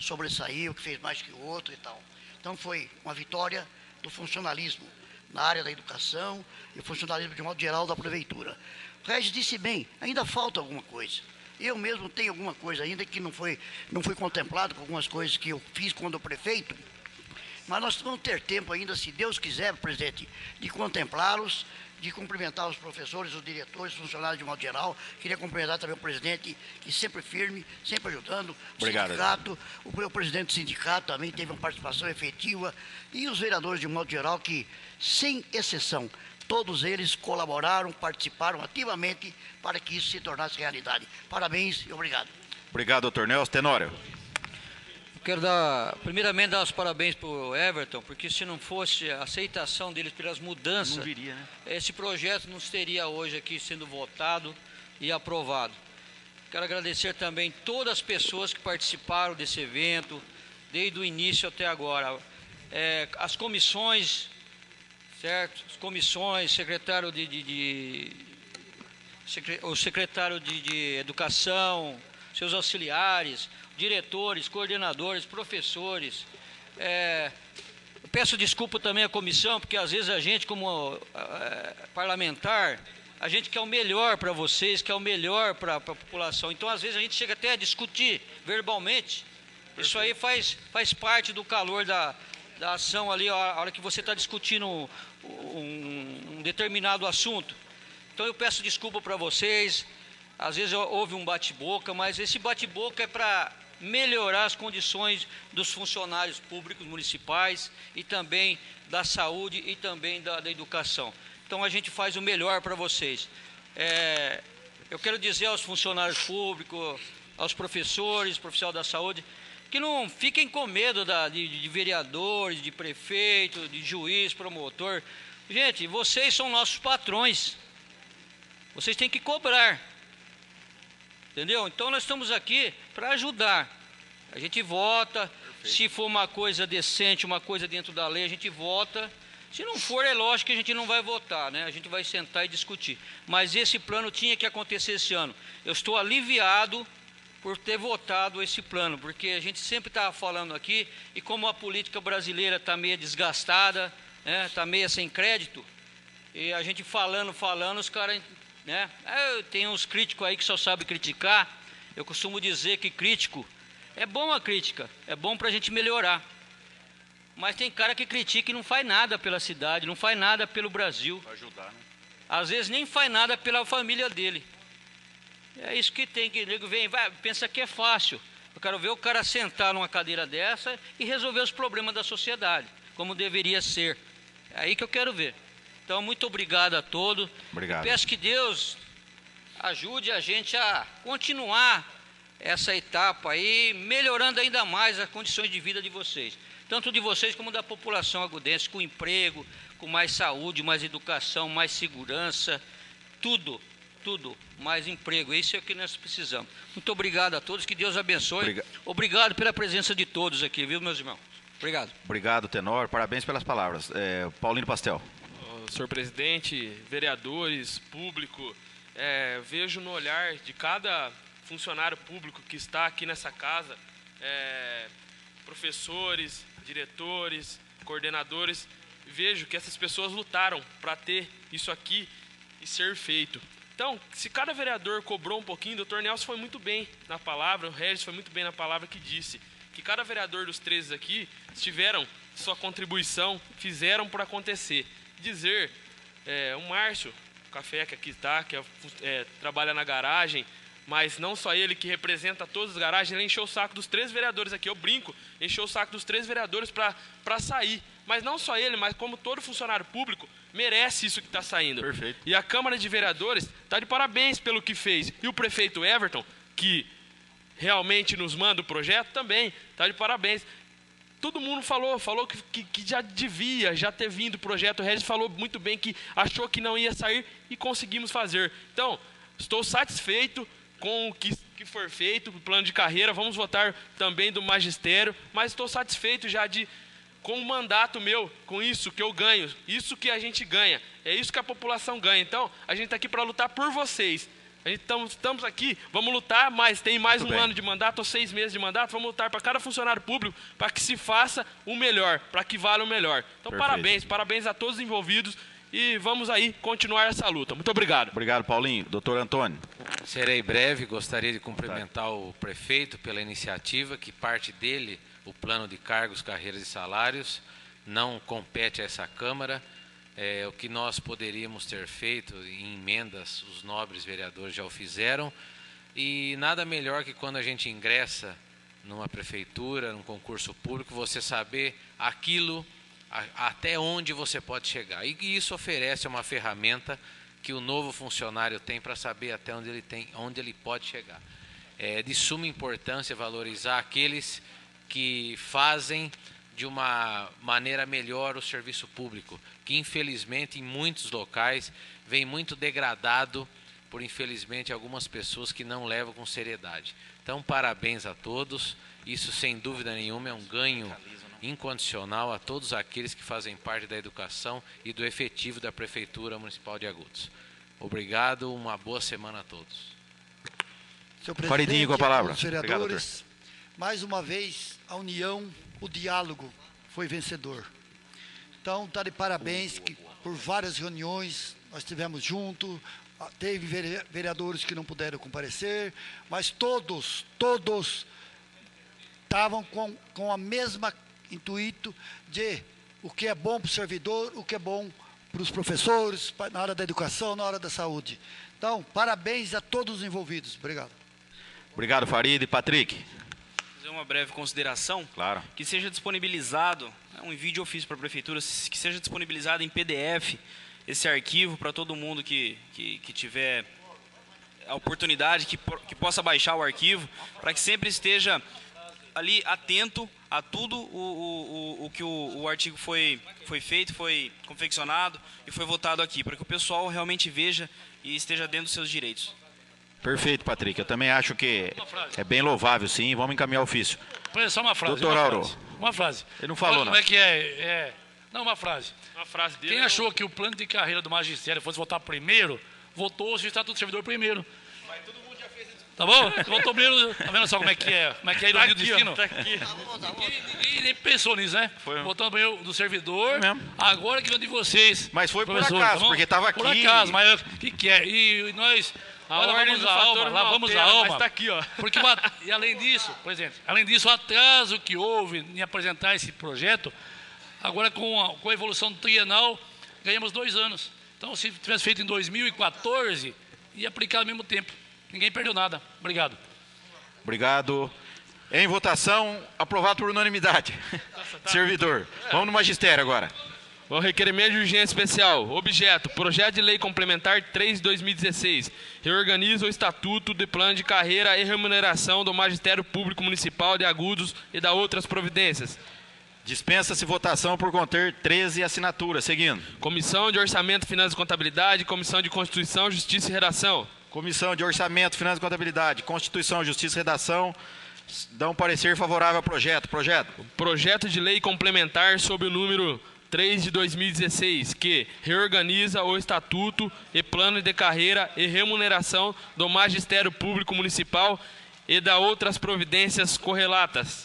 sobressaiu, que fez mais que o outro e tal. Então foi uma vitória do funcionalismo na área da educação e o funcionalismo de modo geral da prefeitura. O Regis disse bem, ainda falta alguma coisa. Eu mesmo tenho alguma coisa ainda que não foi, não foi contemplado com algumas coisas que eu fiz quando prefeito, mas nós vamos ter tempo ainda, se Deus quiser, presidente, de contemplá-los, de cumprimentar os professores, os diretores, os funcionários de modo geral. Queria cumprimentar também o presidente, que sempre firme, sempre ajudando. O Obrigado. sindicato, o, o presidente do sindicato também teve uma participação efetiva. E os vereadores de modo geral que, sem exceção, todos eles colaboraram, participaram ativamente para que isso se tornasse realidade. Parabéns e obrigado. Obrigado, doutor Nelson. Tenório. Quero dar, primeiramente, dar os parabéns para o Everton, porque se não fosse a aceitação deles pelas mudanças, Não viria, né? esse projeto não estaria hoje aqui sendo votado e aprovado. Quero agradecer também todas as pessoas que participaram desse evento, desde o início até agora. É, as comissões, certo? As comissões, secretário de, de, de secre, o secretário de, de Educação, seus auxiliares, diretores, coordenadores, professores. É, eu peço desculpa também à comissão, porque às vezes a gente, como é, parlamentar, a gente quer o melhor para vocês, quer o melhor para a população. Então, às vezes, a gente chega até a discutir verbalmente. Isso aí faz, faz parte do calor da, da ação ali, a hora que você está discutindo um, um, um determinado assunto. Então, eu peço desculpa para vocês. Às vezes houve um bate-boca, mas esse bate-boca é para melhorar as condições dos funcionários públicos municipais e também da saúde e também da, da educação. Então a gente faz o melhor para vocês. É, eu quero dizer aos funcionários públicos, aos professores, profissionais da saúde, que não fiquem com medo da, de, de vereadores, de prefeito, de juiz, promotor. Gente, vocês são nossos patrões. Vocês têm que cobrar. Entendeu? Então nós estamos aqui para ajudar. A gente vota, perfeito. Se for uma coisa decente, uma coisa dentro da lei, a gente vota. Se não for, é lógico que a gente não vai votar, né? A gente vai sentar e discutir. Mas esse plano tinha que acontecer esse ano. Eu estou aliviado por ter votado esse plano, porque a gente sempre estava falando aqui, e como a política brasileira está meio desgastada, né? Está meio sem crédito, e a gente falando, falando, os caras... Né? Tem uns críticos aí que só sabem criticar. Eu costumo dizer que crítico é bom, a crítica é bom para a gente melhorar, mas tem cara que critica e não faz nada pela cidade, não faz nada pelo Brasil, ajudar, né? Às vezes nem faz nada pela família dele. É isso que tem que vem, vai, pensa que é fácil. Eu quero ver o cara sentar numa cadeira dessa e resolver os problemas da sociedade como deveria ser. É aí que eu quero ver. Então, muito obrigado a todos. Obrigado. Peço que Deus ajude a gente a continuar essa etapa aí, melhorando ainda mais as condições de vida de vocês. Tanto de vocês como da população agudense, com emprego, com mais saúde, mais educação, mais segurança, tudo, tudo, mais emprego. Isso é o que nós precisamos. Muito obrigado a todos, que Deus abençoe. Obriga- Obrigado pela presença de todos aqui, viu, meus irmãos? Obrigado. Obrigado, Tenor. Parabéns pelas palavras. É, Paulino Pastel. Senhor presidente, vereadores, público, é, vejo no olhar de cada funcionário público que está aqui nessa casa, é, professores, diretores, coordenadores, vejo que essas pessoas lutaram para ter isso aqui e ser feito. Então, se cada vereador cobrou um pouquinho, o doutor Nelson foi muito bem na palavra, o Regis foi muito bem na palavra que disse, que cada vereador dos treze aqui tiveram sua contribuição, fizeram por acontecer. Dizer, é, o Márcio, o Café que aqui está, que é, é, trabalha na garagem, mas não só ele, que representa todas as garagens, ele encheu o saco dos três vereadores aqui, eu brinco, encheu o saco dos três vereadores para sair. Mas não só ele, mas como todo funcionário público, merece isso que está saindo. Perfeito. E a Câmara de Vereadores está de parabéns pelo que fez. E o prefeito Everton, que realmente nos manda o projeto, também está de parabéns. Todo mundo falou, falou que, que, que já devia já ter vindo o projeto. O Regis falou muito bem que achou que não ia sair e conseguimos fazer. Então, estou satisfeito com o que, que for feito, o plano de carreira. Vamos votar também do magistério, mas estou satisfeito já de, com o mandato meu, com isso que eu ganho, isso que a gente ganha, é isso que a população ganha. Então, a gente está aqui para lutar por vocês. A gente tamo, estamos aqui, vamos lutar, mas tem mais Muito um bem. ano de mandato ou seis meses de mandato, vamos lutar para cada funcionário público, para que se faça o melhor, para que valha o melhor. Então, Perfeito. parabéns, parabéns a todos os envolvidos e vamos aí continuar essa luta. Muito obrigado. Obrigado, Paulinho. Doutor Antônio. Serei breve, gostaria de cumprimentar o prefeito pela iniciativa, que parte dele, o plano de cargos, carreiras e salários, não compete a essa Câmara. É, o que nós poderíamos ter feito em emendas, os nobres vereadores já o fizeram, e nada melhor que quando a gente ingressa numa prefeitura, num concurso público, você saber aquilo, a, até onde você pode chegar. E isso oferece uma ferramenta que o novo funcionário tem para saber até onde ele, tem, onde ele pode chegar. É de suma importância valorizar aqueles que fazem de uma maneira melhor o serviço público, que infelizmente em muitos locais vem muito degradado por infelizmente algumas pessoas que não levam com seriedade. Então parabéns a todos, isso sem dúvida nenhuma é um ganho incondicional a todos aqueles que fazem parte da educação e do efetivo da Prefeitura Municipal de Agudos. Obrigado, uma boa semana a todos. Senhor presidente, Faridinho com a palavra. aos vereadores, mais uma vez a união, o diálogo foi vencedor. Então, está de parabéns que por várias reuniões nós tivemos junto, teve vere- vereadores que não puderam comparecer, mas todos, todos estavam com, com a mesma intuito de o que é bom para o servidor, o que é bom para os professores, pa- na área da educação, na área da saúde. Então, parabéns a todos os envolvidos. Obrigado. Obrigado, Farid. Patrick. Fazer uma breve consideração. Claro. Que seja disponibilizado, né, um envio de ofício para a prefeitura, que seja disponibilizado em P D F esse arquivo para todo mundo que, que, que tiver a oportunidade, que, por- que possa baixar o arquivo, para que sempre esteja ali atento a tudo o, o, o, o que o, o artigo foi, foi feito, foi confeccionado e foi votado aqui, para que o pessoal realmente veja e esteja dentro dos seus direitos. Perfeito, Patrick. Eu também acho que é bem louvável, sim. Vamos encaminhar o ofício. Olha só uma frase. Doutor uma Auro. frase, Uma frase. Ele não falou, Olha como não. é que é, é... Não, uma frase. Uma frase dele. Quem achou que o plano de carreira do magistério fosse votar primeiro, votou o Estatuto do Servidor primeiro. Tá bom? Votou primeiro. Tá vendo só como é que é? Como é que é a ironia do destino? Tá aqui. Ninguém, ninguém nem pensou nisso, né? Foi. Votou primeiro do servidor, mesmo. agora que vem de vocês. Mas foi por professor, acaso, tá bom? porque tava Por aqui. acaso, mas o que, que é? E, e nós. A nós ordem lavamos dos a alma, fatores não lavamos a altera, alma. mas tá aqui, ó. Porque, o at- e além disso, por exemplo, além disso, o atraso que houve em apresentar esse projeto, agora com a, com a evolução trienal, ganhamos dois anos. Então, se tivesse feito em dois mil e quatorze, ia aplicar ao mesmo tempo. Ninguém perdeu nada. Obrigado. Obrigado. Em votação, aprovado por unanimidade. Servidor. Vamos no magistério agora. O requerimento de urgência especial. Objeto: Projeto de Lei Complementar três de dois mil e dezesseis. Reorganiza o Estatuto de Plano de Carreira e Remuneração do Magistério Público Municipal de Agudos e da outras providências. Dispensa-se votação por conter treze assinaturas. Seguindo. Comissão de Orçamento, Finanças e Contabilidade, Comissão de Constituição, Justiça e Redação. Comissão de Orçamento, Finanças e Contabilidade, Constituição, Justiça e Redação dão parecer favorável ao projeto. Projeto. Projeto de Lei Complementar sob o número três de dois mil e dezesseis, que reorganiza o Estatuto e Plano de Carreira e Remuneração do Magistério Público Municipal e da outras providências correlatas.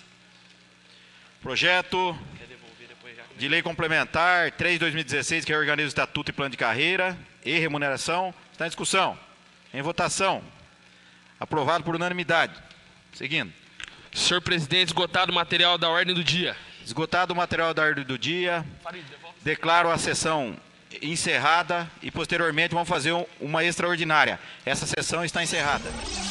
Projeto de Lei Complementar três de dois mil e dezesseis, que reorganiza o Estatuto e Plano de Carreira e Remuneração. Está em discussão. Em votação. Aprovado por unanimidade. Seguindo. Senhor presidente, esgotado o material da ordem do dia. Esgotado o material da ordem do dia, declaro a sessão encerrada e posteriormente vamos fazer um- uma extraordinária. Essa sessão está encerrada.